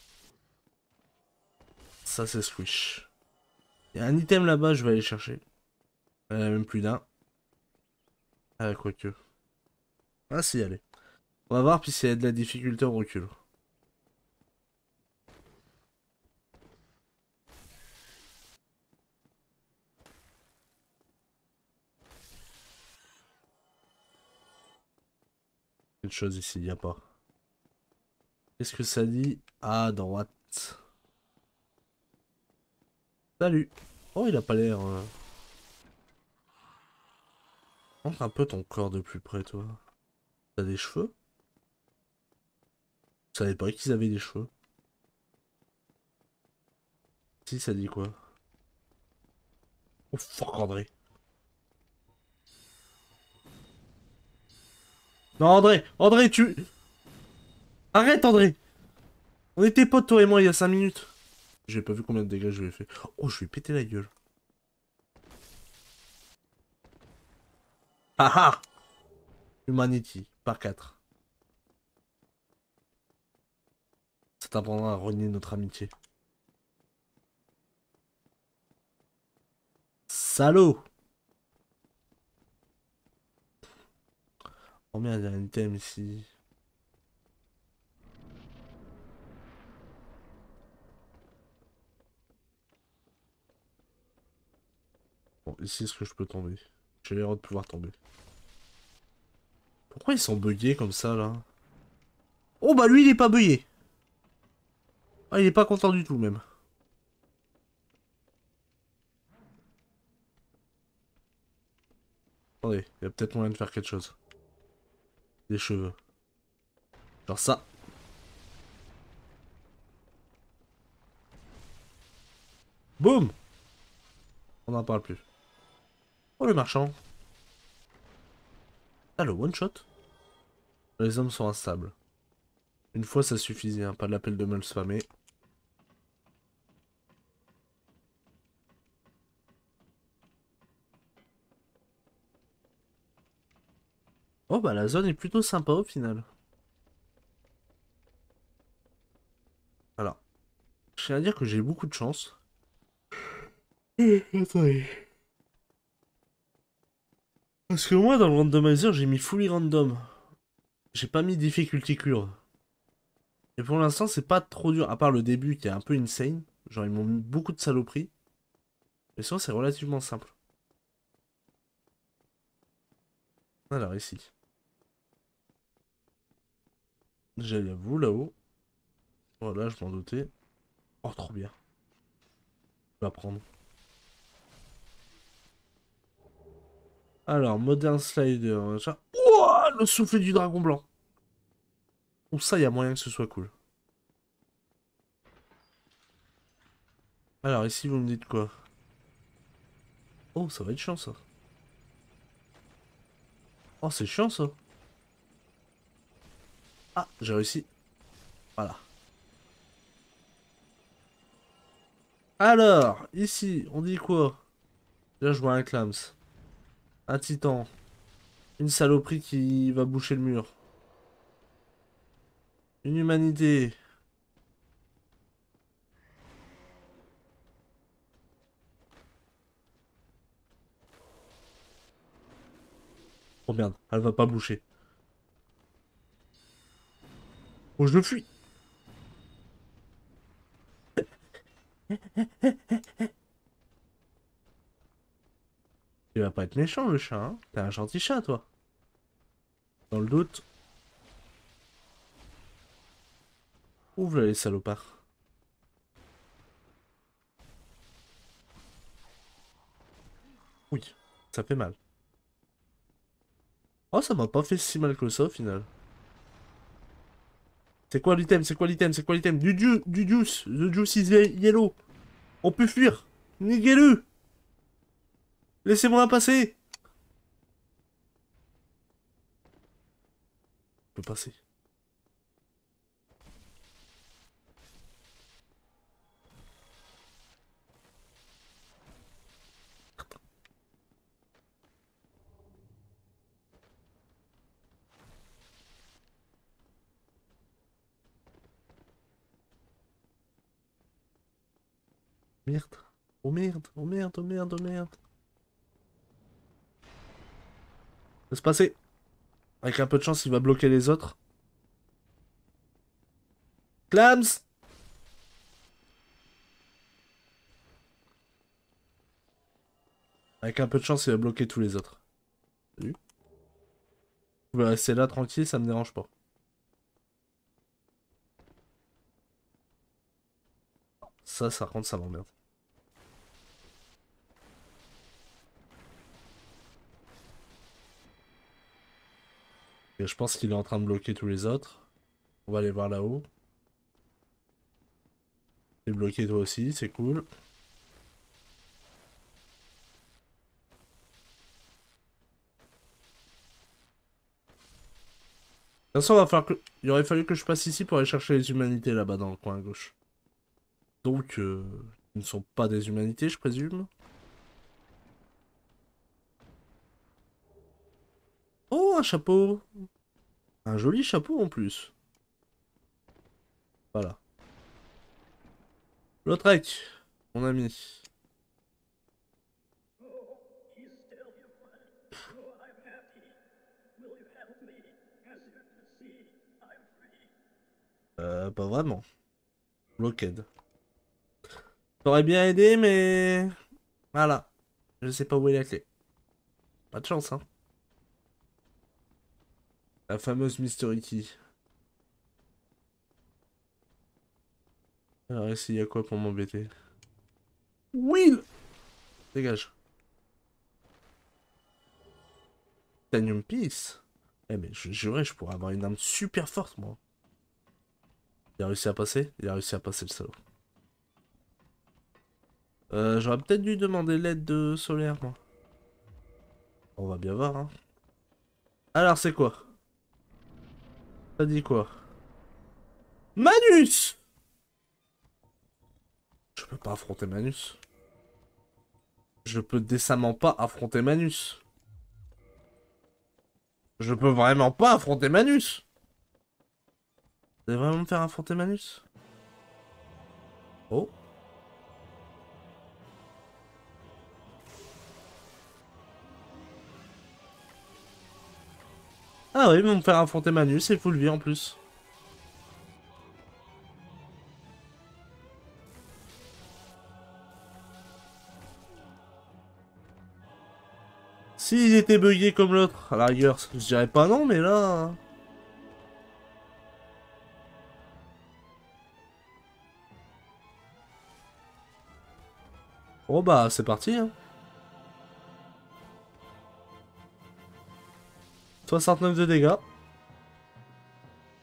Ça c'est squish. Il y a un item là-bas, je vais aller chercher. Il y en a même plus d'un. Ah, quoique. Ah si, allez. On va voir, puis s'il y a de la difficulté, on recule. Quelque chose ici, il n'y a pas. Qu'est-ce que ça dit? À droite. Salut. Oh, il a pas l'air... Euh... Montre un peu ton corps de plus près, toi. T'as des cheveux? Je savais pas qu'ils avaient des cheveux. Si, ça dit quoi? Oh, fuck, André. Non, André! André, tu... Arrête, André! On était potes, toi et moi, il y a cinq minutes. J'ai pas vu combien de dégâts je lui ai fait. Oh, je lui ai pété la gueule. Ah ah! Humanity, par quatre. Ça t'apprendra à renier notre amitié. Salaud! Oh merde, il y a un item ici. Bon, ici, est-ce que je peux tomber? J'ai l'air de pouvoir tomber. Pourquoi ils sont buggés comme ça, là? Oh, bah lui, il est pas buggé. Ah, il est pas content du tout, même. Attendez, il y a peut-être moyen de faire quelque chose. Des cheveux. Genre ça. Boum! On n'en parle plus. Oh, le marchand. Ah, le one-shot. Les hommes sont instables. Une fois, ça suffisait, hein. Pas de l'appel de me le spammer. Oh, bah la zone est plutôt sympa au final. Alors, je tiens à dire que j'ai beaucoup de chance. Attendez. Parce que moi, dans le randomizer, j'ai mis fully random. J'ai pas mis difficulty curve. Et pour l'instant, c'est pas trop dur. À part le début qui est un peu insane. Genre, ils m'ont mis beaucoup de saloperies. Mais sinon, c'est relativement simple. Alors, ici. J'ai à vous là-haut. Voilà, je m'en doutais. Oh, trop bien. Je vais prendre. Alors, Modern Slider. Ouah, le souffle du dragon blanc. Ou ça, il y a moyen que ce soit cool. Alors ici vous me dites quoi? Oh ça va être chiant ça. Oh c'est chiant ça. Ah j'ai réussi. Voilà. Alors ici on dit quoi? Là je vois un clams. Un titan. Une saloperie qui va boucher le mur. Une humanité. Oh merde, elle va pas boucher. Oh je fuis. Il va pas être méchant le chat, hein. T'es un gentil chat toi. Dans le doute. Ouvre les salopards. Oui, ça fait mal. Oh, ça m'a pas fait si mal que ça au final. C'est quoi l'item? C'est quoi l'item? C'est quoi l'item? Du juice, du juice, the juice is yellow. On peut fuir. Niquez-le. Laissez-moi passer. On peut passer. Merde. Oh merde, oh merde, oh merde, oh merde. Laisse passer. Avec un peu de chance, il va bloquer les autres. Clams! Avec un peu de chance, il va bloquer tous les autres. Salut. Vous pouvez rester là tranquille, ça me dérange pas. Ça, ça rentre, ça m'emmerde. Et je pense qu'il est en train de bloquer tous les autres. On va aller voir là-haut. T'es bloqué toi aussi, c'est cool. De toute façon, va falloir que... il aurait fallu que je passe ici pour aller chercher les humanités là-bas dans le coin à gauche. Donc, euh, ils ne sont pas des humanités, je présume. Oh, un chapeau! Un joli chapeau en plus. Voilà. Lautrec, mon ami. Euh, pas vraiment. Blockade. T'aurais bien aidé, mais... Voilà. Je sais pas où est la clé. Pas de chance, hein. La fameuse Mystery Key. Alors ici, il y a quoi pour m'embêter? Will! Dégage. Titanium Piece. Eh mais je jurais, je pourrais avoir une arme super forte, moi. Il a réussi à passer? Il a réussi à passer, le salaud. Euh, j'aurais peut-être dû demander l'aide de Solaire, moi. On va bien voir, hein. Alors, c'est quoi? Ça dit quoi? Manus! Je peux pas affronter Manus. Je peux décemment pas affronter Manus. Je peux vraiment pas affronter Manus. Vous allez vraiment me faire affronter Manus? Oh. Ah oui, ils vont me faire affronter Manus et full vie en plus. S'il était bugué comme l'autre, à la rigueur, je dirais pas non, mais là... Bon bah, c'est parti, hein. soixante-neuf de dégâts.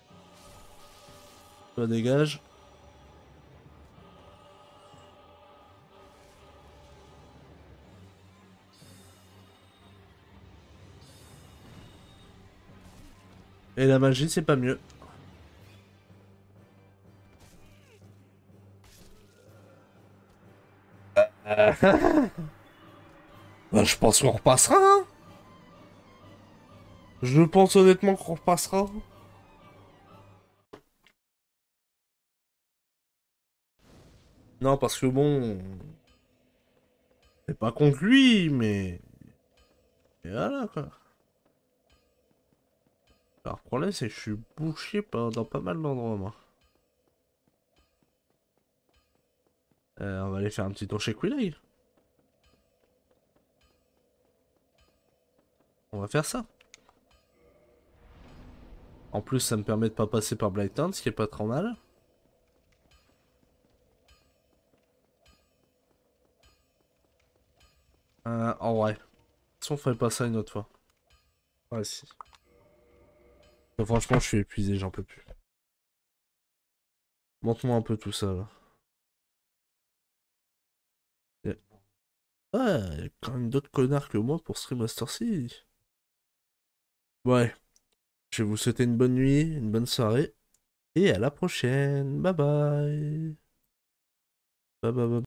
Ça dégage. Et la magie, c'est pas mieux. Bah, je pense qu'on repassera, hein. Je pense honnêtement qu'on repassera. Non, parce que bon... C'est pas contre lui, mais... Et voilà, quoi. Alors, le problème, c'est que je suis bouché pas- dans pas mal d'endroits, moi. Euh, on va aller faire un petit tour chez Quilly. On va faire ça. En plus, ça me permet de pas passer par Blighttown, ce qui est pas trop mal. Euh, en vrai. Si on ferait pas ça une autre fois. Ouais, si. Donc, franchement, je suis épuisé, j'en peux plus. Montre-moi un peu tout ça, là. Yeah. Ouais, il y a quand même d'autres connards que moi pour Stream Master C. Ouais. Je vais vous souhaiter une bonne nuit, une bonne soirée. Et à la prochaine. Bye bye. Bye bye bye.